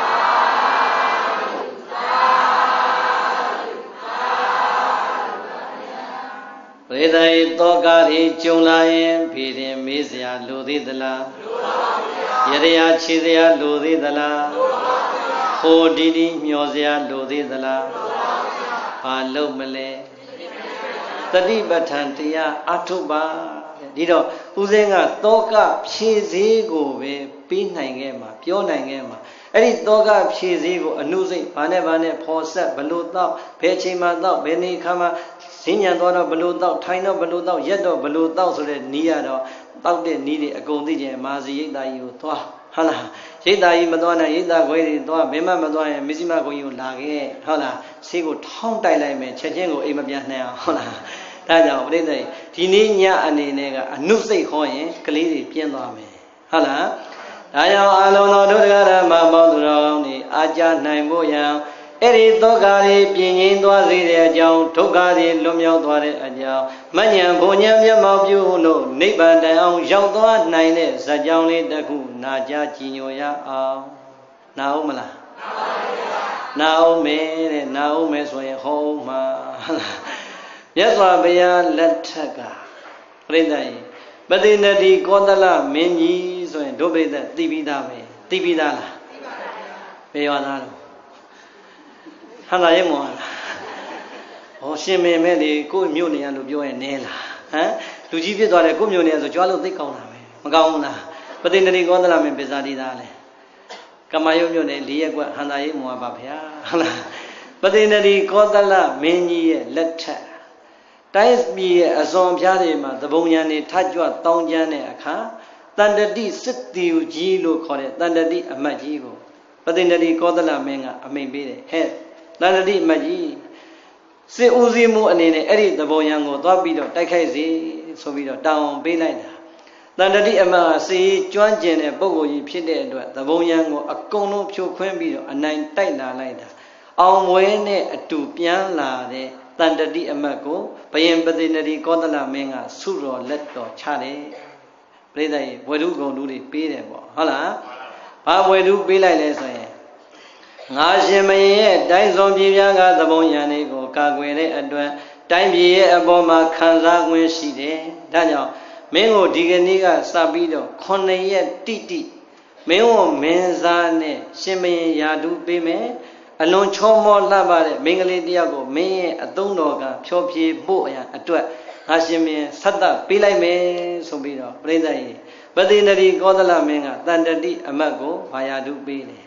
ပရိသတ်၏တောကရီကျုံလာရင်ဖေရင်မေးစရာလိုသေးသလားယရယာခြေစရာလိုသေးသလားဟိုဒီဒီမျောစရာလိုသေးသလားဘာလို့မလဲတတိပဋ္ဌာန်တရားအထုပါဒီတော့ဦးစင်းကတောကဖြည့်စည်းကိုပဲပြီးနိုင်ခဲ့မှာပြောနိုင်ခဲ့မှာအဲ့ဒီတောကဖြည့်စည်းကိုအနုစိတ်ဘာနဲ့ဘာနဲ့ဖော်ဆက်ဘလို့တော့ဘယ်ချိန်မှတော့ဘယ်နေ့ခါမှဈဉ္ဉံသွားတော့ဘလို့တော့ထိုင်တော့ဘလို့တော့ရက်တော့ဘလို့တော့ဆိုတဲ့နီးရတော့တောက်တဲ့နီးတွေအကုန်သိကျင်မာစီရိတ်သားကြီးကိုသွားဟုတ်လားရိတ်သားကြီးမသွားနိုင်ရိတ်သားခွဲတွေသွားဘယ်မှမသွားရင်မစ္စည်းမကိုကြီးကိုလာခဲ့ဟုတ်လားဆေးကိုထောင်းတိုက်လိုက်မယ်ချက်ချင်းကိုအိမ်မပြန်နိုင်အောင်ဟုတ်လားဒါကြောင့်ပြိဿဒီနေ့ညအနေနဲ့ကအနုစိတ်ဟောရင်ကလေးတွေပြင်းသွားမယ်ဟုတ်လားဒါကြောင့်အာလုံးတော်ဒုက္ခရမပေါင်းသူတော်ကောင်းတွေအာကြနိုင်ဖို့ရန်အဲ့ဒီဒုက္ခတွေပြင်းငြိမ်းသွားစေတဲ့အကြောင်းဒုက္ခတွေလွတ်မြောက်သွားတဲ့အကြောင်းမဉ္ဇဉ်ဘုံဉဏ်မျက်မှောက်ပြုလို့နိဗ္ဗာန်တိုင်အောင်ရောက်သွားနိုင်တဲ့ဇာကြောင်းလေးတစ်ခုနာကြားကြည်ညိုရအောင်နာအောင်မလားနာအောင်မယ်တဲ့နာအောင်မယ်ဆိုရင်ဟောအောင်မှာမြတ်စွာဘုရားလက်ထက်ကပြိဿရေပတိနတိကောသလမင်းကြီးဆိုရင်ဒုပိဋကသိပြီးသားပဲသိပြီးသားလားသိပါပါဘယ်ရောသားလဲဟန်သာရဲ့မောလားဟောရှင်မင်းမဲ့လေကိုမြို့နေရလို့ပြောရင်နဲလားဟမ်လူကြီးဖြစ်သွားတယ်ကိုမြို့နေရဆိုကြွားလို့သိကောင်းတာပဲမကောင်းဘူးလားပတိနတိကောသလမင်းပစ္စာတိသားလဲကမယုတ်မြို့နယ်၄ရက်ကွဟန်သာရဲ့မောပါဗျာဟုတ်လားပတိနတိကောသလမင်းကြီးရဲ့လက်ထက်တိုင်းပြည်ရဲ့အစွန်ဖျားတွေမှာသဘုံညာနေထကြွတောင်းကျမ်းတဲ့အခါတန်တတိစစ်တီယူကြီးလို့ခေါ်တဲ့တန်တတိအမတ်ကြီးကိုပတိနတိကောသလမင်းကအမိန်ပေးတယ်ဟဲ့တန်တတိအမတ်ကြီးစစ်ဦးစီးမှုအနေနဲ့အဲ့ဒီသဘုံညာကိုသွားပြီးတော့တိုက်ခိုက်စီဆိုပြီးတော့တောင်းပေးလိုက်တာတန်တတိအမတ်ကစီကျွမ်းကျင်တဲ့ပုဂ္ဂိုလ်ကြီးဖြစ်တဲ့အတွက်သဘုံညာကိုအကုန်လုံးဖြိုခွင်းပြီးတော့အနိုင်တိုက်လာလိုက်တာအောင်ဝဲနဲ့အတူပြန်လာတဲ့တန်တတိအမတ်ကိုဘယင်ပတိနတိကောသလမင်းကဆုတော်လက်တော်ချတယ်ပြိဿရေဝေဒုဂုံလူတွေပေးတယ်ပေါ့ဟုတ်လားဘာဝေဒုပေးလိုက်လဲဆိုရင် ngã xin mày ye đại dòng bì bia ngã tập bông nhà này có cả quê đấy ở đoạn đại bì ye ở bò mà khăn ra quê xí đấy đã nhở mấy ngô đi cái này cái sa bì đó con này ye tị tị mấy ngô men ra này xin mày ya đủ bê mẹ anh nói cho mò la ba đấy mấy cái này đi ako mấy ở đông đó cả phiêu phiêu bộ ya ở đoạn ngã xin mày sát ta bì lại mẹ xong bì đó bây giờ gì bây giờ này có đó là mình à tan đất đi âm cô phải ya đủ bê này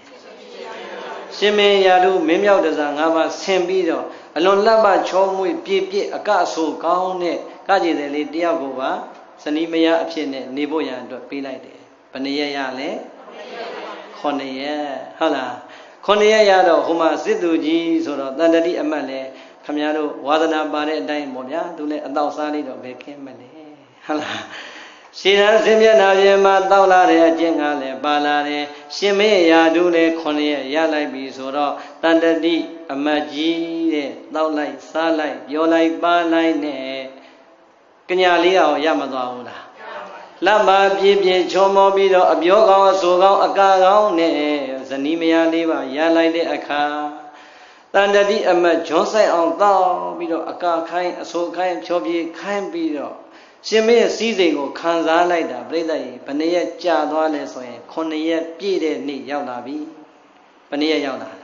xin mẹ ya đủ mấy miao được rằng ngã ba xem bì đó anh nói la ba cho mui bì bì ở cả số cao này cái gì đấy đi ako ba sani mày ya phiền này ni bộ ya được bì lại đấy bên này ya lẽ con này ya hả là con này ya đó hôm mà xích tu gì rồi đó tan đất đi âm lẽ tham gia đâu hóa thân ba đấy đây một nhá tu lẽ ăn tàu xa đi đó về kia mà lẽ hả là xin anh xin biết nào vậy mà tàu la đấy chuyện ngã lẽ ba la đấy xin mấy ya đủ lẽ con này ya lại bị rồi đó tan đất đi âm gì đấy tàu lại xa lại vô lại ba lại nè cái nhà lý ao ya mà tàu là làm ba bì bì cho mò bì đó ấp vô cao số cao ác cao nè dân đi mày đi ba ya lại đấy ác ha tan đất đi âm cho sai ông tao bì đó ác khai số khai cho bì khai bì đó xin mấy sĩ gì của khán giả lại đã bây giờ bên này cha đó là sao con này bì đấy nị giàu là bì bên này giàu là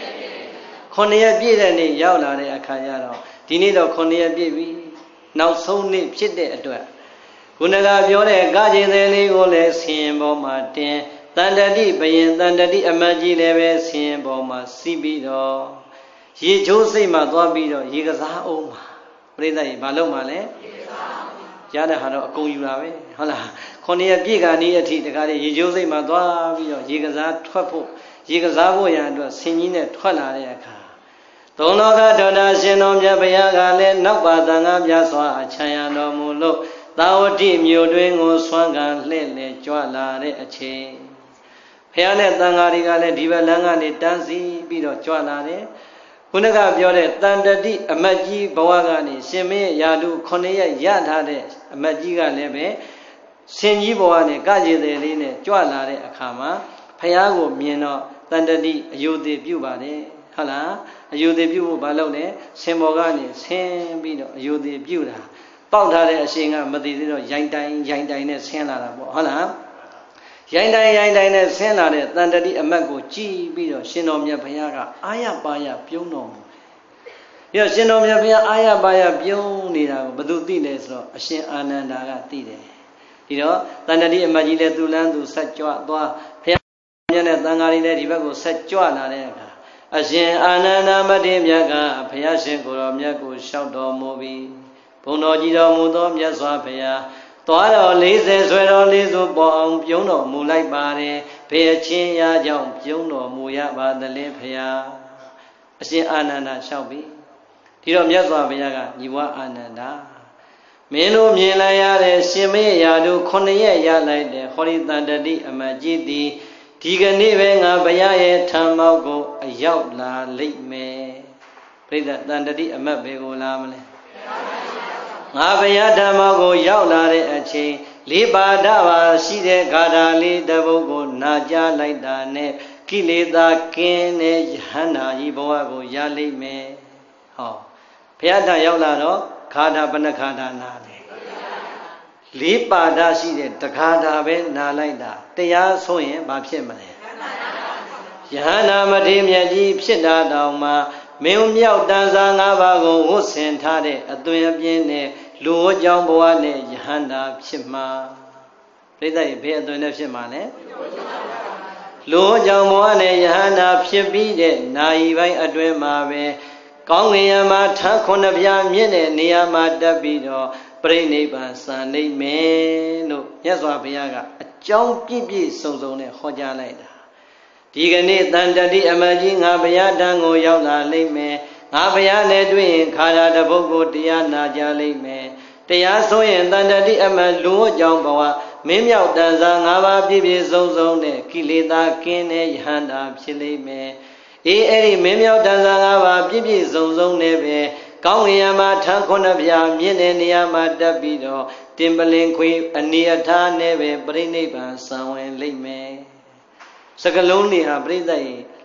con này bì đấy nị giàu là đấy ác khai ya đó đi nị đó con này bì bì nào sâu nị chết đấy ở đóคุณกาပြောတဲ့ကားခြင်းသေးလေးကိုလည်းဆင်ပေါ်မှာတင်တန်တတိဘယင်တန်တတိအမတ်ကြီးလည်းပဲဆင်ပေါ်မှာစီးပြီးတော့ရေချိုးစိတ်မှာသွားပြီးတော့ရေကစားအောင်မှာပြိဿရေဘာလို့မှလဲရေကစားအောင်ရတဲ့ဟာတော့အကုန်ယူတာပဲဟုတ်လားခုနှစ်ရက်ပြည့်ကနေ့အထိတကားလေးရေချိုးစိတ်မှာသွားပြီးတော့ရေကစားထွက်ဖို့ရေကစားဖို့ရန်အတွက်ဆင်ကြီးနဲ့ထွက်လာတဲ့အခါသုံးလောကဒေါတာရှင်တော်မြတ်ဘုရားကလည်းနောက်ပါသံဃာပြစွာအချမ်းရတော်မူလို့သာဝတိမြို့တွင်ကိုဆွမ်းကလှဲ့လေကြွလာတဲ့အချိန်ဘုရားနဲ့သံဃာတွေကလည်းဒီဘက်လမ်းကနေတန်းစီပြီးတော့ကြွလာတယ်ခုနကပြောတဲ့တန်တတိအမတ်ကြီးဘဝကနေရှင်မင်းရာထုခုနှစ်ရက်ရထားတဲ့အမတ်ကြီးကလည်းပဲဆင်ကြီးဘဝနဲ့ကကြေတယ်လေးနဲ့ကြွလာတဲ့အခါမှာဘုရားကိုမြင်တော့တန်တတိအယုဒိပြုပါတယ်ဟုတ်လားအယုဒိပြုဖို့ဘာလုပ်လဲဆင်ဘောကနေဆင်းပြီးတော့အယုဒိပြုတာပေါက်ထားတဲ့အရှင်ကမသိသေးတော့ရိုင်းတိုင်းရိုင်းတိုင်းနဲ့ဆင်းလာတာပေါ့ဟုတ်လားရိုင်းတိုင်းရိုင်းတိုင်းနဲ့ဆင်းလာတဲ့တန်တတိအမတ်ကိုကြည်ပြီးတော့ရှင်တော်မြတ်ဘုရားကအာရပါရပြုံးတော်မူပြီးတော့ရှင်တော်မြတ်ဘုရားအာရပါရပြုံးနေတာကိုဘယ်သူသိလဲဆိုတော့အရှင်အာနန္ဒာကသိတယ်ဒီတော့တန်တတိအမတ်ကြီးလည်းသူ့လန်းသူဆက်ကြွသွားဘုရားမြတ်နဲ့တန်ဃာတွေလည်းဒီဘက်ကိုဆက်ကြွလာတဲ့အခါအရှင်အာနန္ဒာမထေရမြတ်ကဘုရားရှင်ကိုယ်တော်မြတ်ကိုလျှောက်တော်မူပြီးဘုံတော်ကြီးတော်မူသောမြတ်စွာဘုရားသွားတော်လေးဆယ်ဆွဲတော်လေးစုပေါ်အောင်ပြုံးတော်မူလိုက်ပါတယ်ဘယ်အချင်းရာကြောင့်ပြုံးတော်မူရပါသလဲဘုရားအရှင်အာနန္ဒာလျှောက်ပြီဒီတော့မြတ်စွာဘုရားကညီဝအာနန္ဒာမင်းတို့မြင်လိုက်ရတဲ့ရှင်မေရာတို့ခုနှစ်ရက်ရလိုက်တဲ့ဟောဒီတန်တတိအမတ်ကြီးသည်ဒီကနေ့ပဲငါဘုရားရဲ့ထံမောက်ကိုအရောက်လာလိမ့်မယ်ပြိဿတန်တတိအမတ်ဘယ်ကိုလာမလဲငါဘုရားဓမ္မကိုရောက်လာတဲ့အချိန်လေးပါဒပါရှိတဲ့ဂါထာလေးတစ်ပုဒ်ကိုနာကြားလိုက်တာနဲ့ကိလေသာကင်းတဲ့ယဟန္တာကြီးဘဝကိုရလိမ့်မယ်ဟောဘုရားဓာရောက်လာတော့ဂါထာဘယ်နှဂါထာနာတယ်လေးပါဒရှိတဲ့တဂါထာပဲနာလိုက်တာတရားဆိုရင်ဘာဖြစ်မလဲယဟန္တာမထေရမြတ်ကြီးဖြစ်တာတောင်မှမင်းမြောက်တန်စာ၅ပါးကိုဝတ်ဆင်ထားတဲ့အသွင်အပြင်းနဲ့လူဝကြောင့်ဘဝနဲ့ယဟန္တာဖြစ်မှာပြိဿရေဘယ်အသွင်နဲ့ဖြစ်မှာလဲလူဝကြောင့်ဘဝနဲ့ယဟန္တာဖြစ်ပြီးတဲ့နာယီပိုင်းအတွင်းမှာပဲကောင်းငင်ရမှာထန်းခုနှစ်ပြားမြင့်တဲ့နေရာမှာတက်ပြီးတော့ပြိဋိဘံစံနိုင်မယ်လို့မြတ်စွာဘုရားကအကြောင်းပြည့်ပြည့်စုံစုံနဲ့ဟောကြားလိုက်တာဒီကနေ့တန်တတိအမတ်ကြီးငါဘုရားတန်ကိုရောက်လာလိမ့်မယ်ငါဘုရားနဲ့တွေ့ရင်ခါရတပုတ်ကိုတရားနာကြလိမ့်မယ်တရားဆိုရင်တန်တတိအမတ်လူ့ကြောင့်ဘဝမင်းမြောက်တန်စာ၅ပါးပြည့်ပြည့်စုံစုံနဲ့ကိလေသာကင်းတဲ့ယဟန္တာဖြစ်လိမ့်မယ်အေးအဲ့ဒီမင်းမြောက်တန်စာ၅ပါးပြည့်ပြည့်စုံစုံနဲ့ပဲကောင်းငင်ရမှာထန်းခုနှစ်ပြားမြင့်တဲ့နေရာမှာတက်ပြီးတော့တင်ပလင်ခွေအနေအထားနဲ့ပဲပြိဋိဘံစံဝင်လိမ့်မယ်စကလုံးတွေဟာပြိဿရေ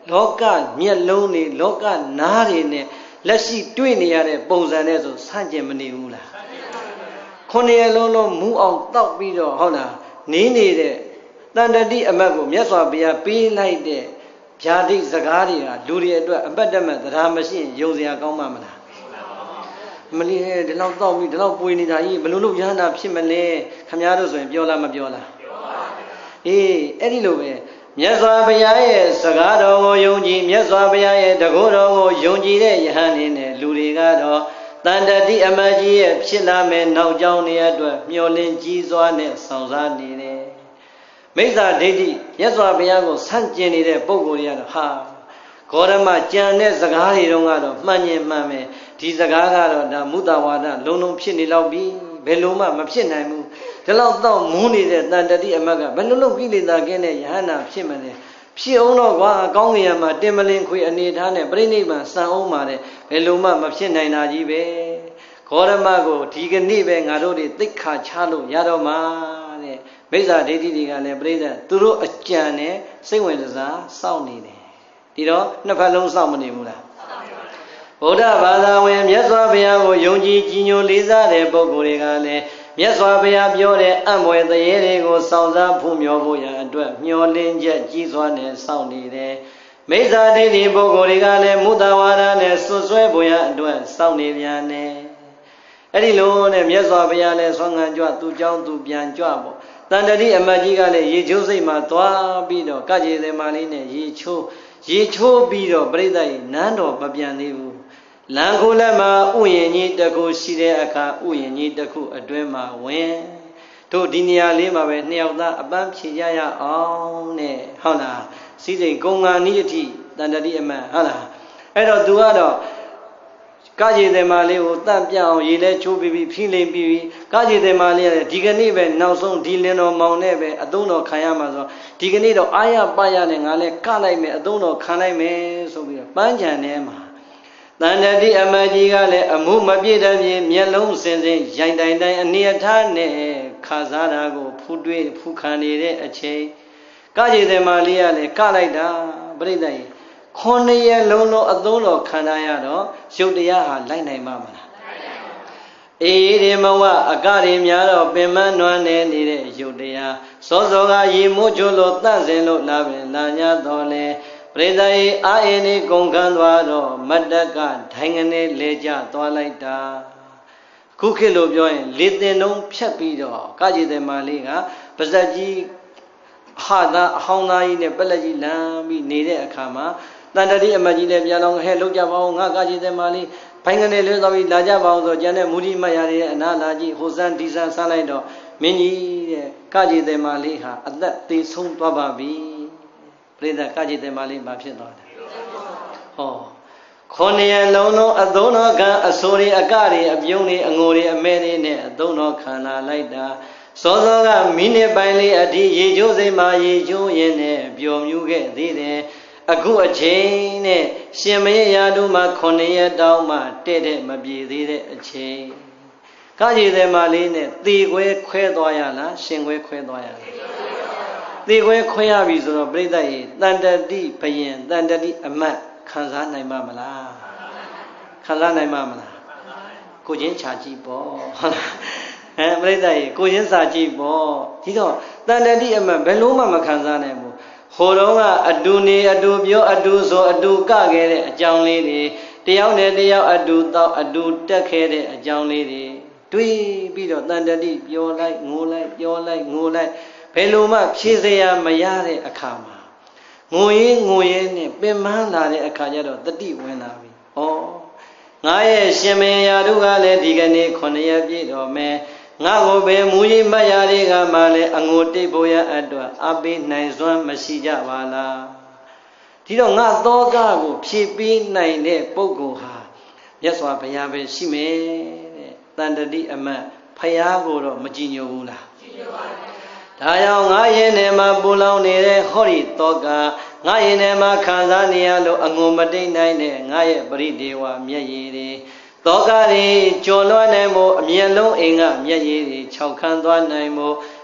လောကမျက်လုံးတွေလောကနားတွေနဲ့လက်ရှိတွေ့နေရတဲ့ပုံစံနဲ့ဆိုဆန့်ကျင်မနေဘူးလားခုနှစ်ရက်လုံးလုံးမူးအောင်တောက်ပြီးတော့ဟုတ်လားနေနေတဲ့တန်တတိအမတ်ကိုမြတ်စွာဘုရားပေးလိုက်တဲ့ဗျာဒိစကားတွေကလူတွေအတွက်အပတ်တမဲ့တရားမရှိရင်ယုံစရာကောင်းမှမလားမလီးဒီလောက်တောက်ပြီးဒီလောက်ပွေနေတာကြီးဘလို့လို့ရဟန္တာဖြစ်မလဲခမများတို့ဆိုရင်ပြောလားမပြောလားပြောပါဘူးအေးအဲ့ဒီလိုပဲမြတ်စွာဘုရားရဲ့စကားတော်ကိုယုံကြည်မြတ်စွာဘုရားရဲ့တကုတော်ကိုယုံကြည်တဲ့ယဟန်နေနဲ့လူတွေကတော့တန်တတိအမကြီးရဲ့ဖြစ်လာမဲ့နောက်ကြောင်းတွေအတွက်မျှော်လင့်ကြီးစွာနဲ့ဆောင်စားနေတယ်မိစ္ဆာဒိဋ္ဌိမြတ်စွာဘုရားကိုဆန့်ကျင်နေတဲ့ပုဂ္ဂိုလ်တွေကတော့ဟာဂေါရမကြံတဲ့စကားတွေတုန်းကတော့မှန်ရင်မှန်မယ်ဒီစကားကတော့ဒါမုဒ္ဒဝါဒလုံးလုံးဖြစ်နေတော့ပြီဘယ်လိုမှမဖြစ်နိုင်ဘူးဒီလောက်တော့မူးနေတဲ့တန်တတိအမတ်ကဘယ်လိုလုပ်ကိလေသာကင်းတဲ့ယဟန္တာဖြစ်မလဲဖြစ်အောင်တော့ကွာကောင်းကင်မှာတင်မလင်ခွေအနေထားနဲ့ပြိဋိဘံစံအောင်ပါတယ်ဘယ်လိုမှမဖြစ်နိုင်တာကြီးပဲဂေါရမကိုဒီကနေ့ပဲငါတို့တွေသိက္ခာချလို့ရတော့မှာတဲ့မိစ္ဆာဒိဋ္ဌိတွေကလည်းပြိဋ္ဌသူတို့အကြံနဲ့စိတ်ဝင်စားစောင့်နေတယ်ဒီတော့နှစ်ဖက်လုံးစောင့်မနေဘူးလားဗုဒ္ဓဘာသာဝင်မြတ်စွာဘုရားကိုယုံကြည်ကြည်ညိုလေးစားတဲ့ပုဂ္ဂိုလ်တွေကလည်းမြတ်စွာဘုရားပြောတဲ့အံ့ဖွယ်သရေတွေကိုစောင့်စားဖူးမြော်ဖို့ရအတွက်မျှော်လင့်ချက်ကြီးစွာနဲ့စောင့်နေတယ်မိစ္ဆာဒိဋ္ဌိပုဂ္ဂိုလ်တွေကလည်းမုဒ္ဒဝါဒနဲ့ဆွဆွဲဖို့ရအတွက်စောင့်နေပြန်တယ်အဲ့ဒီလိုနဲ့မြတ်စွာဘုရားလည်းဆွမ်းခံကြွသူเจ้าသူပြန်ကြွပေါ့တန်တတိအမတ်ကြီးကလည်းရေချိုးစိတ်မှာသွားပြီးတော့ကကြေသေးမလေးနဲ့ရေချိုးရေချိုးပြီးတော့ပြိဿရဲ့နန်းတော်မပြန်သေးဘူးလမ်းခိုးလက်မှာဥယျာဉ်ကြီးတစ်ခုရှိတဲ့အခါဥယျာဉ်ကြီးတစ်ခုအတွင်းမှာဝင်တို့ဒီနေရာလေးမှာပဲနှစ်ယောက်သားအပန်းဖြေကြရအောင်နဲ့ဟုတ်လားစီးစိမ်ကုံငါနီးအထိတန်တတိအမတ်ဟုတ်လားအဲ့တော့သူကတော့ကားကြီးတယ်မာလေးကိုတန့်ပြအောင်ရေလဲချိုးပြီးပြီးဖိလိမ့်ပြီးပြီးကားကြီးတယ်မာလေးကဒီကနေ့ပဲနောက်ဆုံးဒီလင်းတော်မောင်နဲ့ပဲအသုံးတော်ခံရမှာဆိုဒီကနေ့တော့အာရပါရနဲ့ငါလဲကလိုက်မယ်အသုံးတော်ခံလိုက်မယ်ဆိုပြီးတော့ပန်းချံထဲမှာတန်တတိအမကြီးကလည်းအမှုမပြည့်တဲ့ပြင်မျက်လုံးစင်စင်ရိုင်တိုင်တိုင်အနေအထားနဲ့ခါစားတာကိုဖူးတွေးဖူးခံနေတဲ့အချိန်ကားကြီးတယ်မာလေးကလည်းကလိုက်တာပြိဿကြီးခွန်ရလုံးလုံးအသုံးတော်ခံရတော့ရုပ်တရားဟာလိုက်နိုင်မှာမလားအေးဒီမဝအကတွေများတော့ပင်မနွမ်းနေနေတဲ့ရုပ်တရားစောစောကရေမိုးချိုးလို့တန့်စင်လို့လာပင်လာ냐တော်လေပရိသတ်၏အာအင်းဤကုန်ခန်းသွားတော့မတ္တကဒိုင်ငနေလေကြသွားလိုက်တာခုခေတ်လို့ပြောရင်လေတင်တုံးဖြတ်ပြီးတော့ကာကြီးတယ်မာလေးကပါဇက်ကြီးဟာသာအဟောင်းသားကြီးနဲ့ပက်လက်ကြီးလမ်းပြီးနေတဲ့အခါမှာတန်တတိအမတ်ကြီးလည်းပြန်တော့ဟဲ့လောက်ကြပါဦးငါကာကြီးတယ်မာလေးဘိုင်ကနေလဲသွားပြီးလာကြပါအောင်ဆိုကျန်တဲ့မူဒီမတ်ရရဲ့အနာလာကြီးဟိုစန်းဒီစန်းဆန်းလိုက်တော့မင်းကြီးတဲ့ကာကြီးတယ်မာလေးဟာအသက်သေးဆုံးသွားပါပြီပြိဿကာကြီးတယ်မာလေးမဖြစ်သွားတယ်ဟောခုနှစ်ရလုံးလုံးအသုံးတော်ခံအဆိုတွေအကတွေအပြုံးတွေအငိုတွေအမဲတွေနဲ့အသုံးတော်ခံလာလိုက်တာစောစောကမိနစ်ပိုင်းလေးအထိရေချိုးစိမ်မှာရေချိုးရင်းနဲ့ပျော်မြူးခဲ့သေးတယ်အခုအချိန်နဲ့ရှင်မရရာတို့မှာခုနှစ်ရက်တောင်းမှတဲ့တဲ့မပြေသေးတဲ့အချိန်ကာကြီးတယ်မာလေးနဲ့သေခွဲခွဲသွားရလားရှင်ခွဲခွဲသွားရလားသေခွဲခွဲရပြီဆိုတော့ပြိဿရေတန်တတိဘယင်တန်တတိအမတ်ခံစားနိုင်ပါမလားခံစားနိုင်ပါမလားကိုချင်းချာကြည့်ပေါ့အဲပြိဿရေကိုချင်းစာကြည့်ပေါ့ဒီတော့တန်တတိအမတ်ဘယ်လို့မှမခံစားနိုင်ဘူးဟိုတော့ကအတူနေအတူပြောအတူဆိုအတူကခဲ့တဲ့အကြောင်းလေးတွေတယောက်နဲ့တယောက်အတူတော့အတူတက်ခဲ့တဲ့အကြောင်းလေးတွေတွေးပြီးတော့တန်တတိပြောလိုက်ငိုလိုက်ပြောလိုက်ငိုလိုက်ဘယ်လိုမှဖြေစရာမရတဲ့အခါမှာငိုရင်ငိုရင်နဲ့ပင်ပန်းလာတဲ့အခါကျတော့တတိဝင်လာပြီ။ဩငါရဲ့ရှင်မင်းရာတို့ကလည်းဒီကနေ့ခုနှစ်ရက်ပြည့်တော်မယ်ငါကိုပဲမူကြီးမတ်ရာတွေကမှလည်းအငိုတိတ်ဖို့ရအတွက်အပေးနိုင်စွမ်းမရှိကြပါလား။ဒီတော့ငါသောကကိုဖြည့်ပေးနိုင်တဲ့ပုဂ္ဂိုလ်ဟာမြတ်စွာဘုရားပဲရှိမယ်တဲ့။တန်တတိအမတ်ဖယားကိုတော့မကြည်ညိုဘူးလား။ကြည်ညိုပါဘူး။ဒါကြောင့်ငါရင်ထဲမှာပူလောင်နေတဲ့ဟောဒီသောကငါရင်ထဲမှာခံစားနေရလို့အငုံမတိတ်နိုင်တဲ့ငါရဲ့ပရိဒေဝမျက်ရည်တွေသောကတွေကျော်လွှားနိုင်ဖို့အမျက်လုံးအိမ်ကမျက်ရည်တွေခြောက်ခမ်းသွားနိုင်ဖို့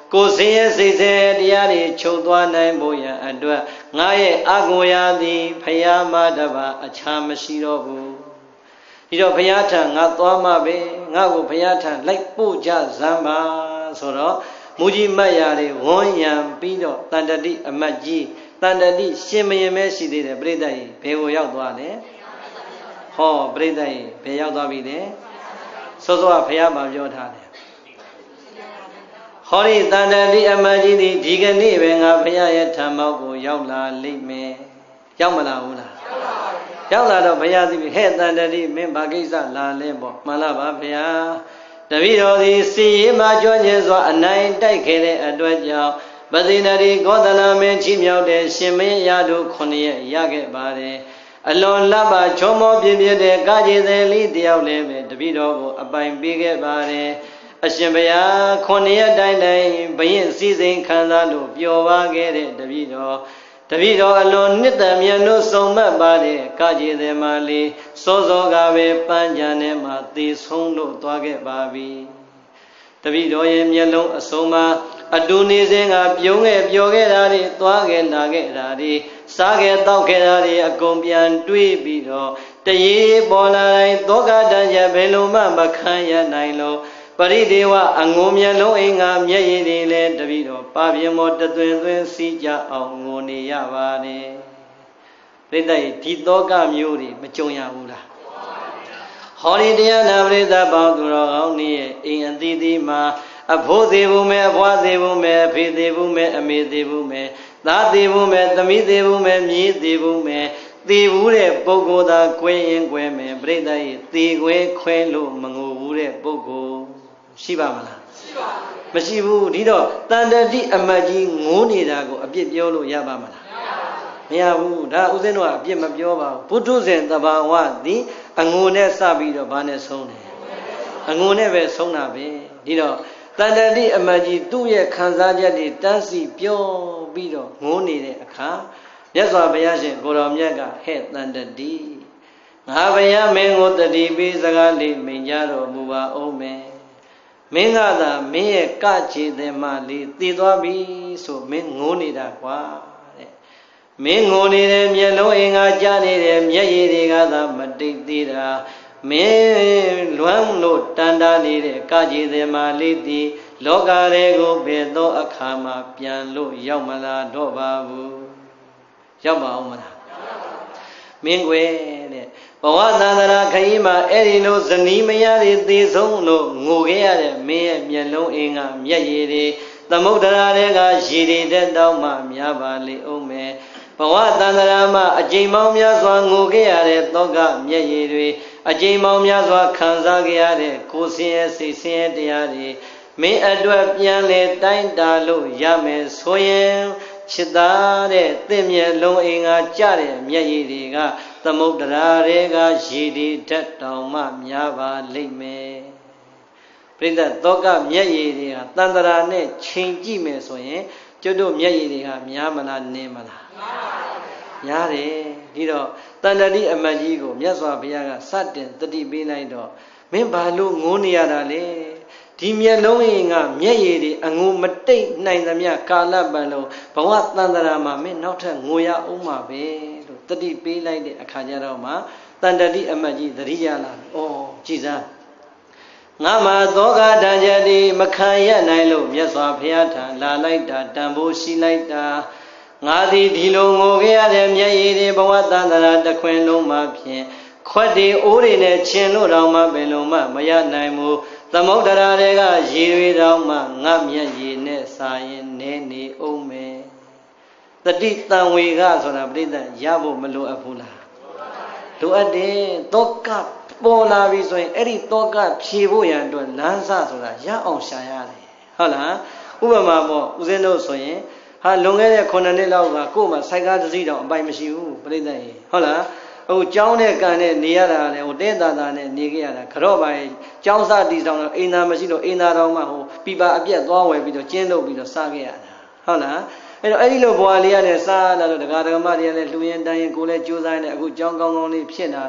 ကိုယ်စင်ရဲ့စိတ်ဆဲတရားတွေချုပ်သွားနိုင်ဖို့ရန်အတွက်ငါရဲ့အကိုရာသည်ဖယားမတပါအခြားမရှိတော့ဘူးဒီတော့ဘုရားထံငါသွားမှပဲငါ့ကိုဘုရားထံလိုက်ပို့ကြစမ်းပါဆိုတော့မူကြီးမတ်ရာတွေဝန်းရံပြီးတော့တန်တတိအမတ်ကြီးတန်တတိရှင်မရင်မဲရှိသေးတယ်ပြိဿကြီးဘယ်ကိုရောက်သွားလဲဟောပြိဿကြီးဘယ်ရောက်သွားပြီလဲစောစောကဘုရားမှာပြောထားတယ်ဟောဒီတန်တတိအမတ်ကြီးဒီဒီကနေ့ပဲငါဘုရားရဲ့ထံမောက်ကိုရောက်လာလိမ့်မယ်ရောက်မလာဘူးလားရောက်လာတော့ဘုရားသိပြီဟဲ့တန်တတိမင်းဘာကိစ္စလာလဲပေါ့မှန်လားပါဘုရားတပည့်တော်သည်စီရင်မှာကြွညင်စွာအနိုင်တိုက်ခဲ့တဲ့အတွက်ကြောင့်ပတိနရီဂေါတလမင်းချီးမြှောက်တဲ့ရှင်မင်းရတို့ခုနှစ်ရက်ရခဲ့ပါတယ်အလွန်လှပချောမောပြည့်ပြည့်တဲ့ကာကျေသည်လေးတယောက်လည်းပဲတပည့်တော်ကိုအပိုင်ပေးခဲ့ပါတယ်အရှင်ဘုရားခုနှစ်ရက်တိုင်းတိုင်းဘယင်စည်းစိမ်ခံစားလို့ပျော်ပါခဲ့တဲ့တပည့်တော်တပည့်တော်အလွန်နှစ်သက်မြတ်လို့ဆုံးမတ်ပါတဲ့ကာကျေသည်မလေးစောစောကပဲပန်းကြံထဲမှာသေဆုံးလို့သွားခဲ့ပါပြီတပည့်တော်ရဲ့မျက်လုံးအစုံမှာအတူနေစဉ်ကပြုံးခဲ့ပျော်ခဲ့တာတွေသွားခဲ့လာခဲ့တာတွေစားခဲ့တောက်ခဲ့တာတွေအကုန်ပြန်တွေးပြီးတော့တရေပေါ်လာတိုင်းသောကတန်ရဘယ်လိုမှမခံရနိုင်လို့ပရိဒေဝအငုံမျက်လုံးအင်္ဂါမျက်ရည်တွေလည်းတပည့်တော်ပါပြမောတသွင်သွင်းစီးကြအောင်ငိုနေရပါတယ်ပြိတ္တရဲ့ဒီသောကမျိုးတွေမကြုံရဘူးလားဟောဒီတရားနာပရိသတ်ပေါင်းသူတော်ကောင်းတွေရဲ့အိမ်အသီးသီးမှာအဖိုးသေးဘူးမဲ့အဖွားသေးဘူးမဲ့အဖေသေးဘူးမဲ့အမေသေးဘူးမဲ့သားသေးဘူးမဲ့သမီးသေးဘူးမဲ့မြေးသေးဘူးမဲ့သေဘူးတဲ့ပုဂ္ဂိုလ်သာကွဲရင်ကွဲမယ်ပြိတ္တရဲ့သေခွဲခွဲလို့မငိုဘူးတဲ့ပုဂ္ဂိုလ်ရှိပါမလားရှိပါဘူးမရှိဘူးဒီတော့တန်တတိအမတ်ကြီးငိုးနေတာကိုအပြစ်ပြောလို့ရပါမလားမရဘူးဒါဥစဉ်တော့အပြစ်မပြောပါဘူးဘုဒ္ဓဇင်တဘာဝသည်အငိုနဲ့စပြီးတော့ဘာနဲ့ဆုံးတယ်အငိုနဲ့ပဲဆုံးတာပဲဒီတော့တန်တတိအမတ်ကြီးသူ့ရဲ့ခံစားချက်တွေတန်းစီပြောပြီးတော့ငိုနေတဲ့အခါမြတ်စွာဘုရားရှင်ကိုတော်မြတ်ကဟဲ့တန်တတိငါဘုရားမင်းကိုတတိပေးစကားလေးမိန်ကြတော်မူပါအောင်မယ်မင်းကသာမင်းရဲ့ကခြေသည်မလေးတည်သွားပြီဆိုမင်းငိုနေတာကွာတဲ့မင်းငိုနေတဲ့မျက်လုံးအင်္ဂါကြားနေတဲ့မျက်ရည်တွေကသာမတိတ်သေးတာမင်းလွမ်းလို့တန်တာနေတဲ့ကခြေသည်မလေးတည်လောကတွေကိုဘယ်သောအခါမှပြန်လို့ရောက်မလာတော့ပါဘူးရောက်ပါအောင်မလားမင်းကွယ်တဲ့ဘဝသန္တရာခရီးမှာအဲ့ဒီလိုဇနီးမယားတွေသေဆုံးလို့ငိုခဲ့ရတဲ့မင်းရဲ့မျက်လုံးအင်္ဂါမျက်ရည်တွေသမုဒ္ဒရာတွေကရေတွေတဲ့တောင်းမှများပါလေအောင်မယ်ဘဝသန္တရာမှာအကျိန်ပေါင်းများစွာငိုခဲ့ရတဲ့သောကမျက်ရည်တွေအကျိန်ပေါင်းများစွာခံစားခဲ့ရတဲ့ကိုယ်ဆင်းရဲစိတ်ဆင်းရဲတရားတွေမင်းအတွက်ပြန်လေတိုင်းတာလို့ရမယ်ဆိုရင်ချစ်သားတဲ့တင့်မျက်လုံးအင်္ဂါကြတဲ့မျက်ရည်တွေကသမုဒ္ဒရာတွေကရေဒီဓာတ်တောင်မှများပါလိမ့်မယ်ပြိဿသောကမျက်ရည်တွေကတန်တရာနဲ့ချိန်ကြည့်မယ်ဆိုရင်ကျွတ်တို့မျက်ရည်တွေကများမလားနည်းမလားများတယ်ဒီတော့တန်တတိအမတ်ကြီးကိုမြတ်စွာဘုရားကစတင်တတိပေးလိုက်တော့မင်းဘာလို့ငိုးနေရတာလဲဒီမျက်လုံးရင်ကမျက်ရည်တွေအငိုမတိတ်နိုင်သမျှကာလပံလုံးဘဝတန်တရာမှာမင်းနောက်ထပ်ငိုရအောင်မှာပဲလို့တတိပေးလိုက်တဲ့အခါကျတော့မှတန်တတိအမတ်ကြီးသတိရလာဩကြည်စားငါမှာသောကတန်ကြတိမခံရနိုင်လို့မြတ်စွာဘုရားထံလာလိုက်တာတန်ဖိုးရှိလိုက်တာငါသည်ဒီလိုငိုခဲ့ရတဲ့မျက်ရည်တွေဘဝတန်တရာတစ်ခွင်လုံးမှာဖြင့်ခွက်တွေအိုးတွေနဲ့ခြင်လို့တောင်မှဘယ်လိုမှမရနိုင်ဘူးသမုဒ္ဒရာတွေကရေတွေတောင်မှငါမျက်ရည်နဲ့စာရင်နေနေအောင်မယ်တတိတံဝေကဆိုတာပြိဿရဖို့မလိုအပ်ဘူးလားလိုအပ်တယ်တောကပေါ်လာပြီဆိုရင်အဲ့ဒီတောကဖြေဖို့ရန်အတွက်လမ်းစဆိုတာရအောင်ရှာရတယ်ဟုတ်လားဥပမာပေါ့ဦးဇင်းတို့ဆိုရင်ဟာလွန်ခဲ့တဲ့ခုနှစ်နှစ်လောက်ကကို့မှာစိုက်ကားတစ်စီးတောင်အပိုင်မရှိဘူးပြိဿရေဟုတ်လားဟိုကျောင်းနဲ့ကန်နဲ့နေရတာလေဟိုတဲတာတာနဲ့နေခဲ့ရတာကြော့ပါရဲ့ကျောင်းစားတီဆောင်တော့အိမ်သာမရှိလို့အိမ်သာတော်မှဟိုပြပါအပြက်သွားဝယ်ပြီးတော့ကျင်းလုပ်ပြီးတော့စားခဲ့ရတာဟုတ်လားအဲ့တော့အဲ့ဒီလိုဘွာလေးရနဲ့စားလာလို့ဒကာဒကမတွေကလည်းလှူရင်တန်းရင်ကိုလည်းကြိုးစားနေအခုကျောင်းကောင်းကောင်းလေးဖြစ်လာတော့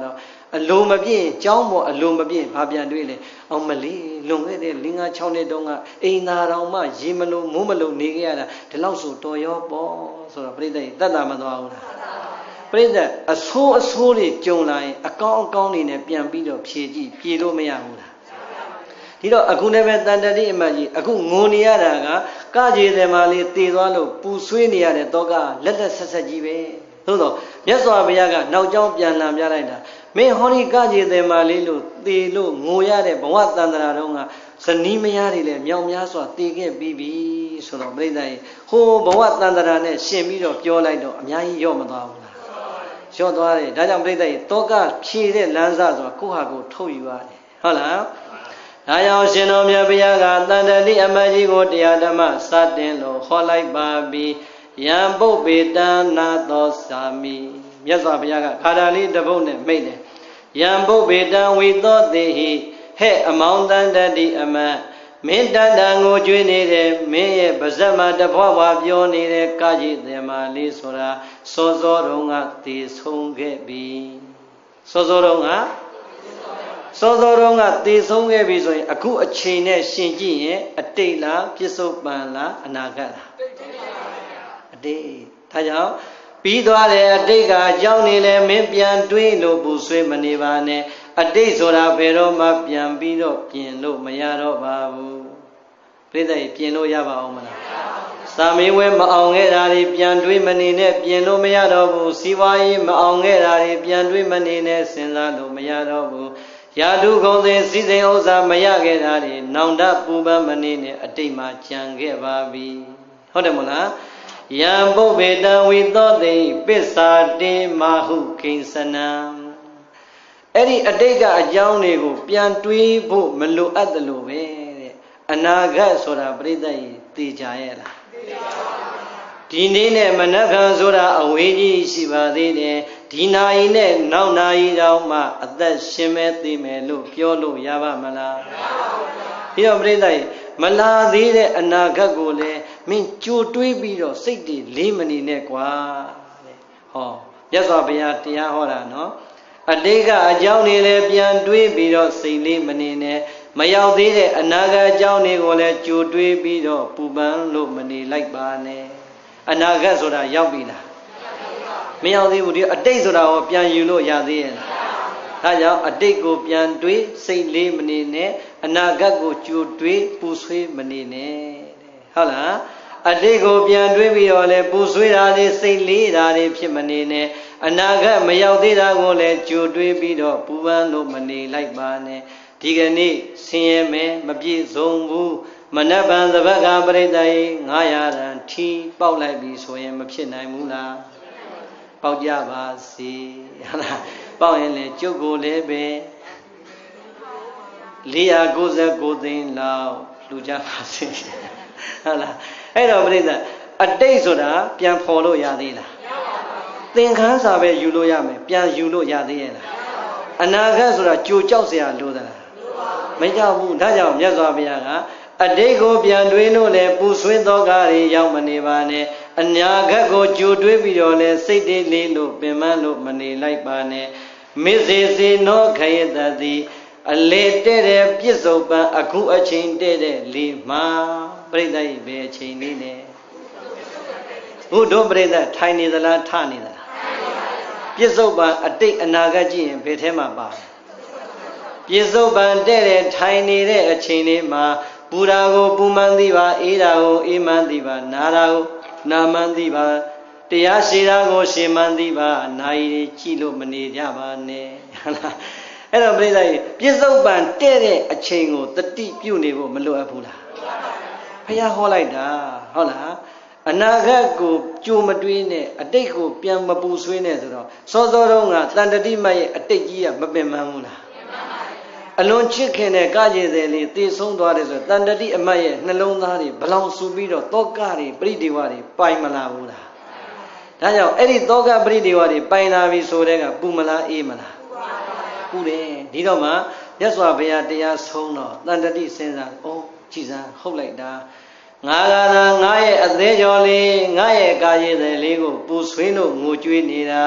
အလိုမပြည့်ကြောင်းပေါ်အလိုမပြည့်ဘာပြန်တွေးလဲအောင်မလေးလွန်ခဲ့တဲ့၄၅၆နှစ်တုန်းကအိမ်သာတော်မှရေမလို့မိုးမလို့နေခဲ့ရတာဒီလောက်ဆိုတော်ရောပေါ့ဆိုတော့ပြိဿတတ်တာမသွားဘူးလားပြိဿအဆိုးအဆိုးတွေကြုံလာရင်အကောင်းအကောင်းတွေနဲ့ပြန်ပြီးတော့ဖြေကြည့်ပြေလို့မရဘူးလားဒီတော့အခုလည်းပဲတန်တတိအမတ်ကြီးအခုငိုနေရတာကကကြေတယ်မှာလေးတည်သွားလို့ပူဆွေးနေရတဲ့တော့ကလက်လက်ဆက်ဆက်ကြီးပဲသို့တော့မြတ်စွာဘုရားကနောက်ကျောင်းပြန်လှန်ပြလိုက်တာမင်းဟောဒီကကြေတယ်မှာလေးလို့တည်လို့ငိုရတဲ့ဘဝတန်တရာတုန်းကဇနီးမယားတွေလည်းမြောင်များစွာတည်ခဲ့ပြီးပြီဆိုတော့ပြိဿရေဟိုဘဝတန်တရာနဲ့ရှင်ပြီးတော့ပြောလိုက်တော့အများကြီးရော့မသွားဘူးလားရော့သွားတယ်ဒါကြောင့်ပြိဿရေတော့ကဖြည့်တဲ့လမ်းစာဆိုတာကိုယ့်ဟာကိုယ်ထုတ်ယူရတယ်ဟုတ်လားဒါကြောင့်ရှင်တော်မြတ်ဘုရားကတန်တတိအမတ်ကြီးကိုတရားဓမ္မစတင်လို့ဟောလိုက်ပါပြီယံပုပ္ပေတနာသောသာမိမြတ်စွာဘုရားကခါတာလေးတစ်ပုဒ်နဲ့မိတ်တယ်ယံပုပ္ပေတံဝိသောတေဟိဟဲ့အမောင်တန်တတိအမတ်မင်းတန်တန်ကိုကျွေးနေတယ်မင်းရဲ့ပါဇက်မှာတဖွာဖွာပြောနေတဲ့ကာကြီးတယ်မာလေးဆိုတာစောစောတုန်းကတည်ဆုံးခဲ့ပြီစောစောတုန်းကစောစောတုန်းကတည်ဆုံးခဲ့ပြီဆိုရင်အခုအချိန်နဲ့ရှင်ကြည့်ရင်အတိတ်လားပြစ္ဆုတ်ပံလားအနာဂတ်လားအတိတ်ဒါကြောင့်ပြီးသွားတဲ့အတိတ်ကအကြောင်းနေလဲမင်းပြန်တွေးလို့ပူဆွေးမနေပါနဲ့အတိတ်ဆိုတာဘယ်တော့မှပြန်ပြီးတော့ပြင်လို့မရတော့ပါဘူးပြိဿကြီးပြင်လို့ရပါအောင်မလားသာမီးဝဲမအောင်ခဲ့တာတွေပြန်တွေးမနေနဲ့ပြင်လို့မရတော့ဘူးစီးပွားရေးမအောင်ခဲ့တာတွေပြန်တွေးမနေနဲ့စဉ်းစားလို့မရတော့ဘူးရာထုကုံစဉ်စည်းစိမ်ဥစ္စာမရခဲ့တာတွေနောင်တပူပန်းမနေနဲ့အတိတ်မှာကြံခဲ့ပါပြီဟုတ်တယ်မို့လားယံပုပ္ပေတံဝိသောတိပစ္စာတေမဟုကိဉ္စနံအဲ့ဒီအတိတ်ကအကြောင်းတွေကိုပြန်တွေးဖို့မလိုအပ်တယ်လို့ပဲတဲ့အနာဂတ်ဆိုတာပြိဿကြီးသိကြရဲ့လားသိပါပါဒီနေ့နဲ့မနက်ဖြန်ဆိုတာအဝေးကြီးရှိပါသေးတယ်ဒီနာရီနဲ့နောက်နာရီတောင်မှအသက်ရှင်မဲ့သိမယ်လို့ပြောလို့ရပါမလားမရပါဘူးပြီးတော့ပြိဿကြီးမလာသေးတဲ့အနာဂတ်ကိုလည်းမင်းကြိုတွေးပြီးတော့စိတ်တွေလေးမနေနဲ့ကွာတဲ့ဟောမြတ်စွာဘုရားတရားဟောတာနော်အတိတ်ကအကြောင်းတွေလည်းပြန်တွေးပြီးတော့စိတ်လေးမနေနဲ့မရောက်သေးတဲ့အနာဂတ်အကြောင်းတွေကိုလည်းကြိုတွေးပြီးတော့ပူပန်လို့မနေလိုက်ပါနဲ့အနာဂတ်ဆိုတာရောက်ပြီလားမရောက်သေးဘူးဒီအတိတ်ဆိုတာဟောပြန်ယူလို့ရသေးရဲ့လားဒါကြောင့်အတိတ်ကိုပြန်တွေးစိတ်လေးမနေနဲ့အနာဂတ်ကိုကြိုတွေးပူဆွေးမနေနဲ့ဟုတ်လားအတိတ်ကိုပြန်တွေးပြီးတော့လဲပူဆွေးတာတွေစိတ်လေးတာတွေဖြစ်မနေနဲ့အနာဂတ်မရောက်သေးတာကိုလည်းကြိုတွေးပြီးတော့ပူပန်လို့မနေလိုက်ပါနဲ့ဒီကနေ့ဆင်းရဲမယ်မပြည့်စုံဘူးမနက်ဖြန်သဘက်ကပရိသတ်ကြီးငါးရာတန်ထီပေါက်လိုက်ပြီဆိုရင်မဖြစ်နိုင်ဘူးလားပေါက်ကြပါစေဟုတ်လားပေါက်ရင်လေကျုပ်ကိုလည်းပဲ၄၉၉သိန်းလောက်လှူကြပါစေဟုတ်လားအဲ့တော့ပြိဿအတိတ်ဆိုတာပြန်ဖော်လို့ရသေးလားသင်္ခန်းစာပဲယူလို့ရမယ်ပြန်ယူလို့ရသေးရဲ့လားအနာဂတ်ဆိုတာကြိုကြောက်เสียလို့သလားမကြောက်ဘူးဒါကြောင့်မြတ်စွာဘုရားကအတိတ်ကိုပြန်တွေးလို့လေပူဆွေးသောကားတွေရောက်မနေပါနဲ့အနာဂတ်ကိုကြိုတွေးပြီးတော့လေစိတ်တည်းလေးလို့ပင်မလို့မနေလိုက်ပါနဲ့မေစေစေနောခယတတိအလေတဲ့တဲ့ပြစ္ဆုတ်ပံအခုအချိန်တဲ့တဲ့လေးမှာပြိဿကြီးပဲအချိန်လေးနဲ့ဘုဒ္ဓပြိဿထိုင်နေသလားထနေသလားပြစ္ဆုတ်ပံအတိတ်အနာဂတ်ကြည့်ရင်ဘယ်ထဲမှာပါပြစ္ဆုတ်ပံတဲ့တဲ့ထိုင်နေတဲ့အချိန်လေးမှာပူရာကိုပူမှန်းသိပါအေးတာကိုအေးမှန်းသိပါနာတာကိုနာမှန်းသိပါတရားရှိတာကိုရှင်းမှန်းသိပါနိုင်ရကြည့်လို့မနေကြပါနဲ့ဟုတ်လားအဲ့တော့ပြိဿကြီးပြစ္ဆုတ်ပံတဲ့တဲ့အချိန်ကိုတတိပြုနေဖို့မလိုအပ်ဘူးလားဘုရားဟောလိုက်တာဟုတ်လားအနာဂတ်ကိုကြိုမတွေးနဲ့အတိတ်ကိုပြန်မပူဆွေးနဲ့ဆိုတော့စောစောတုန်းကတန်တတိမတ်ရဲ့အတိတ်ကြီးကမပင်ပန်းဘူးလားအလွန်ချစ်ခင်တဲ့ကကြေတယ်လေးတည်ဆုံးသွားတယ်ဆိုတန်တတိအမတ်ရဲ့နှလုံးသားတွေဘလောင်ဆူပြီးတော့တောကတွေပရိဒီဝတွေပိုင်မလာဘူးလားဒါကြောင့်အဲ့ဒီတောကပရိဒီဝတွေပိုင်လာပြီဆိုတဲ့ကပူမလားအေးမလားပူတယ်ဒီတော့မှမြတ်စွာဘုရားတရားဆုံးတော့တန်တတိစဉ်းစားအိုးကြည်စမ်းဟုတ်လိုက်တာငါကသာငါရဲ့အသေးကြော်လေးငါရဲ့ကာရည်တယ်လေးကိုပူဆွေးလို့ငိုကြွေးနေတာ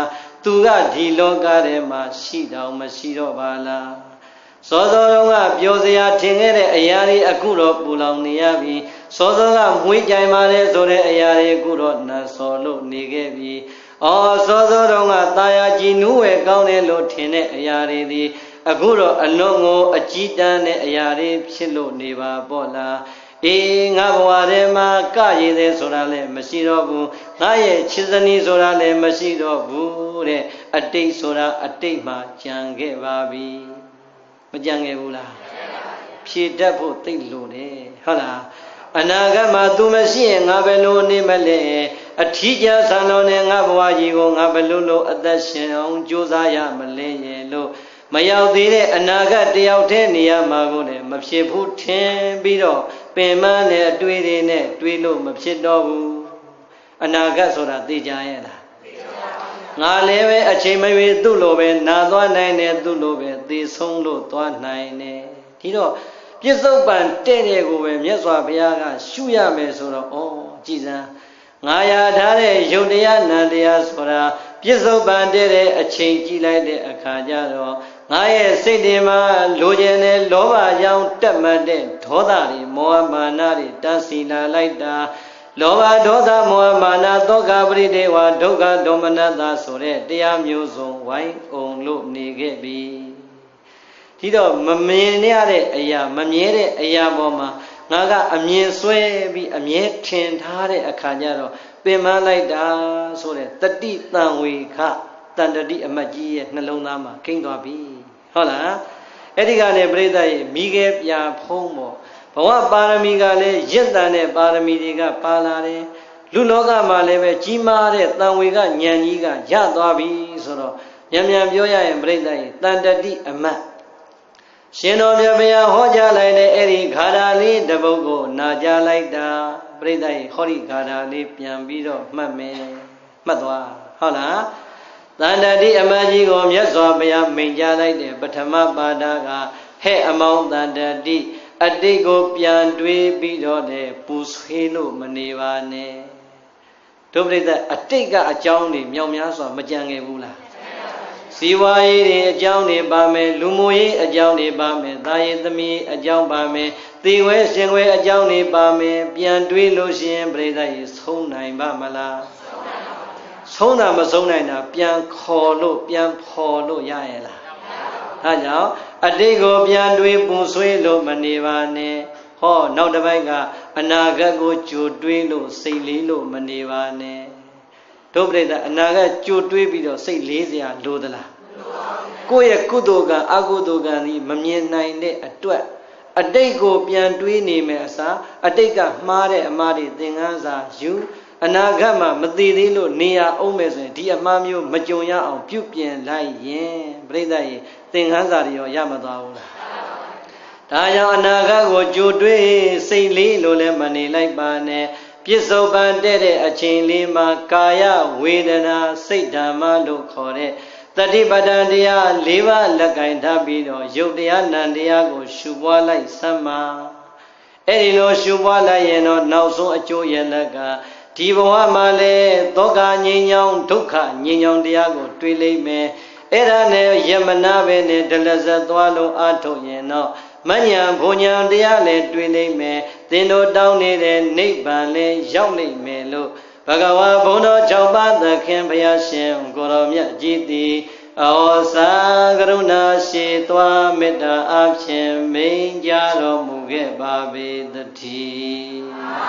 သူကဒီလောကထဲမှာရှိတောင်မရှိတော့ပါလားစောစောတုန်းကပြောစရာထင်ခဲ့တဲ့အရာတွေအခုတော့ပူလောင်နေရပြီစောစောကမွေးကြိုင်ပါတယ်ဆိုတဲ့အရာတွေအခုတော့နတ်စောလို့နေခဲ့ပြီအော်စောစောတုန်းကတာယာကြည်နူးဝယ်ကောင်းတယ်လို့ထင်တဲ့အရာတွေဒီအခုတော့အလွန်ကိုအကြီးတန်းတဲ့အရာတွေဖြစ်လို့နေပါပေါ့လားအေးငါဘဝထဲမှာကရည်သေးဆိုတာလည်းမရှိတော့ဘူးငါရဲ့ချစ်စနီးဆိုတာလည်းမရှိတော့ဘူးတဲ့အတိတ်ဆိုတာအတိတ်မှာကြံခဲ့ပါပြီမကြံခဲ့ဘူးလားဖြေတတ်ဖို့သိလို့တယ်ဟုတ်လားအနာဂတ်မှာ तू မရှိရင်ငါဘယ်လိုနေမလဲအထီးကျဆံတော်နဲ့ငါဘဝကြီးကိုငါဘယ်လိုလိုအသက်ရှင်အောင်ကြိုးစားရမလဲရဲ့လို့မရောက်သေးတဲ့အနာဂတ်တယောက်တည်းနေရမှာကိုလည်းမဖြစ်ဘူးထင်ပြီးတော့ပင်မနဲ့အတွေ့တွေနဲ့တွေးလို့မဖြစ်တော့ဘူးအနာဂတ်ဆိုတာသိကြရဲ့လားငါလည်းပဲအချိန်မရွေးသူ့လိုပဲနာသွားနိုင်တယ်သူ့လိုပဲသေဆုံးလို့သွားနိုင်တယ်ဒီတော့ပြစ္ဆုတ်ပံတဲ့တဲ့ကိုပဲမြတ်စွာဘုရားကရှုရမယ်ဆိုတော့ဩကြည်စမ်းငါရထားတဲ့ယုတ်တရားနံတရားဆိုတာပြစ္ဆုတ်ပံတဲ့တဲ့အချိန်ကြည့်လိုက်တဲ့အခါကျတော့ငါရဲ့စိတ်တွေမှာလိုချင်တဲ့လောဘကြောင့်တက်မှတ်တဲ့ဒေါသတွေမောဟမာနတွေတန်းစီလာလိုက်တာလောဘဒေါသမောဟမာနသောကပရိဒေဝဒုက္ခဒေါမနတာဆိုတဲ့တရားမျိုးစုံဝိုင်းအောင်လို့နေခဲ့ပြီဒီတော့မမြင်ရတဲ့အရာမမြဲတဲ့အရာပေါ်မှာငါကအမြင်ဆွဲပြီးအမြဲထင်ထားတဲ့အခါကျတော့ပင်မလိုက်တာဆိုတဲ့တတိတံဝေခတန်တတိအမတ်ကြီးရဲ့နှလုံးသားမှာကိန်းသွားပြီဟုတ်လားအဲ့ဒီကလည်းပြိဿရဲ့မိခဲပြာဖုံးပေါ့ဘဝပါရမီကလည်းရင့်တန်တဲ့ပါရမီတွေကပါလာတယ်လူလောကမှာလည်းပဲကြီးမားတဲ့တန်ဝေကဉာဏ်ကြီးကရသွားပြီဆိုတော့မြန်မြန်ပြောရရင်ပြိဿရဲ့တန်တတိအမတ်ရှင်တော်မြတ်ဗျာဟောကြားလိုက်တဲ့အဲ့ဒီဂါထာလေးတစ်ပုဒ်ကိုနာကြားလိုက်တာပြိဿရဲ့ဟောဒီဂါထာလေးပြန်ပြီးတော့မှတ်မယ်မှတ်သွားဟုတ်လားတန်တတိအမတ်ကြီးကိုမြတ်စွာဘုရားမိန့်ကြားလိုက်တဲ့ပထမပါဒကဟဲ့အမောင်းတန်တတိအတိတ်ကိုပြန်တွေးပြီးတော့လေပူဆွေးလို့မနေပါနဲ့ဒုပရိသတ်အတိတ်ကအကြောင်းတွေမြောက်များစွာမကြံခဲ့ဘူးလားစီဝါရေးတွေအကြောင်းတွေပါမယ်လူမှုရေးအကြောင်းတွေပါမယ်သာရေးသမီးအကြောင်းပါမယ်သေဝဲရှင်ဝဲအကြောင်းတွေပါမယ်ပြန်တွေးလို့ရှိရင်ပရိသတ်ရေဆုံးနိုင်ပါမလားဆုံးတာမဆုံးနိုင်တာပြန်ခေါ်လို့ပြန်ဖော်လို့ရရဲ့လားအဲကြောင့်အတိတ်ကိုပြန်တွေးပူဆွေးလို့မနေပါနဲ့ဟောနောက်တစ်ပိုင်းကအနာဂတ်ကိုကြိုတွေးလို့စိတ်လေးလို့မနေပါနဲ့ဒုပရိသအနာဂတ်ကြိုတွေးပြီးတော့စိတ်လေးစရာလိုသလားကိုယ့်ရဲ့ကုသိုလ်ကံအကုသိုလ်ကံဒီမမြင်နိုင်တဲ့အတွက်အတိတ်ကိုပြန်တွေးနေမယ်အစားအတိတ်ကမှားတဲ့အမှားတွေသင်ခန်းစာယူအနာဂတ်မှာမသိသေးလို့နေရအောင်မယ်ဆိုရင်ဒီအမှားမျိုးမကြုံရအောင်ပြုပြင်လိုက်ရင်ပြိဿရေသင်ခန်းစာတွေရောရမသွားဘူးလားဒါကြောင့်အနာဂတ်ကိုကြိုတွေးစိတ်လေးလို့လည်းမနေလိုက်ပါနဲ့ပြစ္ဆုတ်ပံတဲ့တဲ့အချိန်လေးမှာကာယဝေဒနာစိတ်ဓမ္မလို့ခေါ်တဲ့တတိပဋ္ဌာန်တရား၄ပါးလက်ကင်ထားပြီးတော့ယုတ်တရားနံတရားကိုရှုပွားလိုက်စမ်းပါအဲ့ဒီလိုရှုပွားလိုက်ရင်တော့နောက်ဆုံးအကျိုးရလကဒီဘဝမှာလေသောကငြိမ်းချောင်းဒုက္ခငြိမ်းချောင်းတရားကိုတွေ့လိမ့်မယ်အဲ့ဒါနဲ့ယမနာပဲနဲ့ဒလဇတ်သွားလို့အာထုတ်ရင်တော့မညာဘုံညာတရားလည်းတွေ့လိမ့်မယ်သင်တို့တောင်းနေတဲ့နိဗ္ဗာန်လည်းရောက်လိမ့်မယ်လို့ဘဂဝါဘုံတော်၆ပါးသခင်ဘုရားရှင်ကိုရောမြတ်ကြီးသည်အောစာကရုဏာရှိသွားမေတ္တာအဖြင့်မိန်ကြတော်မူခဲ့ပါပေသတည်း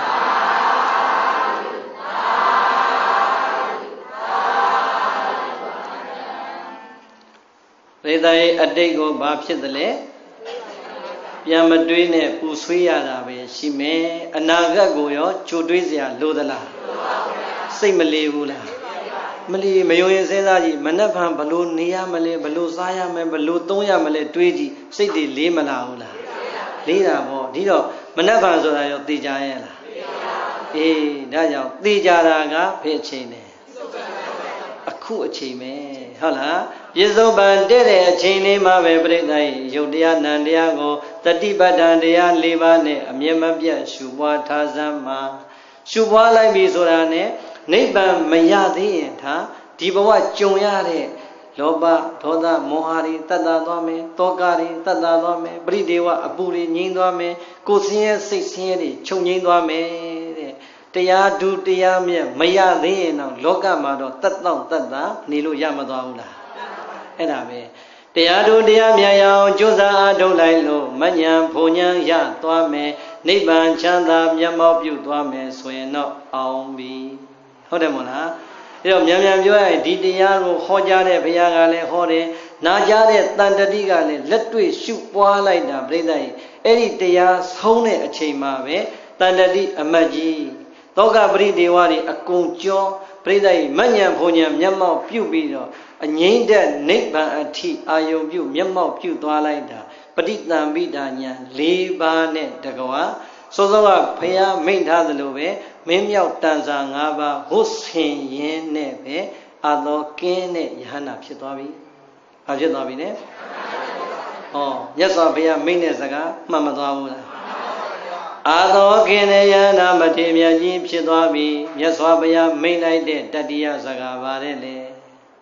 ရေတရဲ့အတိတ်ကိုဘာဖြစ်သလဲပြန်မတွေးနဲ့ပူဆွေးရတာပဲရှိမယ်အနာဂတ်ကိုရောကြိုတွေးเสียလိုသလားစိတ်မလေးဘူးလားမလေးမယုံရင်စဉ်းစားကြည့်မနှက်ဖန်ဘလို့နေရမလဲဘလို့စားရမယ်ဘလို့သုံးရမလဲတွေးကြည့်စိတ်တွေလေးမလာဘူးလားလေးတာပေါ့ဒီတော့မနှက်ဖန်ဆိုတာရောသိကြရဲ့လားအေးဒါကြောင့်သိကြတာကဘယ်အချိန်လဲအခုအချိန်ပဲဟုတ်လားပြစ္ဆုတ်ပံတဲ့တဲ့အချိန်လေးမှာပဲပြိဿရဲ့ယုတ်တရားနံတရားကိုတတိပဋ္ဌာန်တရား၄ပါးနဲ့အမြဲမပြတ်ရှုပွားထားစမ်းမှာရှုပွားလိုက်ပြီဆိုတာနဲ့နိဗ္ဗာန်မရသေးရင်ဒါဒီဘဝကြုံရတဲ့လောဘဒေါသမောဟတွေတတ်တာသွားမယ်တောကတွေတတ်တာသွားမယ်ပရိဒေဝအပူတွေငြိမ်းသွားမယ်ကိုယ်ဆင်းရဲစိတ်ဆင်းရဲတွေချုပ်ငြိမ်းသွားမယ်တဲ့တရားဒုတရားမြတ်မရသေးရင်တော့လောကမှာတော့တတ်တော့တတ်တာနေလို့ရမသွားဘူးလားအဲ့ဒါပဲတရားဒုတရားမြတ်ရအောင်ကြိုးစားအားထုတ်လိုက်လို့မဉ္ဇဉ်ဘုံဉ္ဇဉ်ရသွားမယ်နိဗ္ဗာန်ချမ်းသာမျက်မှောက်ပြုသွားမယ်ဆိုရင်တော့အောင်ပြီဟုတ်တယ်မို့လားအဲ့တော့မြန်မြန်ပြောရရင်ဒီတရားကိုဟောကြားတဲ့ဘုရားကလည်းဟောတယ်နာကြားတဲ့တန်တတိကလည်းလက်တွေ့ရှုပွားလိုက်တာပြိဿကြီးအဲ့ဒီတရားဆုံးတဲ့အချိန်မှာပဲတန်တတိအမတ်ကြီးသောကပရိဒေဝတွေအကုန်ကျော်ပြိဿကြီးမဉ္ဇဉ်ဘုံဉ္ဇဉ်မျက်မှောက်ပြုပြီးတော့အငြိမ့်တဲ့နိဗ္ဗာန်အထိအာယုံပြုမျက်မှောက်ပြုသွားလိုက်တာပဋိသင်္ပိဒါညာ၄ပါးနဲ့တကွာစောစောကဘုရားမိန့်ထားသလိုပဲမင်းမြောက်တန်စာ၅ပါးဝတ်ဆင်ရင်းနဲ့ပဲအာသောကင်းတဲ့ယဟန္တာဖြစ်သွားပြီ။ဘာဖြစ်သွားပြီလဲ။ဩမြတ်စွာဘုရားမိန့်တဲ့စကားမှတ်မသွားဘူးလား။အာသောကင်းတဲ့ယဟန္တာမထေရမြတ်ကြီးဖြစ်သွားပြီ။မြတ်စွာဘုရားမိန့်လိုက်တဲ့တတိယစကားပါတယ်လေ။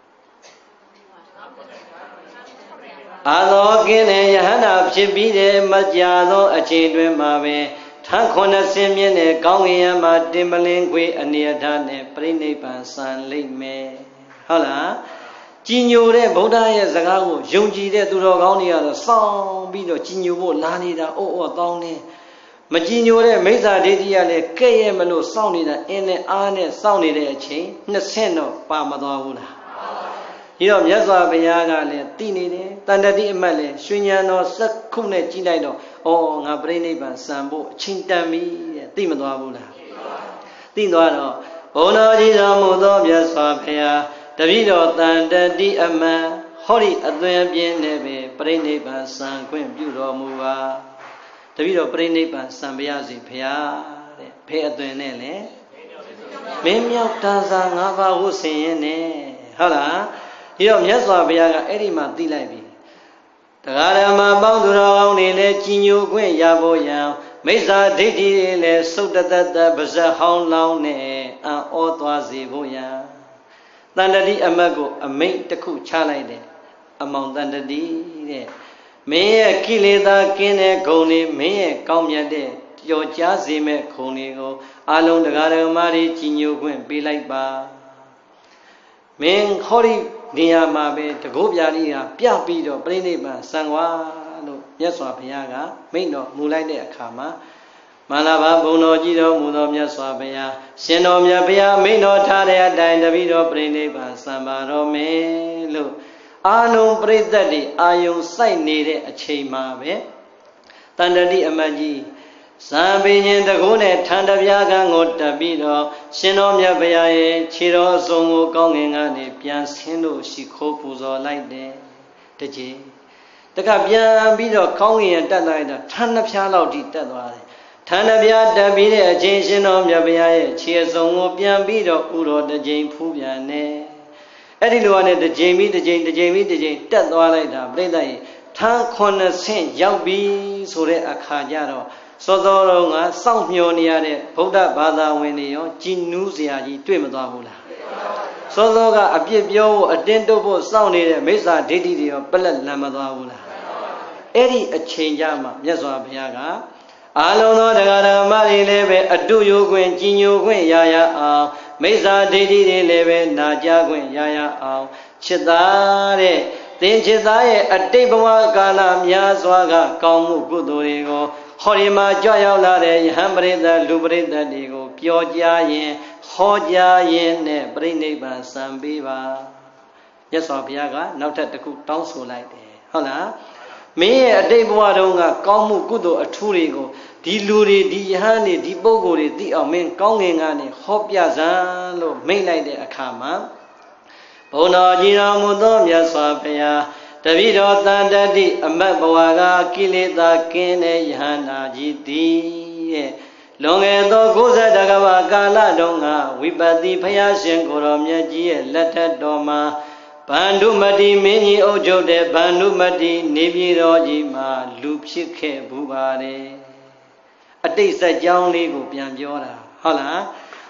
အာသောကင်းတဲ့ယဟန္တာဖြစ်ပြီးတဲ့မကြာသောအချိန်တွင်မှာပဲထန်းခုနှစ်ဆင်းမြင့်တဲ့ကောင်းကင်ယံမှာတင်ပလင်းခွေအနေအထားနဲ့ပြိဋိဘံဆံလိမ့်မယ်ဟုတ်လားကြည်ညိုတဲ့ဗုဒ္ဓရဲ့စကားကိုယုံကြည်တဲ့သူတော်ကောင်းတွေကတော့စောင့်ပြီးတော့ကြည်ညိုဖို့လာနေတာအို့အော်တောင်းနေမကြည်ညိုတဲ့မိစ္ဆာဒိဋ္ဌိကလည်းကဲ့ရဲ့မလို့စောင့်နေတာအင်းနဲ့အားနဲ့စောင့်နေတဲ့အချိန်နှစ်ဆင့်တော့ပါမသွားဘူးလားဒီတော့မြတ်စွာဘုရားကလည်းတည်နေတယ်တန်တတိအမတ်လည်းရွှေဉဏ်တော်စက္ခုနဲ့ကြည်လိုက်တော့ဩငါပြိဋိဘံစံဖို့အချိန်တန်ပြီတဲ့သိမသွားဘူးလားသိသွားတော့ဘုန်းတော်ကြီးတော်မူသောမြတ်စွာဘုရားတပည့်တော်တန်တတိအမတ်ဟောဒီအသွင်ပြင်းနဲ့ပဲပြိဋိဘံစံခွင့်ပြုတော်မူပါတပည့်တော်ပြိဋိဘံစံပါရစေဘုရားတဲ့ဖဲအသွင်နဲ့လေမင်းမြောက်တန်စာ၅ပါးဝတ်ဆင်ရင်နဲ့ဟုတ်လားဒီတော့မြတ်စွာဘုရားကအဲ့ဒီမှာသိလိုက်ပြီတရားဓမ္မပေါင်းသူတော်ကောင်းတွေလည်းကြည်ညိုခွင့်ရဖို့ရန်မိစ္ဆာဒိဋ္ဌိတွေလည်းသုတ္တတတပါဇက်ဟောင်းလောင်းနဲ့အံ့ဩသွားစေဖို့ရန်တန်တတိအမတ်ကိုအမိန့်တစ်ခုချလိုက်တယ်အမောင်တန်တတိတဲ့မင်းရဲ့ကိလေသာကင်းတဲ့ဂုဏ်တွေမင်းရဲ့ကောင်းမြတ်တဲ့ကြော်ကြားစေမဲ့ဂုဏ်တွေကိုအလုံးတရားဓမ္မတွေကြည်ညိုခွင့်ပေးလိုက်ပါမင်းခေါ်ဒီနေရာမှာပဲတကုတ်ပြာလေးကပြပြီးတော့ပြိဋိဘံစံွာလို့မြတ်စွာဘုရားကမိန့်တော်မူလိုက်တဲ့အခါမှာမန္တဘာဘုံတော်ကြီးတော်မူသောမြတ်စွာဘုရားရှင်တော်မြတ်ဘုရားမိန့်တော်ထားတဲ့အတိုင်းတပည့်တော်ပြိဋိဘံစံပါတော်မယ်လို့အာလုံးပရိသတ်တွေအာယုံစိုက်နေတဲ့အချိန်မှာပဲတန်တတိအမတ်ကြီးဇံပင်ရှင်တကုနဲ့ထန်တပြားကံကိုတက်ပြီးတော့ရှင်တော်မြတ်ဘုရားရဲ့ခြေတော်အစုံကိုကောင်းငင်ကနေပြန်ဆင်းလို့ရှိခိုးပူဇော်လိုက်တယ်တကြီးတကပြန်ပြီးတော့ကောင်းငင်တက်လိုက်တာထန်နှစ်ဖြားလောက်ထိတက်သွားတယ်ထန်တစ်ပြားတက်ပြီးတဲ့အချိန်ရှင်တော်မြတ်ဘုရားရဲ့ခြေအစုံကိုပြန်ပြီးတော့ဥတော်တစ်ကြိမ်ဖူးပြန်တယ်အဲ့ဒီလိုကနေတစ်ကြိမ်ပြီးတစ်ကြိမ်တစ်ကြိမ်ပြီးတစ်ကြိမ်တက်သွားလိုက်တာပြိဿကြီးထန်ခုနှစ်ဆင့်ရောက်ပြီဆိုတဲ့အခါကျတော့စောစောတော့ကစောင့်မျှော်နေရတဲ့ဗုဒ္ဓဘာသာဝင်တွေရောကြည်နူးစရာကြီးတွေ့မသွားဘူးလားစောစောကအပြစ်ပြောဖို့အတင်းတုပ်ဖို့စောင့်နေတဲ့မိစ္ဆာဒိဋ္ဌိတွေရောပလက်လန်မသွားဘူးလားအဲ့ဒီအချိန်ကြမှာမြတ်စွာဘုရားကအာလုံးသောတရားဓမ္မတွေလည်းပဲအတုယုခွင့်ကြည်ညိုခွင့်ရရအောင်မိစ္ဆာဒိဋ္ဌိတွေလည်းပဲနာကြားခွင့်ရရအောင်ချစ်သားတဲ့သင်ချစ်သားရဲ့အတိတ်ဘဝကာလများစွာကကောင်းမှုကုသိုလ်တွေကိုဟောဒီမှာကြွရောက်လာတဲ့ယဟန်ပရိသတ်လူပရိသတ်တွေကိုပြောကြားရင်ဟောကြားရင်နဲ့ပြိဋိဘံစံပေးပါမြတ်စွာဘုရားကနောက်ထပ်တစ်ခုတောင်းဆိုလိုက်တယ်ဟုတ်လားမင်းရဲ့အတိတ်ဘဝတုန်းကကောင်းမှုကုသိုလ်အထူးတွေကိုဒီလူတွေဒီယဟန်တွေဒီပုဂ္ဂိုလ်တွေသိအောင်မင်းကောင်းငင်ကနေဟောပြစမ်းလို့မိန့်လိုက်တဲ့အခါမှာဘုန်းတော်ကြီးတော်မူသောမြတ်စွာဘုရားတပည့်တော်တန်တတိအမတ်ဘဝကကိလေသာကင်းတဲ့ယဟန္တာကြီးသည်တဲ့လွန်ခဲ့သောကိုးဆယ်တကဘာကာလတုန်းကဝိပဿနာဘုရားရှင်ကိုယ်တော်မြတ်ကြီးရဲ့လက်ထက်တော်မှာဗန္ဓုမတိမင်းကြီးအုပ်ချုပ်တဲ့ဗန္ဓုမတိနေပြည်တော်ကြီးမှာလူဖြစ်ခဲ့ဘူးပါတယ်အတိတ်ဆက်ကြောင်းလေးကိုပြန်ပြောတာဟုတ်လား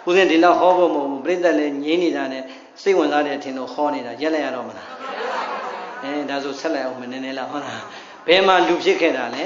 ဦးဇင်းဒီလောက်ဟောဖို့မဟုတ်ဘူးပြိဿလည်းငြင်းနေတာနဲ့စိတ်ဝင်စားတဲ့အထင်တော့ဟောနေတာရက်လိုက်ရတော့မလားအဲဒါဆိုဆက်လိုက်အောင်မနည်းနည်းလားဟုတ်လားဘယ်မှာလူဖြစ်ခဲ့တာလဲ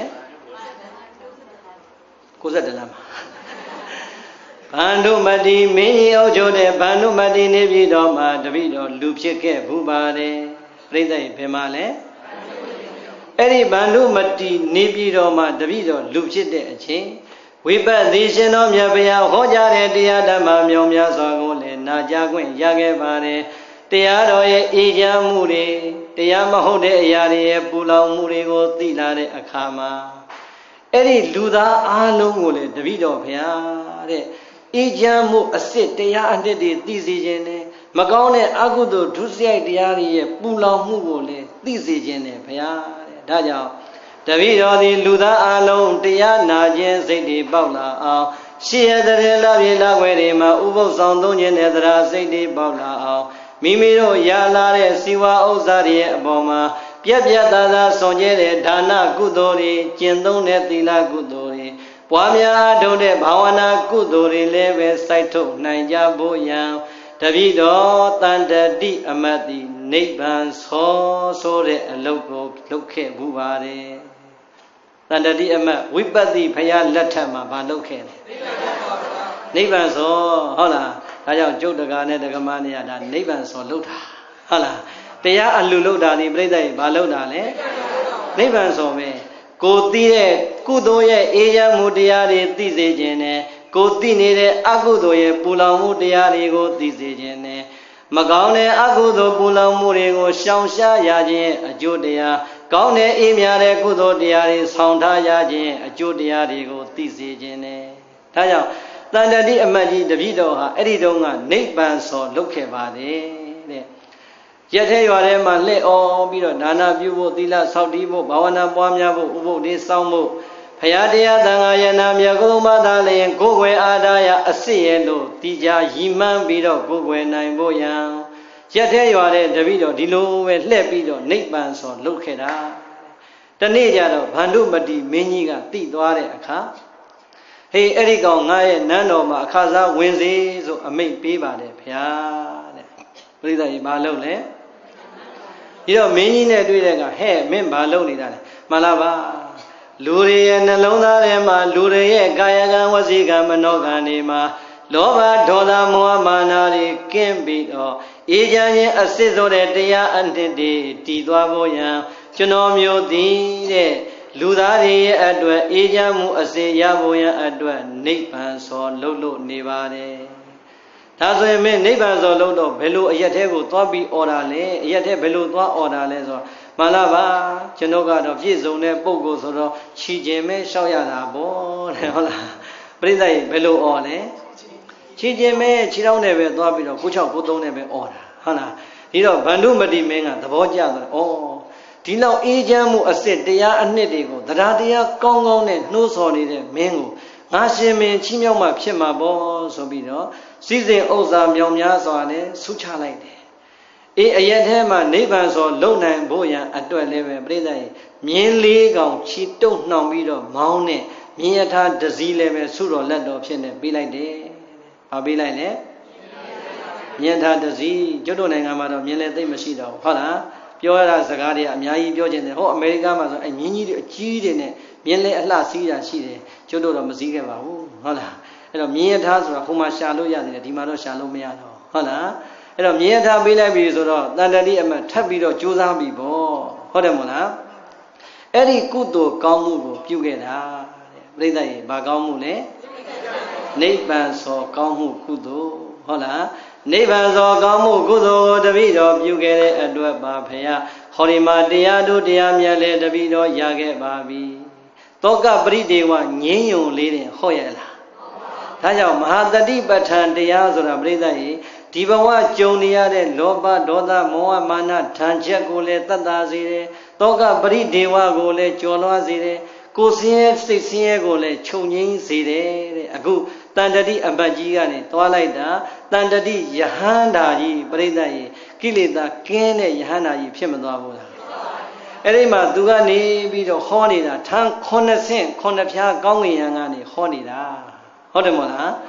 ကိုယ်ဆက်တလားမှာဗန္ဓုမတိမင်းကြီးအုပ်ချုပ်တဲ့ဗန္ဓုမတိနေပြည်တော်မှာတပိတော်လူဖြစ်ခဲ့ဘူးပါတယ်ပြိဿရဲ့ဘယ်မှာလဲအဲ့ဒီဗန္ဓုမတိနေပြည်တော်မှာတပိတော်လူဖြစ်တဲ့အချိန်ဝိပတ်သီရှင်တော်မြတ်ဗျာဟောကြားတဲ့တရားဓမ္မမြောင်များစွာကိုလည်းနာကြားခွင့်ရခဲ့ပါတယ်တရားတော်ရဲ့အေးချမ်းမှုတွေတရားမဟုတ်တဲ့အရာတွေရဲ့ပူလောင်မှုတွေကိုသိလာတဲ့အခါမှာအဲ့ဒီလူသားအားလုံးကိုလည်းတပိတော်ဗျာတဲ့အေးချမ်းမှုအစစ်တရားအနှစ်တွေသိစေခြင်းနဲ့မကောင်းတဲ့အကုသိုလ်ဒုစရိုက်တရားတွေရဲ့ပူလောင်မှုကိုလည်းသိစေခြင်းနဲ့ဗျာတဲ့ဒါကြောင့်တပိတော်သည်လူသားအလုံးတရားနာခြင်းစိတ်တွေပေါက်လာအောင်ရှိရတဲ့လပြေလာွယ်တွေမှာဥပုသ်ဆောင်သုံးခြင်းနဲ့တရားစိတ်တွေပေါက်လာအောင်မိမိတို့ရလာတဲ့စီဝါဥစ္စာတွေရဲ့အပေါ်မှာပြက်ပြက်သားသားဆောင်ကျဲတဲ့ဒါနကုသိုလ်တွေကျင့်သုံးတဲ့သီလကုသိုလ်တွေပွားများထုတ်တဲ့ဘာဝနာကုသိုလ်တွေလည်းပဲစိုက်ထုတ်နိုင်ကြဖို့ရန်တပိတော်တန်တတိအမတ်တိနိဗ္ဗာန်ဆောဆိုတဲ့အလုပ်ကိုလုပ်ခဲ့ဘူးပါတယ်တန်တတိအမတ်ဝိပဿနာဖရာလက်ထက်မှာဘာလုပ်ခဲ့လဲနိဗ္ဗာန်ဆောဟုတ်လားဒါကြောင့်ကျုပ်တကာနဲ့တက္ကမနေရဒါနိဗ္ဗာန်ဆောလုပ်တာဟုတ်လားတရားအလူလုပ်တာဒီပြိဿရဲ့ဘာလုပ်တာလဲနိဗ္ဗာန်ဆောပဲကိုသိတဲ့ကုသိုလ်ရဲ့အေးချမ်းမှုတရားတွေသိစေခြင်းနဲ့ကိုသိနေတဲ့အကုသိုလ်ရဲ့ပူလောင်မှုတရားတွေကိုသိစေခြင်းနဲ့မကောင်းတဲ့အကုသိုလ်ပူလောင်မှုတွေကိုရှောင်ရှားရခြင်းအကျိုးတရားကောင်းတဲ့အေးမြတဲ့ကုသိုလ်တရားတွေဆောင်ထားရခြင်းအကျိုးတရားတွေကိုသိစေခြင်းနဲ့ဒါကြောင့်တန်တတိအမတ်ကြီးတပိတော်ဟာအဲ့ဒီတုန်းကနိဗ္ဗာန်ဆောလုပ်ခဲ့ပါတယ်တဲ့ရက်ထဲရွာထဲမှာလှည့်အော်ပြီးတော့ဒါနပြုဖို့သီလဆောက်တည်ဖို့ဘာဝနာပွားများဖို့ဥပုသ်တွေစောင့်ဖို့ဖရာတရားသံဃာယနာမြတ်ကုသုံးပါးသာလျင်ကိုယ်ွယ်အားထားရအစစ်ရဲ့လို့တိကြရီမှန်းပြီးတော့ကိုယ်ွယ်နိုင်ဖို့ရန်ရက်ထဲရွာတဲ့တပိတော်ဒီလိုပဲလှည့်ပြီးတော့နိဗ္ဗာန်ဆောလုပ်ခဲ့တာတနေ့ကျတော့ဗန္ဓုမတိမင်းကြီးကတိသွားတဲ့အခါဟေးအဲ့ဒီကောင်ငါရဲ့နန်းတော်မှာအခါစားဝင်စေဆိုအမိန့်ပေးပါတယ်ဗျာတဲ့ပရိသတ်ကြီးမလုပ်လဲဒီတော့မင်းကြီးနဲ့တွေ့တဲ့ကဟဲ့မင်းဘာလုပ်နေတာလဲမှန်လားပါလူတွေရဲ့နှလုံးသားထဲမှာလူတွေရဲ့ကာယကံဝစီကံမနောကံတွေမှာလောဘဒေါသမောဟမာနတွေကင်းပြီးတော့အေးချမ်းခြင်းအစစ်ဆိုတဲ့တရားအနှစ်တွေတည်သွားဖို့ရန်ကျွန်တော်မျိုးသည်တဲ့လူသားတွေရဲ့အတွက်အေးချမ်းမှုအစစ်ရဖို့ရန်အတွက်နိဗ္ဗာန်ဆောလှုပ်လို့နေပါတယ်ဒါဆိုရင်မင်းနိဗ္ဗာန်ဆောလှုပ်တော့ဘယ်လိုအရက်ထဲကိုသွားပြီးអော်တာလဲအရက်ထဲဘယ်လိုသွားអော်တာလဲဆိုတော့မှန်လားပါကျွန်တော်ကတော့ပြည့်စုံတဲ့ပုဂ္ဂိုလ်ဆိုတော့ခြီကျင်မဲလျှောက်ရတာပေါ့တဲ့ဟုတ်လားပြိဿကြီးဘယ်လိုអော်လဲခြီကျင်မဲခြေထောက်နဲ့ပဲသွားပြီးတော့ကိုချောက်ကိုသုံးနဲ့ပဲអော်တာဟုတ်လားဒီတော့ဗန္ဓုမတိမင်းကသဘောကျတယ်ဩဒီလောက်အေးချမ်းမှုအစစ်တရားအနှစ်တွေကိုတရားတရားကောင်းကောင်းနဲ့နှိုးဆော်နေတဲ့မင်းကိုငါရှင်မင်းချီးမြှောက်မှဖြစ်မှာပေါ့ဆိုပြီးတော့စီစဉ်ဥစ္စာမြောင်များစွာနဲ့ဆုချလိုက်တယ်အေးအရက်ထဲမှာနိဗ္ဗာန်ဆိုလုံနိုင်ဖို့ရန်အတွက်လည်းပဲပြိဿရဲ့မြင်းလေးကောင်ခြေတုပ်နှောင်ပြီးတော့မောင်းနဲ့မြင်းရထားတစည်းလည်းပဲဆုတော်လက်တော်ဖြစ်နေပေးလိုက်တယ်။ဘာပေးလိုက်လဲ။မြင်းထားတစည်းကျွတ်တို့နိုင်ငံမှာတော့မြင်းလည်းသိမ့်မရှိတော့ဘူးဟုတ်လား။ပြောရတာစကားတွေကအများကြီးပြောချင်တယ်ဟောအမေရိကန်မှာဆိုအဲမြင်းကြီးတွေအကြီးတွေနဲ့မြင်းလည်းအလှစီးတာရှိတယ်ကျွတ်တို့တော့မစည်းခဲ့ပါဘူးဟုတ်လား။အဲ့တော့မြင်းရထားဆိုတာဟိုမှာရှာလို့ရတယ်ဒီမှာတော့ရှာလို့မရတော့ဟုတ်လား။အဲ့တော့မြင်ထားပေးလိုက်ပြီဆိုတော့တန်တတိအမတ်ထပ်ပြီးတော့ကြိုးစားပြီပေါ့ဟုတ်တယ်မို့လားအဲ့ဒီကုသိုလ်ကောင်းမှုကိုပြုခဲ့တာတဲ့ပြိဿရေဘာကောင်းမှုလဲနိဗ္ဗာန်ဆောကောင်းမှုကုသိုလ်ဟုတ်လားနိဗ္ဗာန်ဆောကောင်းမှုကုသိုလ်တပိတော်ပြုခဲ့တဲ့အတွက်ပါဖရာဟောဒီမှာတရားတို့တရားမြတ်လဲတပိတော်ရခဲ့ပါပြီတောကပရိဒေဝငြင်းယုံလေးတင်ဟောရလားဒါကြောင့်မဟာတတိပဋ္ဌာန်တရားဆိုတာပြိဿရေဒီဘဝကြုံနေရတဲ့လောဘဒေါသမောဟမာနဓာန်ချက်ကိုလည်းတတ်တာစေတယ်တောကပရိဒေဝကိုလည်းကျော်လွှားစေတယ်ကိုယ်စင်းရဲ့စိတ်စင်းရဲ့ကိုလည်းခြုံငိမ့်စေတယ်တဲ့အခုတန်တတိအမတ်ကြီးကနေတွားလိုက်တာတန်တတိယဟန္တာကြီးပြိဿရေကိလေသာကင်းတဲ့ယဟန္တာကြီးဖြစ်မသွားဘူးလားအဲ့ဒီမှာသူကနေပြီးတော့ဟောနေတာထန်းခုနှစ်ဆင့်ခုနှစ်ဖြားကောင်းကင်ယံကနေဟောနေတာဟုတ်တယ်မို့လား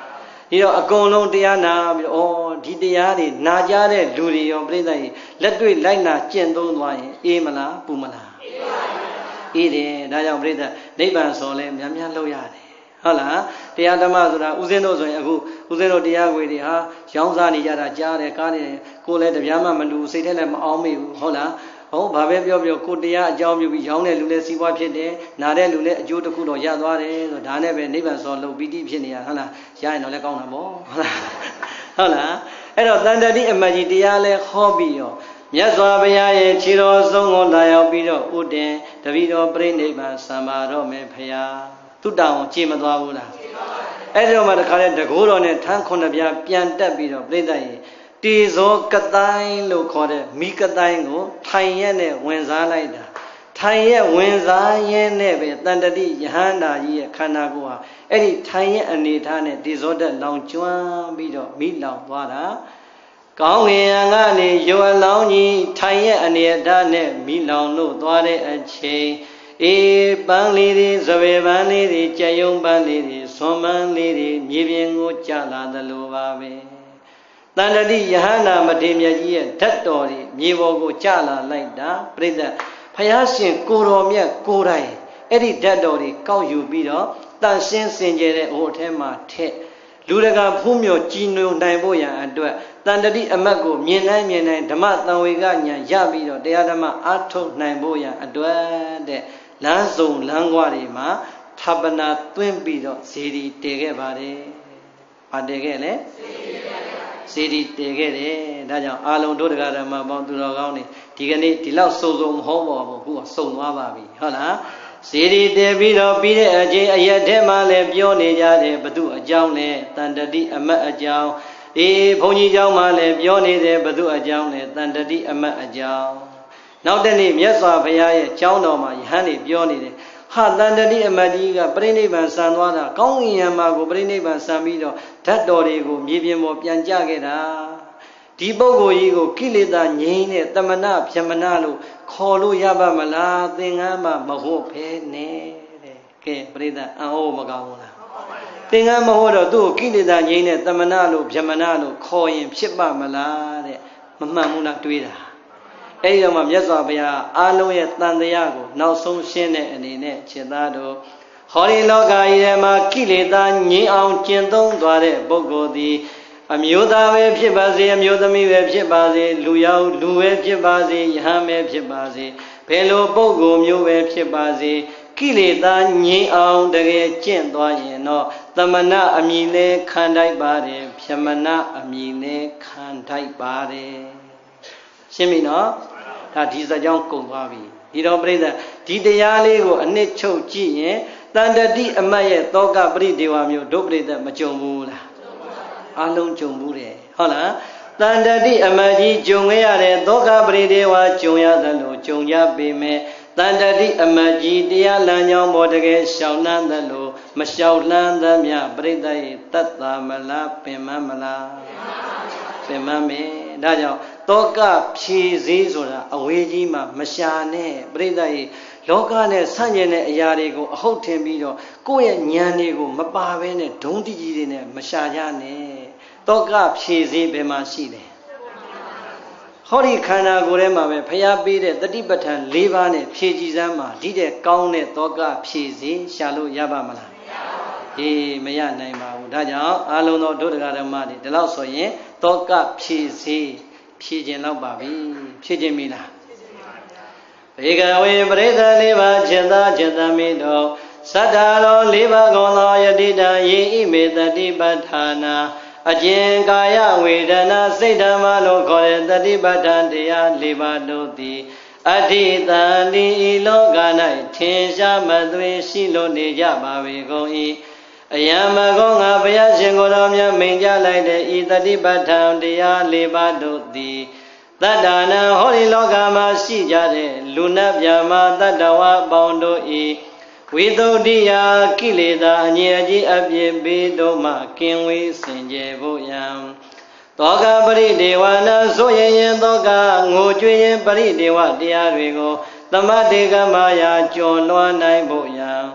ဒီတော့အကုန်လုံးတရားနာပြီးတော့ဩဒီတရားတွေနာကြတဲ့လူတွေရောပြိဿကြီးလက်တွေ့လိုက်နာကျင့်သုံးသွားရင်အေးမလားပူမလားအေးပါဘူးအေးတယ်ဒါကြောင့်ပြိဿနိဗ္ဗာန်ဆိုလဲများများလောက်ရတယ်ဟုတ်လားတရားဓမ္မဆိုတာဥစဉ်တို့ဆိုရင်အခုဥစဉ်တို့တရားခွေတွေဟာရောင်းစားနေကြတာကြားတယ်ကားနေတယ်ကိုယ်လည်းတပြားမှမလူစိတ်ထဲလည်းမအောင်မိဘူးဟုတ်လားဟုတ်ဘာပဲပြောပြောကိုတရားအကြောင်းပြုပြီးရောင်းတဲ့လူလည်းစီးပွားဖြစ်တယ်နားတဲ့လူလည်းအကျိုးတစ်ခုတော့ရသွားတယ်ဆိုဒါနဲ့ပဲနိဗ္ဗာန်ဆိုလို့ပီတိဖြစ်နေရဟုတ်လားရရင်တော့လည်းကောင်းတာပေါ့ဟုတ်လားဟုတ်လားအဲ့တော့တန်တတိအမတ်ကြီးတရားလဲဟောပြီးရောမြတ်စွာဘုရားရဲ့ခြေတော်ဆုံးကိုလာရောက်ပြီးတော့ဥတင်တပည့်တော်ပြိဋိဘံဆံပါတော့မယ်ဖရာသူတောင်ကြည်မသွားဘူးလားအဲ့ဒီတော့မှတခါလဲတကိုးတော်နဲ့ထန်းခုနှစ်ပြားပြန်တက်ပြီးတော့ပြိဋ္ဌာန်ရင်တေဇောကတိုင်းလို့ခေါ်တဲ့မိကတိုင်းကိုထိုင်ရက်နဲ့ဝင်စားလိုက်တာထိုင်ရက်ဝင်စားရဲနဲ့ပဲတန်တတိယဟန္တာကြီးရဲ့ခန္ဓာကိုယ်ဟာအဲ့ဒီထိုင်ရက်အနေထားနဲ့တေဇောတက်လောင်ကျွမ်းပြီးတော့မိလောင်သွားတာကောင်းငင်ရန်ကနေယောအလောင်းကြီးထိုင်ရက်အနေထားနဲ့မိလောင်လို့သွားတဲ့အချိန်အေးပန်းလေးတွေဇဝေပန်းလေးတွေကြက်ယုံပန်းလေးတွေဆွန်ပန်းလေးတွေမြေပြင်ကိုကျလာသလိုပါပဲတန်တတိယဟန္တာမထေရမြတ်ကြီးရဲ့ဓာတ်တော်တွေမြေပေါ်ကိုကျလာလိုက်တာပြိဿဘုရားရှင်ကိုတော်မြတ်ကိုယ်တိုင်အဲ့ဒီဓာတ်တော်တွေကောက်ယူပြီးတော့တန်ရှင်းစင်ကြယ်တဲ့ဟိုအထဲမှာထက်လူတကာဖူးမြော်ကြည်ညိုနိုင်ဖို့ရန်အတွက်တန်တတိအမတ်ကိုမြင်နိုင်မြင်နိုင်ဓမ္မတန်ဝေကညာရပြီးတော့တရားဓမ္မအားထုတ်နိုင်ဖို့ရန်အတွက်တဲ့လမ်းစုံလမ်းကွာတွေမှာဌာပနာသွင်းပြီးတော့ဇေဒီတည်ခဲ့ပါတယ်။ဘာတည်ခဲ့လဲဇေဒီတည်ခဲ့တယ်။ဒါကြောင့်အာလုံတို့တရားဓမ္မပေါင်းသူတော်ကောင်းတွေဒီကနေ့ဒီလောက်စုံစုံမဟုတ်ပါဘူးခုကစုံသွားပါပြီဟုတ်လားဇေဒီတည်ပြီးတော့ပြီးတဲ့အချိန်အရက်ထဲမှာလည်းပြောနေကြတယ်ဘသူအကြောင်းလဲတန်တတိအမတ်အကြောင်းအေးဘုန်းကြီးเจ้าမှာလည်းပြောနေတယ်ဘသူအကြောင်းလဲတန်တတိအမတ်အကြောင်းနောက်တနေ့မြတ်စွာဘုရားရဲ့ကျောင်းတော်မှာယဟန်တွေပြောနေတယ်ဟာတန်တတိအမတ်ကြီးကပြိဋိဘံဆံသွားတာကောင်းကင်ယံမှာကိုပြိဋိဘံဆံပြီးတော့ဓာတ်တော်တွေကိုမြေပြင်ပေါ်ပြန်ကြခဲ့တာဒီပုဂ္ဂိုလ်ကြီးကိုကိလေသာငြိမ်းတဲ့တမနာဖြမနာလို့ခေါ်လို့ရပါမလားသင်္ကန်းမှာမဟုတ်ဖဲနဲ့တဲ့ကဲပြိဋ္ဌာန်အံ့ဩမကောင်းဘူးလားသင်္ကန်းမဟုတ်တော့သူ့ကိုကိလေသာငြိမ်းတဲ့တမနာလို့ဖြမနာလို့ခေါ်ရင်ဖြစ်ပါမလားတဲ့မမှန်ဘူးလားတွေးတာအဲ့ဒီတော့မှမြတ်စွာဘုရားအားလုံးရဲ့တန်တရားကိုနောက်ဆုံးရှင်းတဲ့အနေနဲ့ခြေသားတို့ဟောဒီလောကကြီးထဲမှာကိလေသာငြိမ်းအောင်ကျင့်သုံးသွားတဲ့ပုဂ္ဂိုလ်သည်အမျိုးသားပဲဖြစ်ပါစေအမျိုးသမီးပဲဖြစ်ပါစေလူရောက်လူပဲဖြစ်ပါစေယဟန်ပဲဖြစ်ပါစေဘယ်လိုပုဂ္ဂိုလ်မျိုးပဲဖြစ်ပါစေကိလေသာငြိမ်းအောင်တကယ်ကျင့်သွားရင်တော့သမဏအမည်နဲ့ခံထိုက်ပါတယ်ဖြမဏအမည်နဲ့ခံထိုက်ပါတယ်ရှင်းပြီနော်ဒါဒီစကြောင်းကုန်သွားပြီဒီတော့ပြိဿဒီတရားလေးကိုအနှစ်ချုပ်ကြည့်ရင်တန်တတိအမတ်ရဲ့သောကပရိဒေဝမျိုးဒုပရိသမကြုံဘူးလားအလုံးကြုံဘူးတယ်ဟုတ်လားတန်တတိအမတ်ကြီးကြုံခဲ့ရတဲ့သောကပရိဒေဝကြုံရတယ်လို့ကြုံရပေမဲ့တန်တတိအမတ်ကြီးတရားလမ်းကြောင်းပေါ်တကယ်ရှောင်နှံ့တယ်လို့မရှောင်နှံ့သမျှပရိသတ်ရဲ့တတ်တာမလားပင်မမလားပင်မမယ်ဒါကြောင့်တောကဖြည်စည်းဆိုတာအဝေးကြီးမှာမရှာနဲ့ပြိဿရဲ့လောကနဲ့ဆန့်ကျင်တဲ့အရာတွေကိုအဟုတ်ထင်ပြီးတော့ကိုယ့်ရဲ့ဉာဏ်တွေကိုမပါဘဲနဲ့ဒုံးတိကြီးတွေနဲ့မရှာကြနဲ့တောကဖြည်စည်းဘယ်မှာရှိလဲဟောဒီခန္ဓာကိုယ်ထဲမှာပဲဖျားပေးတဲ့တတိပဋ္ဌာန်၄ပါးနဲ့ဖြည်ကြည်စမ်းမှာဒီတဲ့ကောင်းတဲ့တောကဖြည်စည်းရှာလို့ရပါမလားအေးမရနိုင်ပါဘူးဒါကြောင့်အာလုံးသောဒုဒ္ဒဂဓမ္မတွေဒီလောက်ဆိုရင်တောကဖြည်စည်းဖြည့်ခြင်းလောက်ပါပြီဖြည့်ခြင်းမိလားဘေကဝေပရိသလေးပါจิตာจิตမိတောသတ္တရောလေးပါးကုန်သောယတိတံယေဣမေတတိပဋ္ဌာနာအကျဉ်ကာယဝေဒနာစိတ်ဓမ္မလို့ခေါ်တဲ့တတိပဋ္ဌာန်တရားလေးပါးတို့သည်အဋ္ဌိတံဒီဤလောက၌ထင်ရှားမသွေရှိလို့နေကြပါပေကုန်၏အယံမကောငါဘုရားရှင်ကိုယ်တော်မြတ်မိန့်ကြားလိုက်တဲ့ဤတတိပဋ္ဌာန်တရားလေးပါးတို့သည်တတ္တနာဟောဒီလောကမှာရှိကြတဲ့လူနတ်ဗျာမတတ္တဝါပေါင်းတို့ဤဝိသုဒ္ဓိယကိလေသာအငြိအကြီးအပြည့်ပေတို့မှကင်းဝေးစင်ကြယ်ဖို့ယံသောကပရိဒေဝနာဆိုရင်ရင်သောကငိုကြွေးရင်ပရိဒေဝတရားတွေကိုသမတေကမာယာကျော်လွှမ်းနိုင်ဖို့ယံ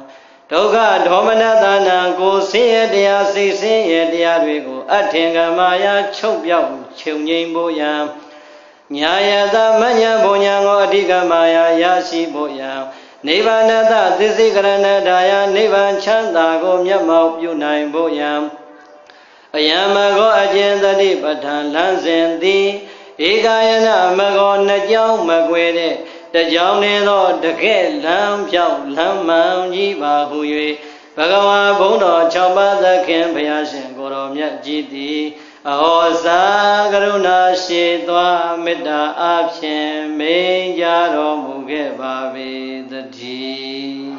Doga Domanatana go see dia see dia rigo, Atingamaya Chopya Chunging Boyam Nyaya the Manya Boyang Adiga Maya Yashi Boyam Nivanada Disigaranadaya Nivan Chanda go Yamau Yunai Boyam Ayamago Agenda Di Patan Lanzendi Igayana Mago Najau Magwede The Johnny the Gate Lam Piao Lam Mam Yiba Huye Bagawa Bono Chamba the Campiashin Goromya Jiti Ahosa Garuna Shidwa Meda Abshin Mejaro Muge Babi the T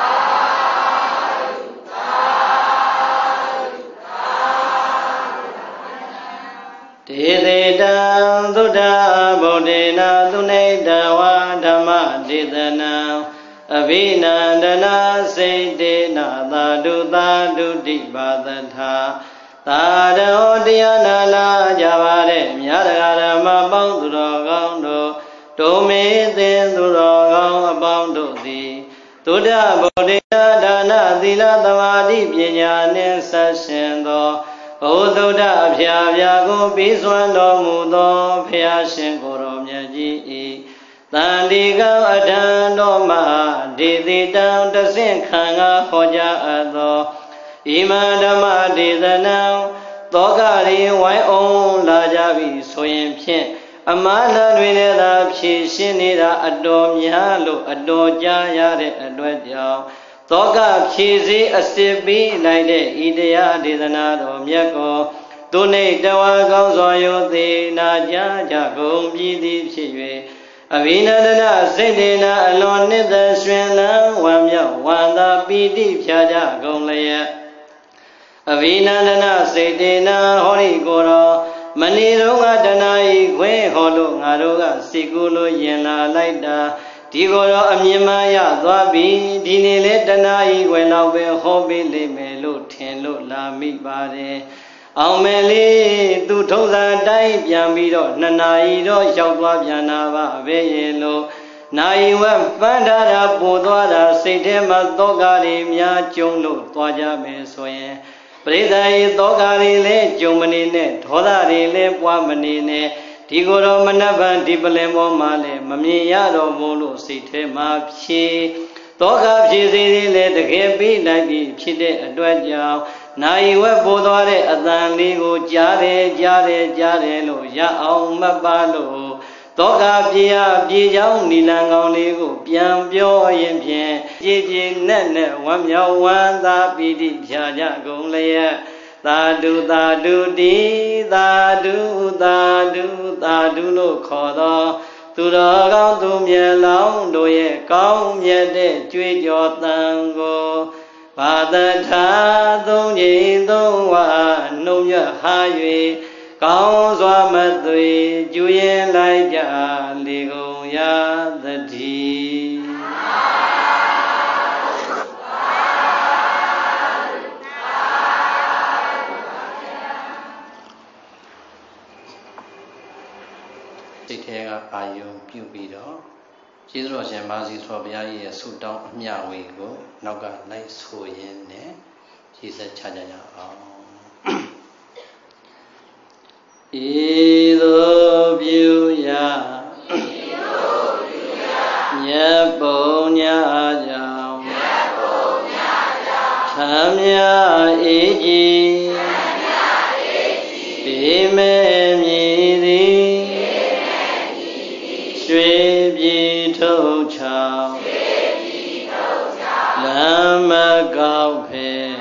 Tidida Duda Bodina Duneda Wadama Didana Avinandana Saydina Duda Dudi Badata Tada Odiana La Javare Yadagama Bondo Gondo Dome then Duro Abondo Di Duda Bodina Dana Dila Davadi Pinya Sashendo Ododa Piago Biswando Mudo Piashin Goromyaji Tandiga Adando Ma Didi down the Sin Kanga Hoja Ado Imadama Didana Dogari Wai On Lajavi Soyem Pien Amana Wineda Pishinida Adom Yalo Ado Jayare Adwajao Toga Chizi Asibi Nide Idea Didanado Miako Dune Dawa Gonzoyo de Naja Jagom Bidi Chiwe Avina Dana Zedina Alone the Swena Wamya Wanda Bidi Piaja Gomlea Avina Dana Zedina Hori Goro Manirunga Danai Gwe Holo Naruga Sigulo Yena Laida Tigoro Amimaya Dwabi Dinile Danai Welawe Hobby Limelo Tenlo Lami Bade Aumeli Dutoza Dai Biambido Nanaido Shawwa Bianava Veyelo Naiwa Vandara Budwara Sitema Dogari Mia Chunglo Twaja Mesoye Predai Dogari Le Jumanine Todari Le Wamanine Tigoro Manavan Dipalemo Male Mamiyado Molo Site Mapchi Toga Pisi Le the Gabi Nabi Chide Adwaja Naiwa Bodore Adan Ligo Jare Jare Jare Lo Yao Mabalo Toga Pia Pijao Nilango Ligo Pian Pio Yen Pien Jiji Nene Wamya Wanda Pidi Piaja Golea Dadu dadu di dadu dadu dadu lo khodo tu ro kaung tu mye long do ye kaung mye de chwe jo tan ko ba ta tha thong yin thong wa nong mye ha yue kaung swa ma thui ju yin lai ja li gong ya the thi Ayum Pubido, Chidros and Mazi Swabia, Sudan, Miawigo, Noga, nice Huyene, she said Chajaya. Ido Buya Yabo Nyaja Tamya Iji Bime Midi Swebi Tocha Lama Gaupe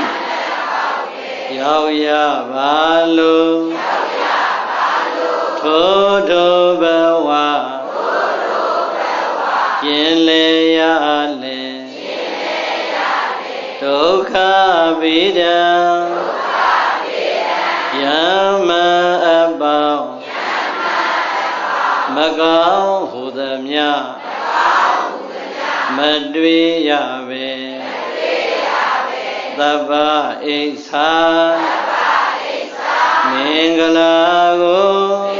Yauya Balu Todo Bawa Yele Yale Toka Vida Yama Abao Magao Hudamya Madwi Yave Daba Isa Mingalago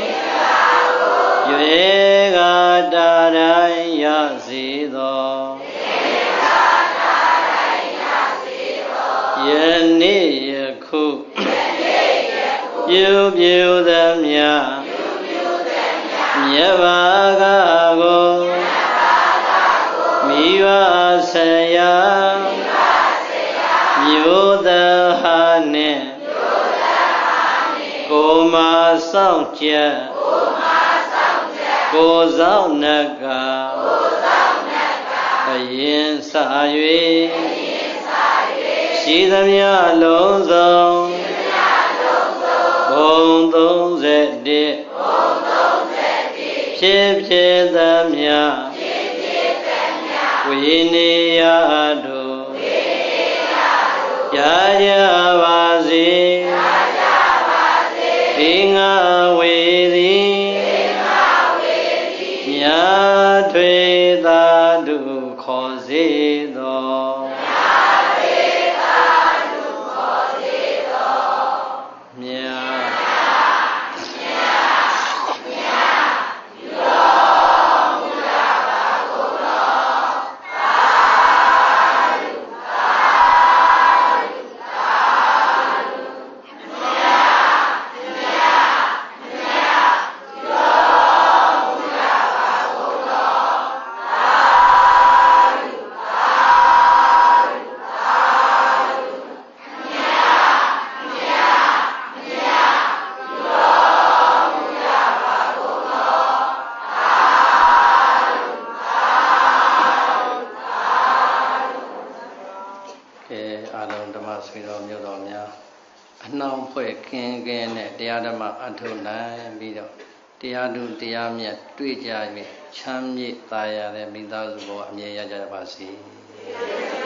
Yuega Daraya Zido ပြုပြုသမျှမြတ်ဘာကကိုမိဘဆရာမြို့သဟာနှင့်ကိုမဆောင်ချက်ကိုဆောင်နကအရင်စ၍ရှိသမျှလုံးစုံဘုံသုံးဆယ်တစ်ဖြစ်ဖြစ်သမျှဝိနေယတို့ကြာကြပါစေဒီငါဝေသည်မြတ်ထွေသာတုခေါ်စေသောတရားဓမ္မအထုနိုင်ပြီးတော့တရားသူတရားမြတ်တွေ့ကြ၍ချမ်းမြေ့သာရတဲ့မိသားစုဘဝအမြဲရကြပါစေ